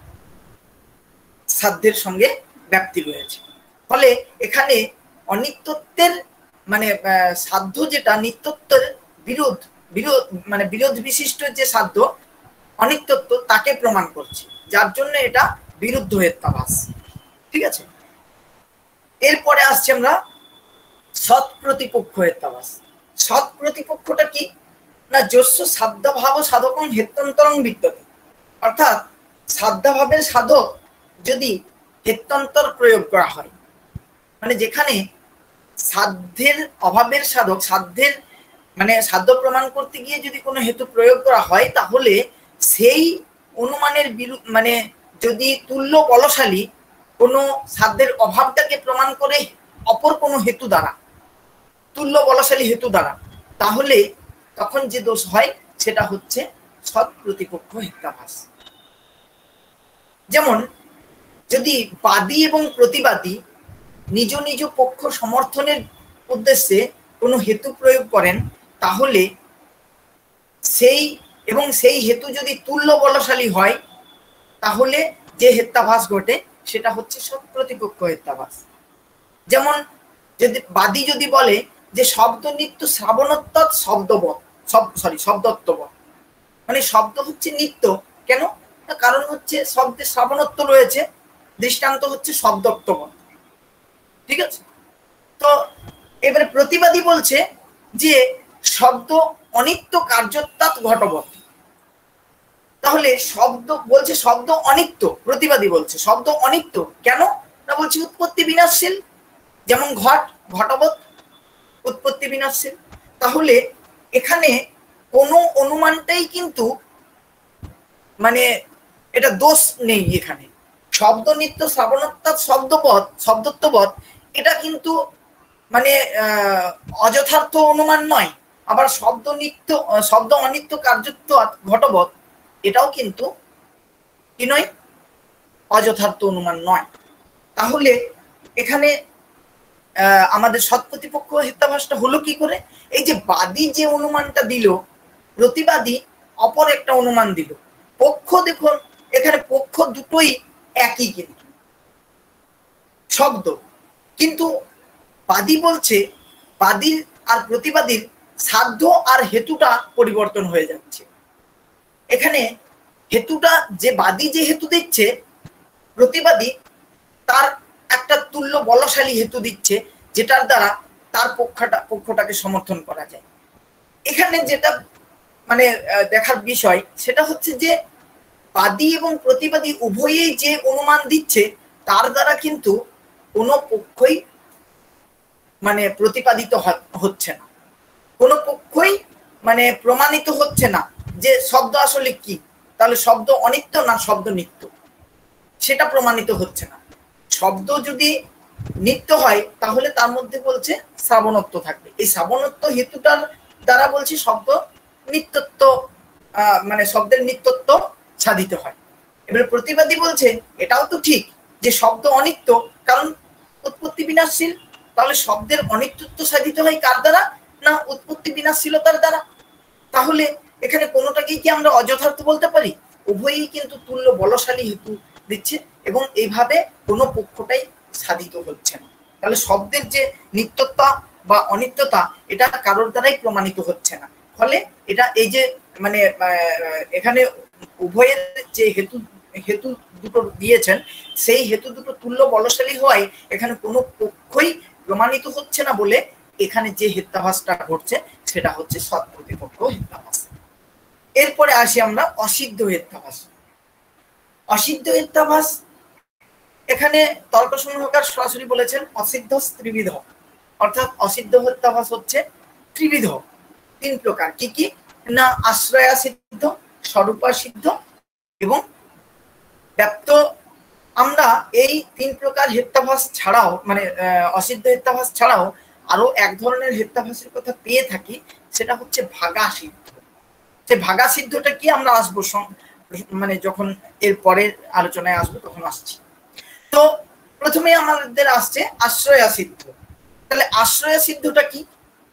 সাধ্যের সঙ্গে ব্যাপ্তি রয়েছে। ফলে এখানে অনিত্যত্বের মানে সাধ্য যেটা নিত্যত্বের বিরোধ বিরোধ মানে বিরোধ বিশিষ্ট যে সাধ্য অনিত্যত্ব তাকে প্রমাণ করছে, যার জন্য এটা বিরুদ্ধ হেত্যাভাস। ঠিক আছে, এরপরে আসছে আমরা সৎ প্রতিপক্ষ হেত্যাভাস। সৎ প্রতিপক্ষটা কি না? যস্য সাধ্যাভাব সাধকং হেত্যন্তরং বিদ্যতে, অর্থাৎ সাধ্যাভাবের সাধক যদি হেত্যন্তর প্রয়োগ করা হয়, মানে যেখানে সাধ্যের অভাবের সাধক সাধ্যের মানে সাধ্য প্রমাণ করতে গিয়ে যদি কোনো হেতু প্রয়োগ করা হয়, তাহলে সেই অনুমানের বিরুদ্ধ মানে যদি তুল্য বলশালী কোনো সাধ্যের অভাবটাকে প্রমাণ করে অপর কোনো হেতু দ্বারা, তুল্য বলশালী হেতু দ্বারা, তাহলে তখন যে দোষ হয় সেটা হচ্ছে সৎ প্রতিপক্ষ হেত্যাভাস। যেমন যদি বাদী এবং প্রতিবাদী নিজ নিজ পক্ষ সমর্থনের উদ্দেশ্যে কোনো হেতু প্রয়োগ করেন, তাহলে সেই এবং সেই হেতু যদি তুল্য বলশালী হয়, তাহলে যে হেত্যাভাস ঘটে সেটা হচ্ছে সৎ প্রতিপক্ষ হেত্যাভাস। যেমন যদি বাদী যদি বলে যে শব্দ নিত্য শ্রাবণত্ব শব্দবৎ সরি শব্দত্ববৎ, মানে শব্দ হচ্ছে নিত্য, কেন? কারণ হচ্ছে শব্দের শ্রাবণত্ব রয়েছে, দৃষ্টান্ত হচ্ছে শব্দত্ববৎ। ঠিক আছে, তো এবারে প্রতিবাদী বলছে যে শব্দ অনিত্য কার্যত্বাৎ ঘটবৎ, তাহলে শব্দ বলছে শব্দ অনিত্য, প্রতিবাদী বলছে শব্দ অনিত্য, কেন না? বলছে উৎপত্তি বিনাশশীল, যেমন ঘট ঘটবৎ উৎপত্তি বিনাশশীল। তাহলে এখানে কোনো অনুমানটাই কিন্তু মানে এটা দোষ নেই, এখানে শব্দ নিত্য শ্রাবণত্বাৎ শব্দপদ শব্দত্ববৎ এটা কিন্তু মানে আহ অযথার্থ অনুমান নয়, আবার শব্দ নিত্য শব্দ অনিত্য কার্যত্বাৎ ঘটবৎ এটাও কিন্তু কি নয়? অযথার্থ অনুমান নয়। তাহলে এখানে আহ আমাদের সৎ প্রতিপক্ষ হেত্যাভাসটা হলো কি করে? এই যে বাদী যে অনুমানটা দিল, প্রতিবাদী অপর একটা অনুমান দিল, পক্ষ দেখুন এখানে পক্ষ দুটোই একই কিন্তু শব্দ, কিন্তু বাদী বলছে বাদীর আর প্রতিবাদীর সাধ্য আর হেতুটা পরিবর্তন হয়ে যাচ্ছে। এখানে হেতুটা যে বাদী যে হেতু দিচ্ছে, প্রতিবাদী তার একটা তুল্য বলশালী হেতু দিচ্ছে, যেটার দ্বারা তার পক্ষটা পক্ষটাকে সমর্থন করা যায়। এখানে যেটা মানে দেখার বিষয় সেটা হচ্ছে যে বাদী এবং প্রতিবাদী উভয়েই যে অনুমান দিচ্ছে তার দ্বারা কিন্তু কোনো পক্ষই মানে প্রতিপাদিত হচ্ছে না, কোনো পক্ষই মানে প্রমাণিত হচ্ছে না যে শব্দ আসলে কি, তাহলে শব্দ অনিত্য না শব্দ নিত্য, সেটা প্রমাণিত হচ্ছে না। শব্দ যদি নিত্য হয় তাহলে তার মধ্যে বলছে শ্রাবণত্ব থাকবে, এই শ্রাবণত্ব হেতুটার দ্বারা বলছি শব্দ নিত্যত্ব আহ মানে শব্দের নিত্যত্ব সাধিত হয়। এবারে প্রতিবাদী বলছে এটাও তো ঠিক যে শব্দ অনিত্য, কারণ উৎপত্তি বিনাশশীল, তাহলে শব্দের অনিত্যত্ব সাধিত হয় কার দ্বারা, না উৎপত্তি বিনাশশীলতার দ্বারা। তাহলে এখানে কোনোটাকেই কি আমরা অযথার্থ বলতে পারি? উভয়ই কিন্তু তুল্য বলশালী হেতু দিচ্ছে এবং এইভাবে কোনো পক্ষটাই সাধিত হচ্ছে না। তাহলে শব্দের যে নিত্যতা বা অনিত্যতা এটা কারোর দ্বারাই প্রমাণিত হচ্ছে না। ফলে এটা এই যে মানে এখানে উভয়ের যে হেতু হেতু দুটো দিয়েছেন সেই হেতু দুটো তুল্য বলশালী হওয়ায় এখানে কোনো পক্ষই প্রমাণিত হচ্ছে না বলে এখানে যে হেত্যাভাসটা ঘটছে সেটা হচ্ছে সৎ প্রতিপক্ষ হেত্যাভাস। এরপরে আসি আমরা অসিদ্ধ হেত্যাভাস। অসিদ্ধ হেত্যাভাস এখানে তর্ক সংগ্রহকার সরাসরি বলেছেন অসিদ্ধ ত্রিবিধ, অর্থাৎ অসিদ্ধ হেত্যাভাস হচ্ছে ত্রিবিধ, তিন প্রকার। কি কি না আশ্রয়া সিদ্ধ, স্বরূপা সিদ্ধ এবং ব্যাপ্ত। আমরা এই তিন প্রকার হেত্যাভাস ছাড়াও মানে অসিদ্ধ হেত্যাভাস ছাড়াও আরো এক ধরনের হেত্যাভাসের কথা পেয়ে থাকি, সেটা হচ্ছে ভাগা সিদ্ধ। সে ভাগা সিদ্ধটা কি আমরা আসবো মানে যখন এর পরের আলোচনায় আসবো তখন আসছি। তো প্রথমে আমাদের আসছে আশ্রয়া সিদ্ধ। তাহলে আশ্রয়া সিদ্ধটা কি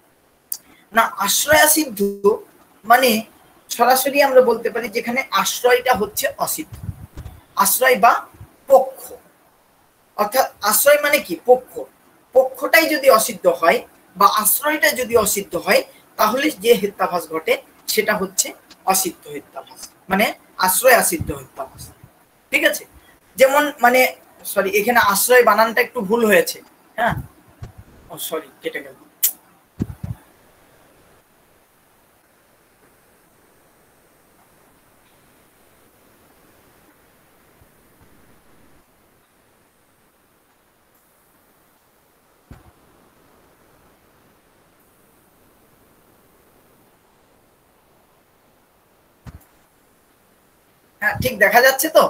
না, আশ্রয়া সিদ্ধ মানে সরাসরি আমরা বলতে পারি যেখানে আশ্রয়টা হচ্ছে অসিদ্ধ, আশ্রয় বা পক্ষ, অর্থাৎ আশ্রয় মানে কি পক্ষ, পক্ষটাই যদি অসিদ্ধ হয় বা আশ্রয়টা যদি অসিদ্ধ হয় তাহলে যে হেত্যাভাস ঘটে সেটা হচ্ছে অসিদ্ধ হেত্যাভাস, মানে আশ্রয় অসিদ্ধ হেত্যাভাস। ঠিক আছে, যেমন মানে সরি এখানে আশ্রয় বানানটা একটু ভুল হয়েছে, হ্যাঁ ও সরি কেটে গেল। হ্যাঁ ঠিক দেখা যাচ্ছে তো,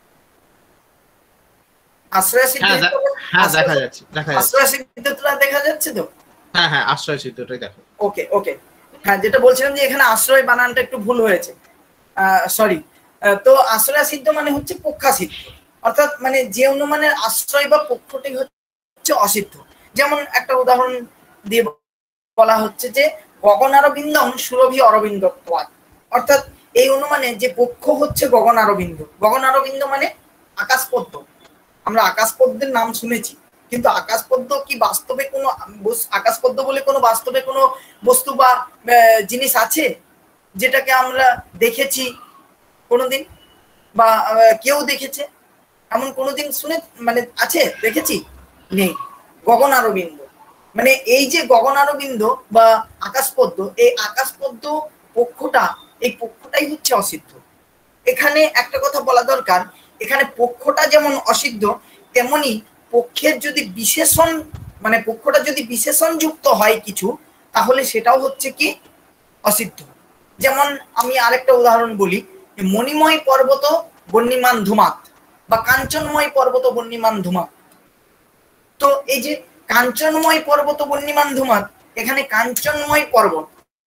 আশ্রয় সিদ্ধ হ্যাঁ দেখা যাচ্ছে, দেখা যাচ্ছে আশ্রয় সিদ্ধটা দেখা যাচ্ছে তো, হ্যাঁ হ্যাঁ আশ্রয় সিদ্ধটাই দেখো। ওকে ওকে হ্যাঁ, যেটা বলছিলাম যে এখানে আশ্রয় বানানটা একটু ভুল হয়েছে, সরি। তো আশ্রয় সিদ্ধ মানে হচ্ছে পক্ষা সিদ্ধ, অর্থাৎ মানে যে অনুমানের আশ্রয় বা পক্ষটি হচ্ছে অসিদ্ধ। যেমন একটা উদাহরণ দিয়ে বলা হচ্ছে যে গগনারবিন্দম সুরভি অরবিন্দত্বাৎ, অর্থাৎ এই অনুমানে যে পক্ষ হচ্ছে গগনারবিন্দ। গগনারবিন্দ মানে আকাশপদ্ম, আমরা আকাশপদ্মের নাম শুনেছি, কিন্তু আকাশপদ্ম কি বাস্তবে কোনো আকাশপদ্ম বলে কোনো বাস্তবে কোনো বস্তু বা জিনিস আছে যেটাকে আমরা দেখেছি কোনোদিন বা কেউ দেখেছে এমন কোনোদিন শুনে মানে আছে দেখেছি নেই। গগনারবিন্দ মানে এই যে গগনারবিন্দ বা আকাশপদ্ম, এই আকাশপদ্ম পক্ষটা, এই পক্ষটাই হচ্ছে অসিদ্ধ। এখানে একটা কথা বলা দরকার, এখানে পক্ষটা যেমন অসিদ্ধ তেমনি পক্ষের যদি বিশেষণ মানে পক্ষটা যদি বিশেষণ যুক্ত হয় কিছু তাহলে সেটাও হচ্ছে কি অসিদ্ধ। যেমন আমি আরেকটা উদাহরণ বলি, মণিময় পর্বত বন্যিমান ধুমাত বা কাঞ্চনময় পর্বত বন্যিমান ধুমাত। তো এই যে কাঞ্চনময় পর্বত বন্যিমান ধুমাত, এখানে কাঞ্চনময় পর্বত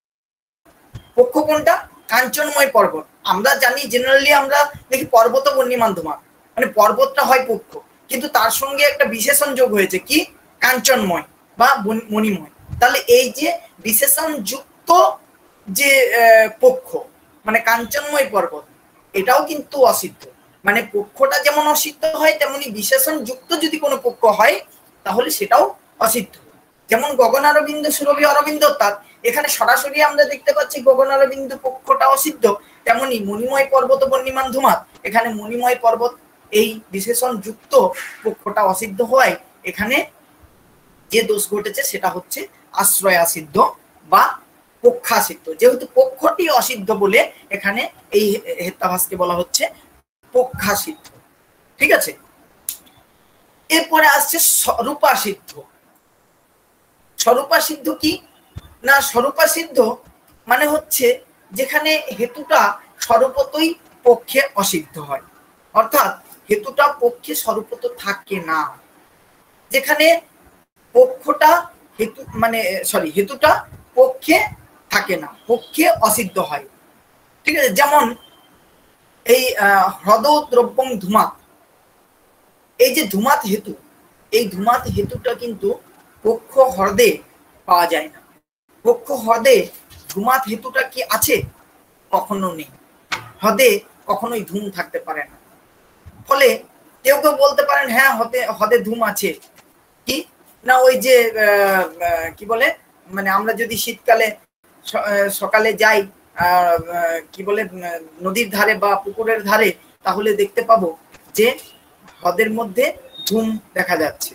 পক্ষ কোনটা, কাঞ্চনময় পর্বত। আমরা জানি জেনারেলি আমরা দেখি পর্বত বন্যিমান ধুমাত মানে পর্বতটা হয় পক্ষ, কিন্তু তার সঙ্গে একটা বিশেষণ যোগ হয়েছে কি কাঞ্চনময় বা মণিময়। তাহলে এই যে বিশেষণ যুক্ত যে পক্ষ মানে কাঞ্চনময় পর্বত, এটাও কিন্তু অসিদ্ধ। মানে পক্ষটা যেমন অসিদ্ধ হয় তেমনি বিশেষণ যুক্ত যদি কোনো পক্ষ হয় তাহলে সেটাও অসিদ্ধ। যেমন গগনারবিন্দ সুরভি অরবিন্দ, তার এখানে সরাসরি আমরা দেখতে পাচ্ছি গগনারবিন্দ পক্ষটা অসিদ্ধ, তেমনি মণিময় পর্বত বন্যিমান ধুমাত, এখানে মণিময় পর্বত এই বিশেষণ যুক্ত পক্ষটা অসিদ্ধ হওয়ায় এখানে যে দোষ ঘটেছে সেটা হচ্ছে আশ্রয়াসিদ্ধ বা পক্ষাসিদ্ধ। যেহেতু পক্ষটি অসিদ্ধ বলে এখানে এই হেত্যাভাসকে বলা হচ্ছে পক্ষাসিদ্ধ। ঠিক আছে, এরপরে আসছে স্বরূপাসিদ্ধ। স্বরূপাসিদ্ধ কি না, স্বরূপাসিদ্ধ মানে হচ্ছে যেখানে হেতুটা স্বরূপতই পক্ষে অসিদ্ধ হয়, অর্থাৎ হেতুটা পক্ষে স্বরূপত থাকে না, যেখানে পক্ষটা হেতু মানে সরি হেতুটা পক্ষে থাকে না, পক্ষে অসিদ্ধ হয়। ঠিক আছে, যেমন এই হ্রদ দ্রব্যং ধূমাৎ, এই যে ধূমাৎ হেতু, এই ধূমাৎ হেতুটা কিন্তু পক্ষ হ্রদে পাওয়া যায় না। পক্ষ হ্রদে ধূমাৎ হেতুটা কি আছে? কখনো নেই। হ্রদে কখনোই ধূম থাকতে পারে না। ফলে কেউ কেউ বলতে পারেন হ্যাঁ হ্রদে হ্রদে ধূম আছে, কি না ওই যে কি বলে মানে আমরা যদি শীতকালে সকালে যাই কি বলে নদীর ধারে বা পুকুরের ধারে, তাহলে দেখতে পাবো যে হ্রদের মধ্যে ধূম দেখা যাচ্ছে।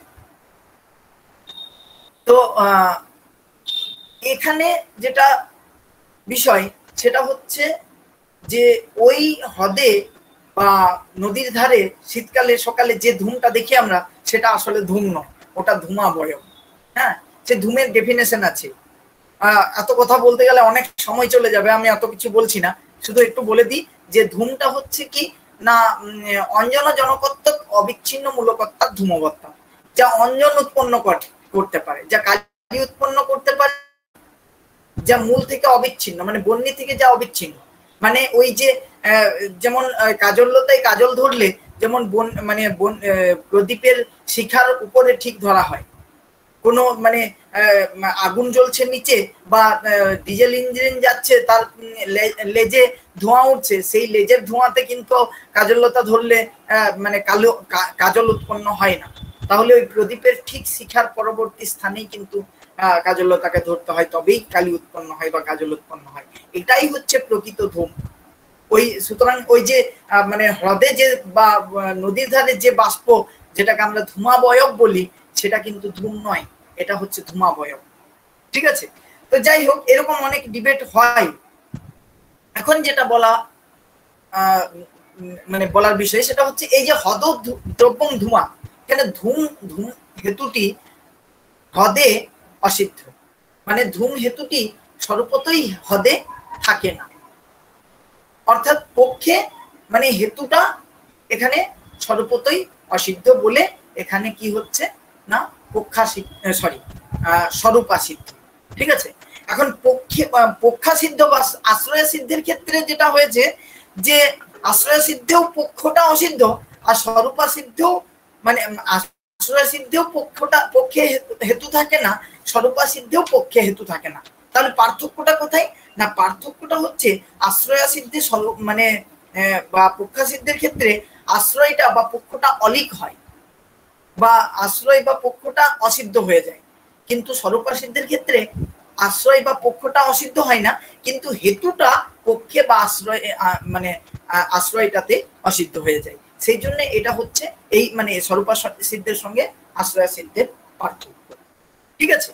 তো এখানে যেটা বিষয় সেটা হচ্ছে যে ওই হ্রদে বা নদীর ধারে শীতকালে সকালে যে ধূমটা দেখি আমরা, সেটা আসলে ধূম নয়, ওটা ধূমাবয়ব। হ্যাঁ, সে ধূমের ডেফিনেশন আছে। আহ এত কথা বলতে গেলে অনেক সময় চলে যাবে, আমি এত কিছু বলছি না, শুধু একটু বলে দিই যে ধূমটা হচ্ছে কি না অঞ্জন জনকত্ব অবিচ্ছিন্ন মূলকত্তা ধূমবত্তা, যা অঞ্জন উৎপন্ন করতে পারে, যা কালি উৎপন্ন করতে পারে, যা মূল থেকে অবিচ্ছিন্ন মানে বন্যি থেকে যা অবিচ্ছিন্ন। মানে ওই যে যেমন কাজললতায় কাজল ধরলে যেমন বন মানে প্রদীপের শিখার উপরে ঠিক ধরা হয়, কোনো মানে আগুন জ্বলছে নিচে বা ডিজেল ইঞ্জিন যাচ্ছে তার লেজে ধোঁয়া উঠছে, সেই লেজের ধোঁয়াতে কিন্তু কাজললতা ধরলে মানে কালো কাজল উৎপন্ন হয় না। তাহলে ওই প্রদীপের ঠিক শিখার পরবর্তী স্থানেই কিন্তু আহ কাজললতাকে ধরতে হয়, তবেই কালি উৎপন্ন হয় বা কাজল উৎপন্ন হয়। এটাই হচ্ছে প্রকৃত ধূম। ওই সুতরাং ওই যে মানে হ্রদে যে বা নদীর ধারে যে বাষ্প, যেটাকে আমরা ধূমাবয়ব বলি, সেটা কিন্তু ধূম নয়, এটা হচ্ছে ধূমাবয়ব। ঠিক আছে, তো যাই হোক, এরকম অনেক ডিবেট হয়। এখন যেটা বলা আহ মানে বলার বিষয় সেটা হচ্ছে এই যে হ্রদ দ্রব্যং ধূমা, এখানে ধূম ধূম হেতুটি হ্রদে অসিদ্ধ, মানে ধূম হেতুটি স্বরূপতই হ্রদে থাকে না, অর্থাৎ পক্ষে মানে হেতুটা এখানে স্বরূপতই অসিদ্ধ বলে এখানে কি হচ্ছে না পক্ষাসিদ্ধ সরি স্বরূপাসিদ্ধ। ঠিক আছে, এখন পক্ষে পক্ষাসিদ্ধ বা আশ্রয় সিদ্ধের ক্ষেত্রে যেটা হয়েছে যে আশ্রয় সিদ্ধেও পক্ষটা অসিদ্ধ আর স্বরূপাসিদ্ধেও মানে আশ্রয় সিদ্ধেও পক্ষটা পক্ষে হেতু থাকে না, স্বরূপাসিদ্ধেও পক্ষে হেতু থাকে না। তাহলে পার্থক্যটা কোথায় না, পার্থক্যটা হচ্ছে আশ্রয় সিদ্ধে মানে বা পক্ষাসিদ্ধের ক্ষেত্রে আশ্রয়টা বা পক্ষটা অলিক হয় বা আশ্রয় বা পক্ষটা অসিদ্ধ হয়ে যায়, কিন্তু স্বরূপাসিদ্ধের ক্ষেত্রে আশ্রয় বা পক্ষটা অসিদ্ধ হয় না, কিন্তু হেতুটা পক্ষে বা আশ্রয় মানে আশ্রয়টাতে অসিদ্ধ হয়ে যায়। সেই জন্য এটা হচ্ছে এই মানে স্বরূপাসিদ্ধের সঙ্গে আশ্রয় সিদ্ধের পার্থক্য। ঠিক আছে,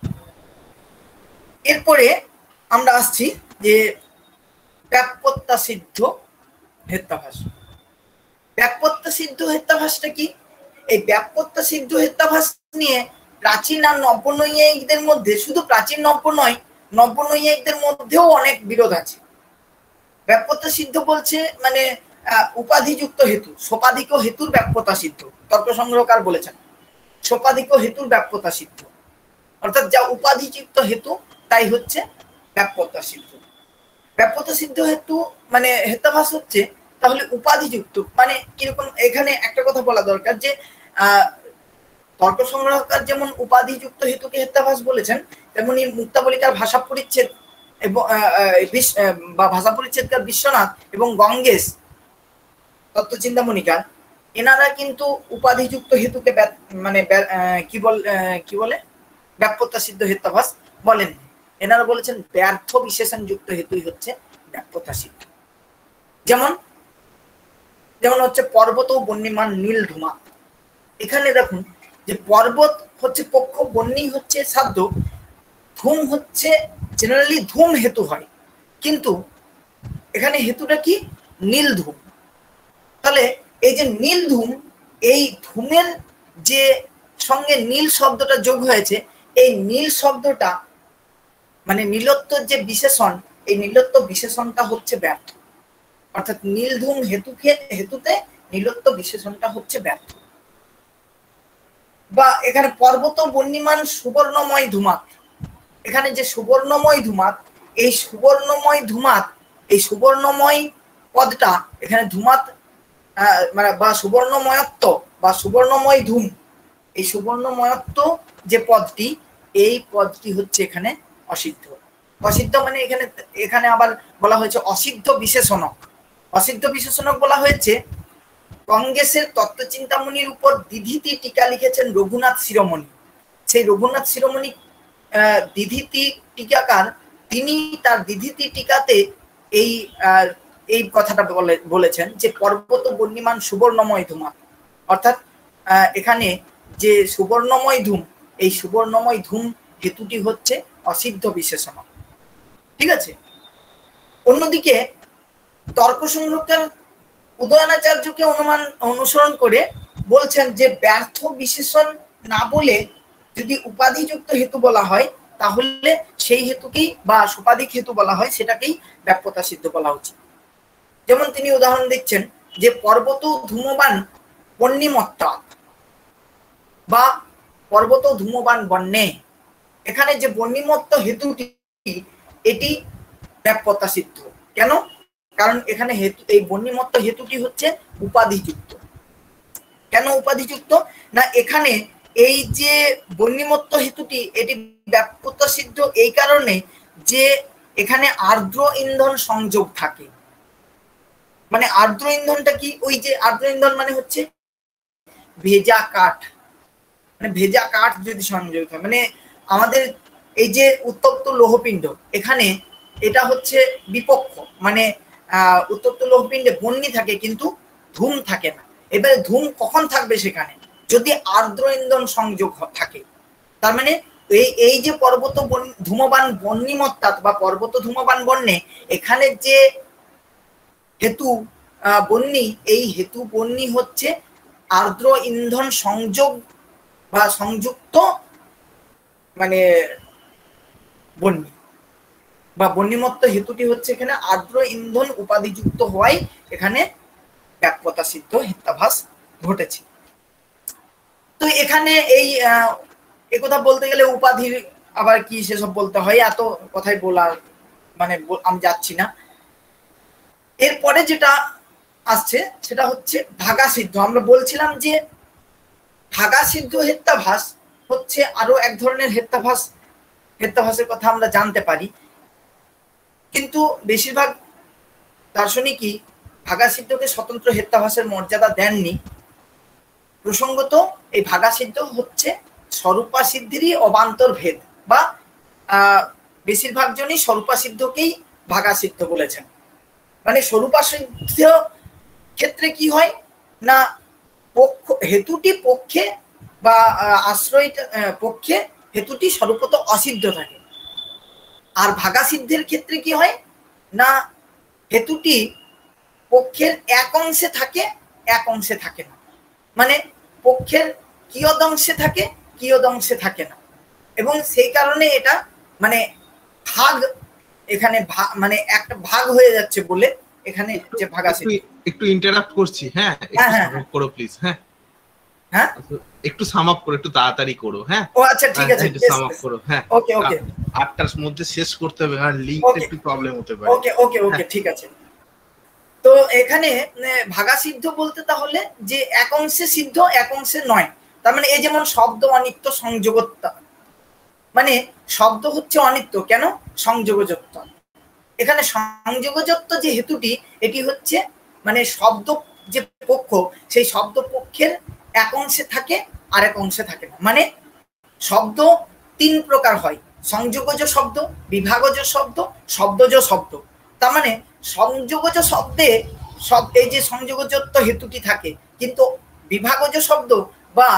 এরপরে আমরা আসছি যে ব্যাপত্যা সিদ্ধ হেত্যাভাস। ব্যাপত্যা সিদ্ধ হেত্যাভাসটা কি? এই ব্যাপত্যা সিদ্ধ হেত্যাভাস নিয়ে প্রাচীন আর নব্য নৈয়ায়িকদের মধ্যে, শুধু প্রাচীন নব্য নয়, নব্য নৈয়ায়িকদের মধ্যেও অনেক বিরোধ আছে। ব্যাপত্যা সিদ্ধ বলছে মানে উপাধিযুক্ত হেতু, সোপাধিক হেতুর ব্যাপত্যা সিদ্ধ। তর্ক সংগ্রহকার বলেছেন সোপাধিক হেতুর ব্যাপত্যা সিদ্ধ, অর্থাৎ যা উপাধিযুক্ত হেতু তাই হচ্ছে ব্যাপত্যা সিদ্ধ। ব্যাপত্যা সিদ্ধ হেতু মানে হেত্যাভাস হচ্ছে তাহলে উপাধিযুক্ত, মানে কিরকম? এখানে একটা কথা বলা দরকার যে আহ তর্ক সংগ্রহকার যেমন উপাধিযুক্ত হেতুকে হেত্যাভাস বলেছেন, তেমনি মুক্তাবলিকার ভাষা পরিচ্ছেদ এবং বা ভাষা পরিচ্ছেদকার বিশ্বনাথ এবং গঙ্গেশ তত্ত্বচিন্তামণিকার, এনারা কিন্তু উপাধিযুক্ত হেতুকে মানে কি বল কি বলে ব্যাপত্যা সিদ্ধ হেত্যাভাস বলেন। এনারা বলেছেন ব্যর্থ বিশেষণ যুক্ত হেতুই হচ্ছে ব্যাপত্যা সিদ্ধ। যেমন যেমন হচ্ছে পর্বত বন্যিমান নীল ধূমা, এখানে দেখুন যে পর্বত হচ্ছে পক্ষ, বন্যী হচ্ছে সাধ্য, ধূম হচ্ছে জেনারেলি ধূম হেতু হয়, কিন্তু এখানে হেতুটা কি নীল ধূম। তাহলে এই যে নীল ধূম, এই ধূমের যে সঙ্গে নীল শব্দটা যোগ হয়েছে, এই নীল শব্দটা মানে নীলত্ব যে বিশেষণ, এই নীলত্ব বিশেষণটা হচ্ছে ব্যর্থ, অর্থাৎ নীল ধূম হেতুকে হেতুতে নীলত্ব বিশেষণটা হচ্ছে ব্যর্থ। বা এখানে পর্বত বন্যিমান সুবর্ণময় ধূমাত, এখানে যে সুবর্ণময় ধূমাত, এই সুবর্ণময় ধূমাত, এই সুবর্ণময় পদটা এখানে ধূমাত মানে বা সুবর্ণময়ত্ব বা সুবর্ণময় ধূম, এই সুবর্ণময়ত্ব যে পদটি, এই পদটি হচ্ছে এখানে অসিদ্ধ। অসিদ্ধ মানে এখানে এখানে আবার বলা হয়েছে অসিদ্ধ বিশেষণক। অসিদ্ধ বিশেষণক বলা হয়েছে কংগ্রেসের তত্ত্বচিন্তামণির উপর দিধিতি টিকা লিখেছেন রঘুনাথ শিরোমণি। সেই রঘুনাথ শিরোমণি দিধিতি টিকাকার, তিনি তার দিধিতি টিকাতে এই এই কথাটা বলে বলেছেন যে পর্বত বন্যিমান সুবর্ণময় ধূমা, অর্থাৎ এখানে যে সুবর্ণময় ধূম, এই সুবর্ণময় ধূম হেতুটি হচ্ছে অসিদ্ধ বিশেষণ। ঠিক আছে। অন্যদিকে তর্ক সংরক্ষণ উদয়নাচার্যকে অনুমান অনুসরণ করে বলছেন যে ব্যর্থ বিশেষণ না বলে যদি উপাধিযুক্ত হেতু বলা হয়, তাহলে সেই হেতুকেই বা সোপাধিক হেতু বলা হয়, সেটাকেই ব্যাপ্যতা সিদ্ধ বলা উচিত। যেমন তিনি উদাহরণ দিচ্ছেন যে পর্বত ধূমবান বন্যিমত্তা বা পর্বত ধূমবান বন্যে, এখানে যে বন্যিমত্ত হেতুটি, এটি ব্যাপ্যতা সিদ্ধ। কেন? কারণ এখানে হেতু, এই বন্যিমত্ত হেতুটি হচ্ছে উপাধিযুক্ত। কেন উপাধিযুক্ত? না এখানে এই যে বন্যিমত্ত হেতুটি, এটি ব্যাপ্যতা সিদ্ধ এই কারণে যে এখানে আর্দ্র ইন্ধন সংযোগ থাকে। মানে আর্দ্র ইন্ধনটা কি? ওই যে আর্দ্র ইন্ধন মানে হচ্ছে ভেজা কাঠ, মানে ভেজা কাঠ যদি সংযোগ হয়, মানে আমাদের এই যে উত্তপ্ত লৌহপিণ্ড, এখানে এটা হচ্ছে বিপক্ষ, মানে আহ উত্তপ্ত লৌহপিণ্ডে বন্যি থাকে কিন্তু ধূম থাকে না। এবারে ধূম কখন থাকবে? সেখানে যদি আর্দ্র ইন্ধন সংযোগ থাকে। তার মানে এই এই যে পর্বত ধূমবান বন্যিমত্তা বা পর্বত ধূমবান বন্যে, এখানে যে হেতু বন্যি, এই হেতু বন্যি হচ্ছে আর্দ্র ইন্ধন সংযোগ বা সংযুক্ত মানে বন্যি বা বন্যিমত্ত হেতুটি হচ্ছে এখানে আর্দ্র ইন্ধন উপাধিযুক্ত হওয়ায় এখানে ব্যাপ্যতা সিদ্ধ হিতাভাস ঘটেছে। তো এখানে এই একথা বলতে গেলে উপাধির আবার কি সেসব বলতে হয়, এত কথাই বলার মানে আমি যাচ্ছি না। এরপরে যেটা আসছে সেটা হচ্ছে ভাগা সিদ্ধ। আমরা বলছিলাম যে ভাগা সিদ্ধ হেত্যাভাস হচ্ছে আরো এক ধরনের হেত্যাভাস, হেত্যাভাসের কথা আমরা জানতে পারি, কিন্তু বেশিরভাগ দার্শনিকই ভাগা সিদ্ধকে স্বতন্ত্র হেত্যাভাসের মর্যাদা দেননি। প্রসঙ্গত এই ভাগা সিদ্ধ হচ্ছে স্বরূপা সিদ্ধিরই অবান্তর ভেদ, বা আহ বেশিরভাগ জনই স্বরূপা সিদ্ধকেই ভাগা সিদ্ধ বলেছেন। মানে স্বরূপা সিদ্ধ ক্ষেত্রে কি হয় না, পক্ষ হেতুটি পক্ষে বা আশ্রয় পক্ষে হেতুটি স্বরূপত অসিদ্ধ থাকে। আর ভাগা সিদ্ধের ক্ষেত্রে কি হয় না, হেতুটি পক্ষের এক অংশে থাকে, এক অংশে থাকে না। মানে পক্ষের কিয়দ অংশে থাকে, কিয়দ অংশে থাকে না, এবং সেই কারণে এটা মানে ভাগ, এখানে মানে একটা ভাগ হয়ে যাচ্ছে বলে এখানে যে ভাগা সিদ্ধ। একটু ইন্টারাপ্ট করছি, হ্যাঁ একটু সাম করো প্লিজ। হ্যাঁ হ্যাঁ একটু সাম আপ করো, একটু তাড়াতাড়ি করো। হ্যাঁ ও আচ্ছা ঠিক আছে, একটু সাম আপ করো। হ্যাঁ ওকে ওকে, আটটার মধ্যে শেষ করতে হবে, আর লিংকটা একটু প্রবলেম হতে পারে। ওকে ওকে ওকে ঠিক আছে। তো এখানে ভাগা সিদ্ধ বলতে তাহলে যে এক অংশে সিদ্ধ এক অংশে নয়। তার মানে এই যেমন শব্দ অনিত্য সংযোগত্ব, মানে শব্দ হচ্ছে অনিত্য, কেন? সংযোগযত্ব। এখানে সংযোগযত্ব যে হেতুটি, এটি হচ্ছে মানে শব্দ যে পক্ষ, সেই শব্দ পক্ষের এক অংশে থাকে আর এক অংশে থাকে না। মানে শব্দ তিন প্রকার হয়, সংযোগজ শব্দ, বিভাগজ শব্দ, শব্দজ শব্দ। তার মানে সংযোগজ শব্দে সব এই যে সংযোগযত্ব হেতুটি থাকে, কিন্তু বিভাগজ শব্দ বা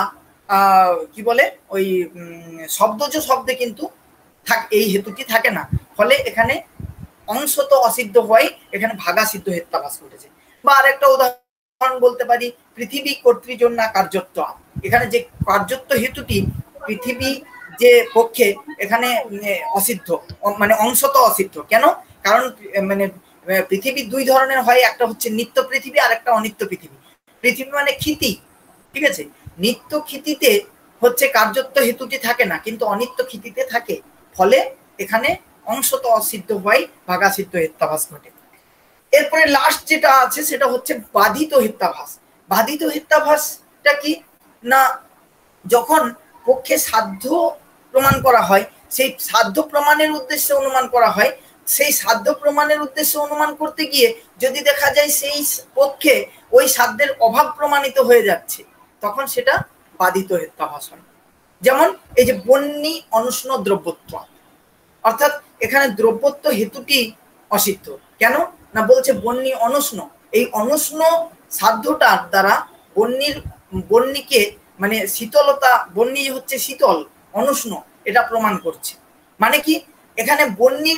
কি বলে ওই শব্দজ শব্দে কিন্তু এই হেতুটি থাকে না, ফলে এখানে অংশত অসিদ্ধ হয়, এখানে ভাগা সিদ্ধ হেত্যাভাস ঘটেছে। বা আরেকটা উদাহরণ বলতে পারি, পৃথিবী কর্তৃজন্যা কার্যত্ব, এখানে যে কার্যত্ব হেতুটি পৃথিবী যে পক্ষে এখানে অসিদ্ধ, মানে অংশত অসিদ্ধ। কেন? কারণ মানে পৃথিবী দুই ধরনের হয়, একটা হচ্ছে নিত্য পৃথিবী আর একটা অনিত্য পৃথিবী। পৃথিবী মানে ক্ষিতি, ঠিক আছে? নিত্য ক্ষিতিতে হচ্ছে কার্যত্ব হেতুটি থাকে না, কিন্তু অনিত্য ক্ষিতিতে থাকে, ফলে এখানে অংশত অসিদ্ধ হয়, ভাগা সিদ্ধ হেত্যাভাস ঘটে। এরপরে লাস্ট যেটা আছে সেটা হচ্ছে বাধিত হেত্যাভাস। বাধিত হেত্যাভাসটা কি না, যখন পক্ষে সাধ্য প্রমাণ করা হয়, সেই সাধ্য প্রমাণের উদ্দেশ্যে অনুমান করা হয়, সেই সাধ্য প্রমাণের উদ্দেশ্যে অনুমান করতে গিয়ে যদি দেখা যায় সেই পক্ষে ওই সাধ্যের অভাব প্রমাণিত হয়ে যাচ্ছে, তখন সেটা বাধিত হেত্যাভাস হয়। যেমন এই যে বন্যী অনুষ্ণ দ্রব্যত্ব, অর্থাৎ এখানে দ্রব্যত্ব হেতুটি অসিদ্ধ। কেন না, বলছে বন্যী অনুষ্ণ, এই অনুষ্ণ সাধ্যটার দ্বারা বন্যীর বন্যীকে মানে শীতলতা, বন্যী হচ্ছে শীতল, অনুষ্ণ এটা প্রমাণ করছে। মানে কি, এখানে বন্যীর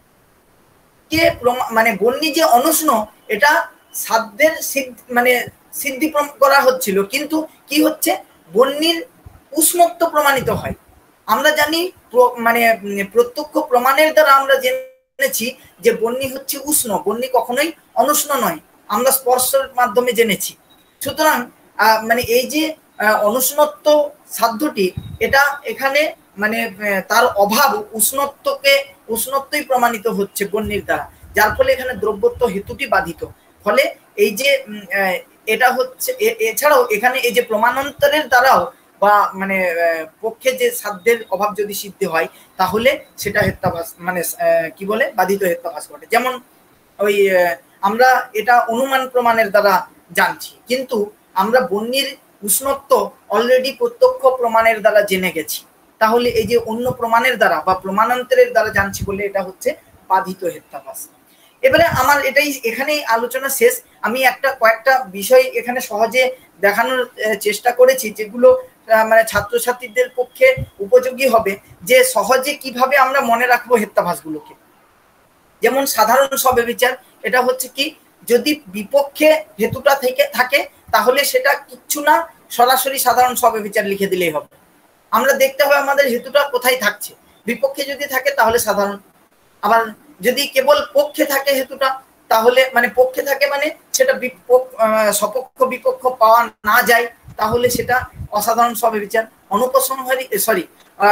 কে মানে বন্যী যে অনুষ্ণ, এটা সাধ্যের মানে সিদ্ধি করা হচ্ছিল, কিন্তু কি হচ্ছে, বন্যীর উষ্ণত্ব প্রমাণিত হয়। আমরা জানি মানে প্রত্যক্ষ প্রমাণের দ্বারা আমরা জেনেছি যে বন্যী হচ্ছে উষ্ণ, বন্যী কখনোই অনুষ্ণ নয়, আমরা স্পর্শের মাধ্যমে জেনেছি। সুতরাং মানে এই যে অনুষ্ণত্ব সাধ্যটি, এটা এখানে মানে তার অভাব উষ্ণত্বকে উষ্ণত্বই প্রমাণিত হচ্ছে বন্যীর দ্বারা, যার ফলে এখানে দ্রব্যত্ব হেতুটি বাধিত। ফলে এই যে এটা হচ্ছে, এছাড়াও এখানে এই যে প্রমাণান্তরের দ্বারাও বা মানে পক্ষে যে সাধ্যের অভাব যদি সিদ্ধ হয়, তাহলে সেটা হেত্যাভাস মানে কি বলে বাধিত হেত্যাভাস ঘটে। যেমন ওই আমরা এটা অনুমান প্রমাণের দ্বারা জানছি, কিন্তু আমরা বন্যীর উষ্ণত্ব অলরেডি প্রত্যক্ষ প্রমাণের দ্বারা জেনে গেছি, তাহলে এই যে অন্য প্রমাণের দ্বারা বা প্রমাণান্তরের দ্বারা জানছি বলে এটা হচ্ছে বাধিত হেত্যাভাস। এবারে আমার এটাই এখানেই আলোচনা শেষ। আমি একটা কয়েকটা বিষয় এখানে সহজে দেখানোর চেষ্টা করেছি, যেগুলো মানে ছাত্রছাত্রীদের পক্ষে উপযোগী হবে, যে সহজে কিভাবে আমরা মনে রাখবো হেত্যাভাসগুলোকে। যেমন সাধারণ সব্যভিচার, এটা হচ্ছে কি, যদি বিপক্ষে হেতুটা থেকে থাকে তাহলে সেটা কিচ্ছু না, সরাসরি সাধারণ সব্যভিচার লিখে দিলেই হবে। আমরা দেখতে হবে আমাদের হেতুটা কোথায় থাকছে, বিপক্ষে যদি থাকে তাহলে সাধারণ, আবার যদি কেবল পক্ষে থাকে হেতুটা, তাহলে মানে পক্ষে থাকে মানে সেটা সপক্ষ বিপক্ষ পাওয়া না যায়, তাহলে সেটা অসাধারণ সব্যভিচার। অনুপসংহারী সরি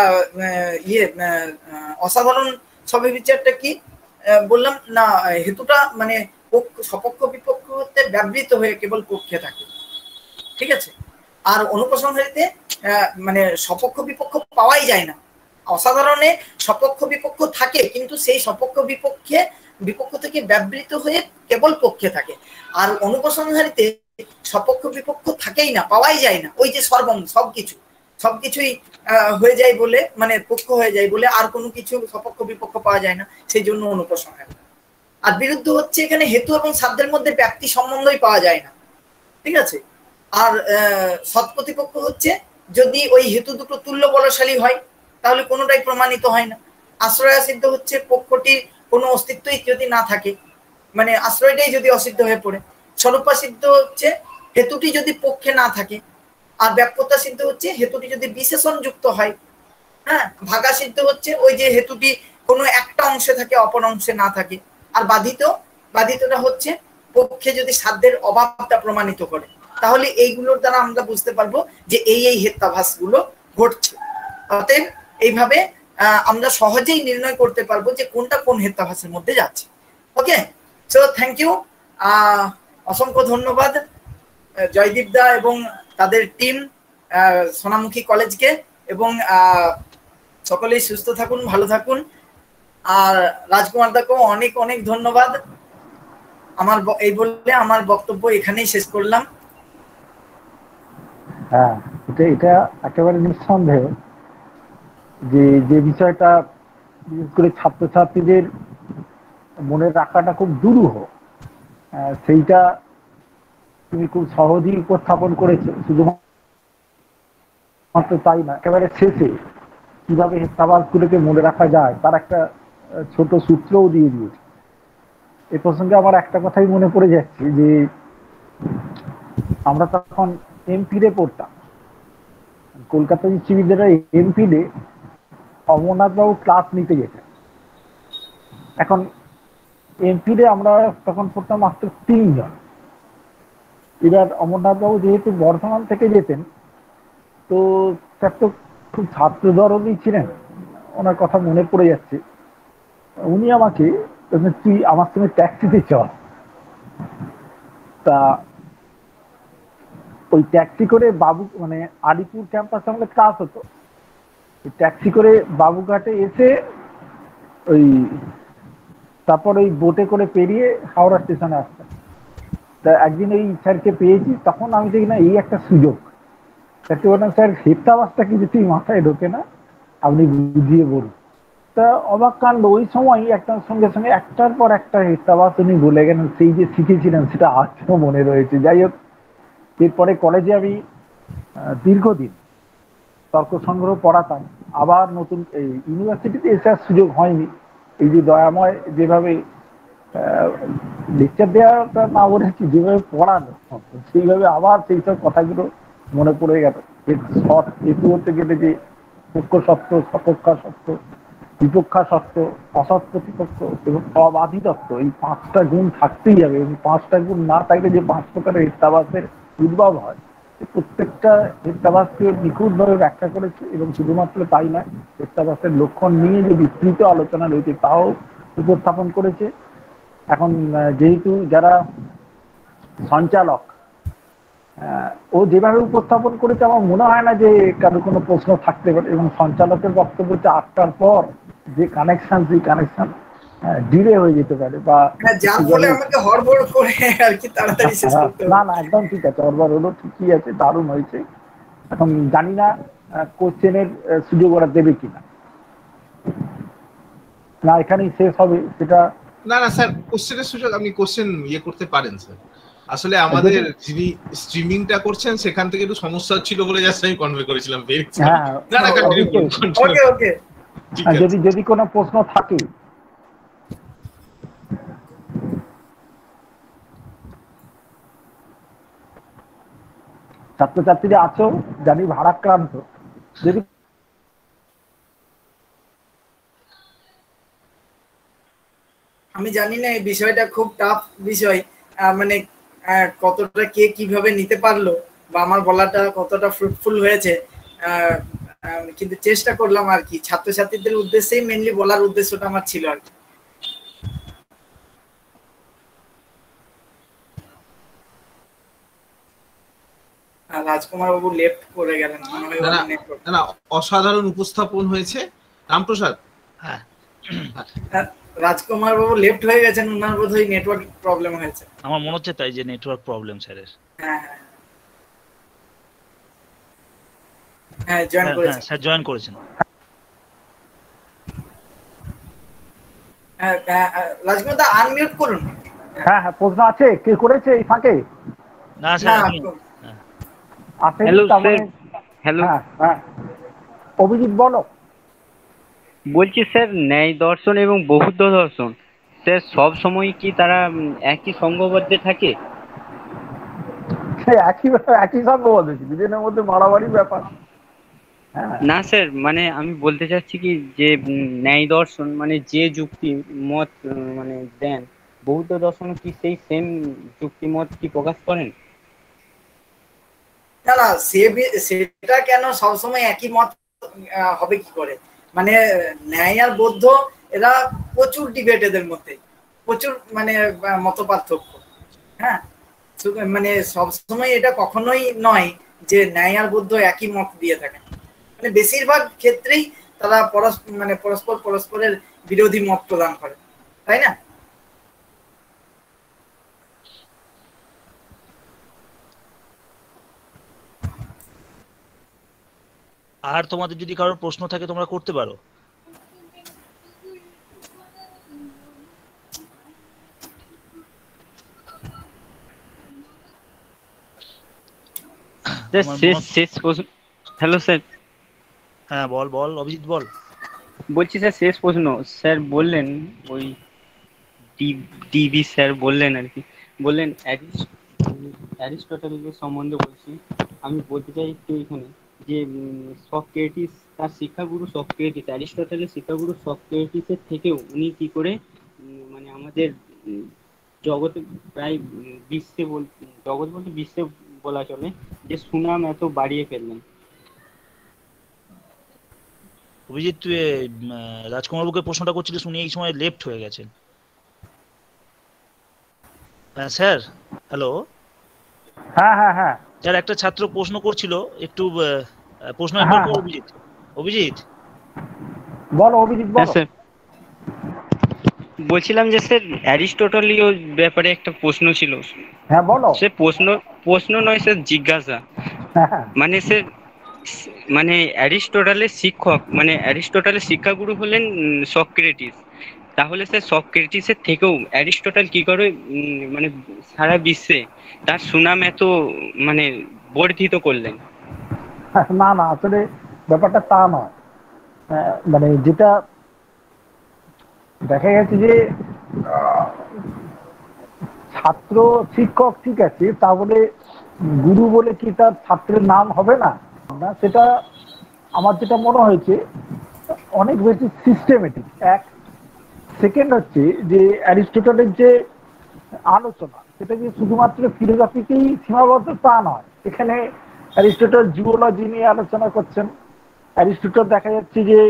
ইয়ে অসাধারণ সব্যভিচারটা কি বললাম না, হেতুটা মানে সপক্ষ বিপক্ষ হতে ব্যবহৃত হয়ে কেবল পক্ষে থাকে, ঠিক আছে। আর অনুপসংহারীতে মানে সপক্ষ বিপক্ষ পাওয়াই যায় না। অসাধারণে সপক্ষ বিপক্ষ থাকে, কিন্তু সেই সপক্ষ বিপক্ষে বিপক্ষ থেকে ব্যবহৃত হয়ে কেবল পক্ষে থাকে। আর অনুপসংহারীতে সপক্ষ বিপক্ষ থাকেই না, পাওয়াই যায় না, ওই যে সর্বম সবকিছু সবকিছুই হয়ে যায় বলে, মানে পক্ষ হয়ে যায় বলে আর কোনো কিছু সপক্ষ বিপক্ষ পাওয়া যায় না, সেই জন্য অনুপসংহারী। আর বিরুদ্ধ হচ্ছে এখানে হেতু এবং সাধ্যের মধ্যে ব্যাপ্তি সম্বন্ধই পাওয়া যায় না, ঠিক আছে। আর সৎপ্রতিপক্ষ হচ্ছে যদি ওই হেতু দুটো তুল্য বলশালী হয়, তাহলে কোনোটাই প্রমাণিত হয় না। আশ্রয় সিদ্ধ হচ্ছে পক্ষটির কোনো অস্তিত্বই যদি না থাকে, মানে আশ্রয়টাই যদি অসিদ্ধ হয়ে পড়ে। স্বরূপা সিদ্ধ হচ্ছে হেতুটি যদি পক্ষে না থাকে। আর ব্যাপ্যতা সিদ্ধ হচ্ছে হেতুটি যদি বিশেষণ যুক্ত হয়। হ্যাঁ, ভাগা সিদ্ধ হচ্ছে ওই যে হেতুটি কোনো একটা অংশে থাকে অপর অংশে না থাকে। আর বাধিত বাধিতটা হচ্ছে পক্ষে যদি সাধ্যের অভাবটা প্রমাণিত করে, তাহলে এইগুলোর দ্বারা আমরা বুঝতে পারবো যে এই এই হেত্যাভাস গুলো ঘটছে। অতএব এইভাবে আমরা সহজেই নির্ণয় করতে পারবো যে কোনটা কোন হেত্যাভাসের মধ্যে যাচ্ছে। ওকে, সো থ্যাংক ইউ, অসংখ্য ধন্যবাদ জয়দীপ দা এবং তাদের টিম সোনামুখী কলেজকে, এবং সকলেই সুস্থ থাকুন, ভালো থাকুন। আর রাজকুমার দাকেও অনেক অনেক ধন্যবাদ। আমার এই বলে আমার বক্তব্য এখানেই শেষ করলাম। হ্যাঁ, এটা এটা একেবারে নিঃসন্দেহে যে যে বিষয়টা বিশেষ করে ছাত্রছাত্রীদের মনে রাখাটা খুব দুরূহ, সেইটা তুমি খুব সহজেই উপস্থাপন করেছো। শুধুমাত্র মাত্র তাই না, একেবারে শেষে কিভাবে হেফতাবাদগুলোকে মনে রাখা যায় তার একটা ছোট সূত্রও দিয়ে দিয়েছে। এ প্রসঙ্গে আমার একটা কথাই মনে পড়ে যাচ্ছে যে আমরা তখন এমপিডে পড়তাম, কলকাতা বিশ্ববিদ্যালয়ে এমপিডে অমরনাথবাবু ক্লাস নিতে যেতেন। এখন এমপিডে আমরা তখন পড়তাম মাত্র তিনজন। এবার অমরনাথবাবু যেহেতু বর্ধমান থেকে যেতেন, তো স্যার তো খুব ছাত্র দরদই ছিলেন, ওনার কথা মনে পড়ে যাচ্ছে। উনি আমাকে তুই আমার সঙ্গে ট্যাক্সিতে চল, তা ওই ট্যাক্সি করে বাবু মানে আলিপুর ক্যাম্পাসে আমাদের ক্লাস হতো, ট্যাক্সি করে বাবুঘাটে এসে ওই তারপর ওই বোটে করে পেরিয়ে হাওড়া স্টেশনে আসতাম। তা একদিন ওই স্যারকে পেয়েছি, তখন আমি দেখি না এই একটা সুযোগ, স্যারকে বললাম স্যার হেফতাবাসটা কিন্তু তুই মাথায় ঢোকে না, আপনি বুঝিয়ে বলুন। তা অবাক কাণ্ড, ওই সময় একটা সঙ্গে সঙ্গে একটার পর একটা হেফতাবাস উনি বলে গেলেন, সেই যে শিখেছিলেন সেটা আজও মনে রয়েছে। যাই হোক, এরপরে কলেজে আমি দীর্ঘদিন তর্ক সংগ্রহ পড়াতাম, আবার নতুন এই ইউনিভার্সিটিতে এসে আর সুযোগ হয়নি। এই যে দয়াময় যেভাবে লেকচার দেওয়াটা না বলেছি, যেভাবে পড়ানো সেইভাবে আবার সেই সব কথাগুলো মনে পড়ে গেল। সৎ হেতু হতে গেলে যে পক্ষ সত্য, সপক্ষা সত্য, বিপক্ষা সত্য, অসৎ প্রতিপক্ষ এবং অবাধিতত্ব, এই পাঁচটা গুণ থাকতেই হবে। এবং পাঁচটা গুণ না থাকলে যে পাঁচ প্রকারের হেফতাবাসের উদ্ভব হয়, প্রত্যেকটা হেফতাবাসকে নিখুঁতভাবে ব্যাখ্যা করেছে। এবং শুধুমাত্র তাই নয়, হেফতাবাসের লক্ষণ নিয়ে যে বিস্তৃত আলোচনা রয়েছে তাও উপস্থাপন করেছে। এখন যেহেতু যারা সঞ্চালক, ও যেভাবে উপস্থাপন করেছে আমার মনে হয় না যে কারো কোনো প্রশ্ন থাকতে পারে। এবং সঞ্চালকের বক্তব্য হচ্ছে আটটার পর যে কানেকশন, সেই কানেকশন ডিলে হয়ে যেতে পারে বা যার ফলে আমাকে হড়বড় করে আর কি তাড়াতাড়ি শেষ করতে হবে। না না একদম ঠিক আছে, হড়বড় হলো ঠিকই আছে, দারুণ হয়েছে। এখন জানি না কোশ্চেনের সুযোগ ওরা দেবে কিনা, না এখানেই শেষ হবে সেটা। না না স্যার, কোশ্চেনের সুযোগ আপনি কোশ্চেন ইয়ে করতে পারেন স্যার। আসলে আমাদের যিনি স্ট্রিমিংটা করছেন সেখান থেকে একটু সমস্যা ছিল বলে জাস্ট আমি কনভে করেছিলাম। হ্যাঁ ওকে ওকে, যদি যদি কোনো প্রশ্ন থাকে। ছাত্রছাত্রীরা আছো জানি ভারাক্রান্ত, যদি আমি জানি না এই বিষয়টা খুব টাফ বিষয়, মানে কতটা কে কিভাবে নিতে পারলো বা আমার বলাটা কতটা ফ্রুটফুল হয়েছে, কিন্তু চেষ্টা করলাম আর কি। ছাত্রছাত্রীদের উদ্দেশ্যেই মেনলি বলার উদ্দেশ্যটা আমার ছিল আর কি। রাজকুমার বাবু লেফট করে গেলেন, না না অসাধারণ উপস্থাপন হয়েছে রামপ্রসাদ। হ্যাঁ রাজকুমার বাবু লেফট হয়ে গেছেন, ওনার বোধহয় নেটওয়ার্ক প্রবলেম হয়েছে। আমার মনে হচ্ছে তাই যে নেটওয়ার্ক প্রবলেম স্যারের। হ্যাঁ হ্যাঁ জয়েন করেছেন, স্যার জয়েন করেছেন। হ্যাঁ রাজকুমার দা আনমিউট করুন। হ্যাঁ হ্যাঁ প্রশ্ন আছে, কে করেছে এই ফাঁকে? না স্যার আছে। হ্যালো হ্যাঁ অভিজিৎ বলো। বলছি স্যার ন্যায় দর্শন এবং বৌদ্ধ দর্শন স্যার সব সময় কি তারা একই সঙ্গবদ্ধে থাকে? একই একই সঙ্গবদ্ধ, দুজনের মধ্যে মারামারি ব্যাপার না স্যার, মানে আমি বলতে চাচ্ছি কি যে ন্যায় দর্শন মানে যে যুক্তি মত মানে দেন, বৌদ্ধ দর্শন কি সেই সেম যুক্তি মত কি প্রকাশ করেন? না না সেটা কেন সবসময় একই মত হবে কি করে? মানে ন্যায় আর বৌদ্ধ এরা প্রচুর ডিবেট, এদের মধ্যে প্রচুর মানে মত পার্থক্য। হ্যাঁ মানে সবসময় এটা কখনোই নয় যে ন্যায় আর বৌদ্ধ একই মত দিয়ে থাকে। মানে বেশিরভাগ ক্ষেত্রেই তারা পরস্পর মানে পরস্পর পরস্পরের বিরোধী মত প্রদান করে, তাই না? আর তোমাদের যদি কারোর প্রশ্ন থাকে তোমরা করতে পারো। শেষ শেষ প্রশ্ন হ্যালো স্যার। হ্যাঁ বল বল অভিজিৎ বল। বলছি স্যার শেষ প্রশ্ন, স্যার বললেন ওই ডিবি স্যার বললেন আর কি, বললেন অ্যারিস্টটলের সম্বন্ধে বলছি, আমি বলতে চাই একটু এখানে যে সক্রেটিস তার শিক্ষাগুরু সক্রেটিস, অ্যারিস্টটলের শিক্ষাগুরু সক্রেটিসের থেকেও উনি কি করে মানে আমাদের জগতে প্রায় বিশ্বে বল জগৎ বলতে বিশ্বে বলা চলে যে সুনাম এত বাড়িয়ে ফেললেন। অভিজিৎ তুই রাজকুমার বাবুকে প্রশ্নটা করছিলিস, উনি এই সময় লেফট হয়ে গেছেন। হ্যাঁ স্যার হ্যালো। হ্যাঁ হ্যাঁ হ্যাঁ স্যার একটা ছাত্র প্রশ্ন করছিল, একটু প্রশ্ন একবার কর অভিজিৎ। অভিজিৎ বলো অভিজিৎ বলো। স্যার বলছিলাম যে স্যার অ্যারিস্টটলীয় ব্যাপারে একটা প্রশ্ন ছিল। হ্যাঁ বলো। সে প্রশ্ন প্রশ্ন নয় স্যার, জিজ্ঞাসা। মানে স্যার মানে অ্যারিস্টটলের শিক্ষক মানে অ্যারিস্টটলের শিক্ষাগুরু হলেন সক্রেটিস, তাহলে স্যার সক্রেটিসের থেকেও অ্যারিস্টটল কি করে মানে সারা বিশ্বে তার সুনাম এত মানে বর্ধিত করলেন? না না আসলে ব্যাপারটা তা নয়, মানে যেটা দেখা গেছে যে ছাত্র শিক্ষক ঠিক আছে, তা বলে গুরু বলে কি তার ছাত্রের নাম হবে না? না, সেটা আমার যেটা মনে হয়েছে অনেক বেশি সিস্টেমেটিক। এক সেকেন্ড হচ্ছে যে অ্যারিস্টটলের যে আলোচনা সেটা যে শুধুমাত্র ফিলোসফিকেই সীমাবদ্ধ তা নয়। এখানে অ্যারিস্টটল জিওলজি নিয়ে আলোচনা করছেন, অ্যারিস্টটল দেখা যাচ্ছে যে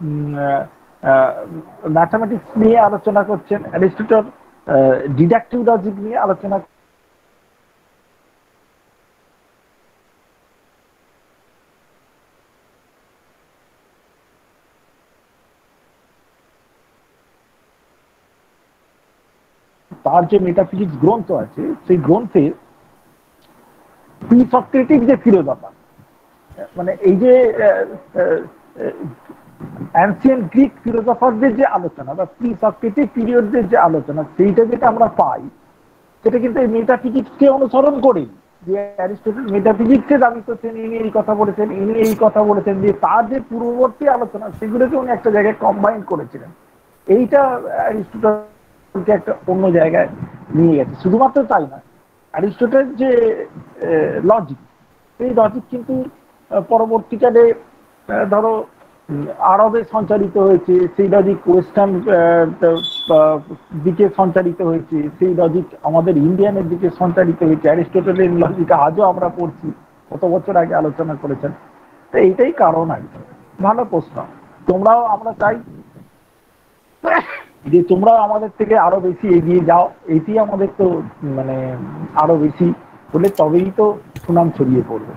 ম্যাথামেটিক্স নিয়ে আলোচনা করছেন, অ্যারিস্টটল ডিডাকটিভ লজিক নিয়ে আলোচনা তার যে মেটাফিজিক্স গ্রন্থ আছে সেই গ্রন্থে প্রি সক্রেটিক যে ফিলোসফার, মানে এই যে অ্যানসিয়েন্ট গ্রিক ফিলোসফারদের যে আলোচনা বা প্রি সক্রেটিক পিরিয়ডের যে আলোচনা, সেইটা যেটা আমরা পাই সেটা কিন্তু এই মেটাফিজিক্সকে অনুসরণ করেই। যে অ্যারিস্টটল মেটাফিজিক্সে দাবি করছেন ইনি এই কথা বলেছেন, ইনি এই কথা বলেছেন, যে তার যে পূর্ববর্তী আলোচনা সেগুলোকে উনি একটা জায়গায় কম্বাইন করেছিলেন। এইটা অ্যারিস্টটলকে একটা অন্য জায়গায় নিয়ে গেছে। শুধুমাত্র তাই না, অ্যারিস্টটলের যে লজিক, সেই লজিক কিন্তু পরবর্তীকালে ধরো আরবে সঞ্চারিত হয়েছে, সেই লজিক ওয়েস্টার্ন দিকে সঞ্চারিত হয়েছে, সেই লজিক আমাদের ইন্ডিয়ানের দিকে সঞ্চারিত হয়েছে। অ্যারিস্টটলের লজিক আজও আমরা পড়ছি, কত বছর আগে আলোচনা করেছেন। তো এইটাই কারণ আর কি। ভালো প্রশ্ন। তোমরাও আমরা চাই যে তোমরাও আমাদের থেকে আরো বেশি এগিয়ে যাও, এটি আমাদের তো মানে আরো বেশি হলে তবেই তো সুনাম ছড়িয়ে পড়বে।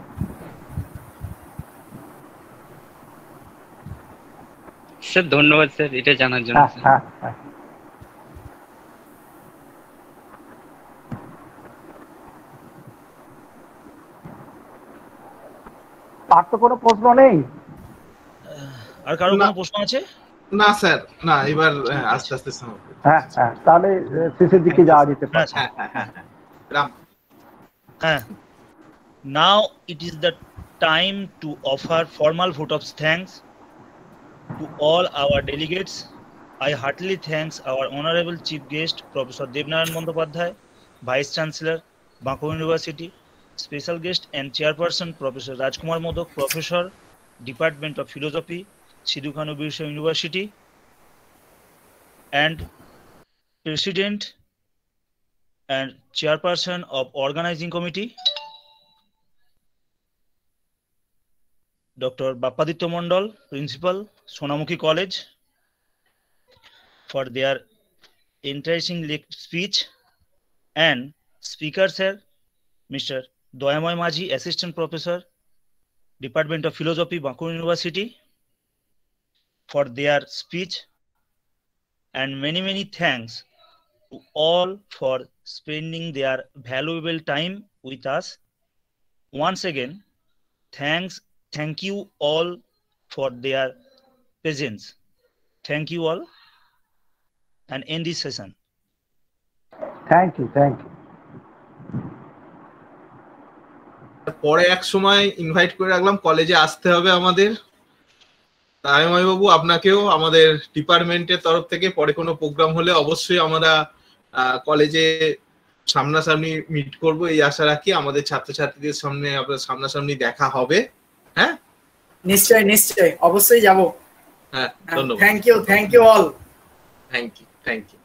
স্যার ধন্যবাদ স্যার এটা জানার জন্য। হ্যাঁ হ্যাঁ আর তো কোনো প্রশ্ন নেই। আর কারো কোনো প্রশ্ন আছে? না স্যার, না এবার আস্তে আস্তে সমাপ্ত। হ্যাঁ হ্যাঁ তাহলে শেষের দিকে যাওয়া যেতে পারে। হ্যাঁ হ্যাঁ হ্যাঁ রাম। হ্যাঁ, now it is the time to offer formal vote of thanks to all our delegates. I heartily thanks our honorable chief guest Professor Devnarayan Bandyopadhyay, Vice Chancellor, Bankura University, special guest and chairperson Professor Rajkumar Modak, Professor, Department of Philosophy, Sidhu Kanu Birsa University, and President and Chairperson of Organizing Committee, Doctor Bappaditya Mondal, Principal, Sonamukhi College, for their interesting speech, and Speaker Sir, Mister Doyamoy Maji, Assistant Professor, Department of Philosophy, Bankura University, for their speech, and many many thanks to all for spending their valuable time with us. Once again, thanks, thank you all for their presence. Thank you all, and end this session. Thank you, thank you. পরে এক সময় invite করে রাখলাম, কলেজে আসতে হবে আমাদের। তাইমাই বাবু, আপনাকেও আমাদের ডিপার্টমেন্টের তরফ থেকে পরে কোনো প্রোগ্রাম হলে অবশ্যই আমরা কলেজে সামনাসামনি মিট করব এই আশা রাখি। আমাদের ছাত্রছাত্রীদের সামনে আপনার সামনাসামনি দেখা হবে। হ্যাঁ, নিশ্চয় নিশ্চয়, অবশ্যই যাব। হ্যাঁ, ধন্যবাদ। Thank you, thank you all. Thank you, thank you.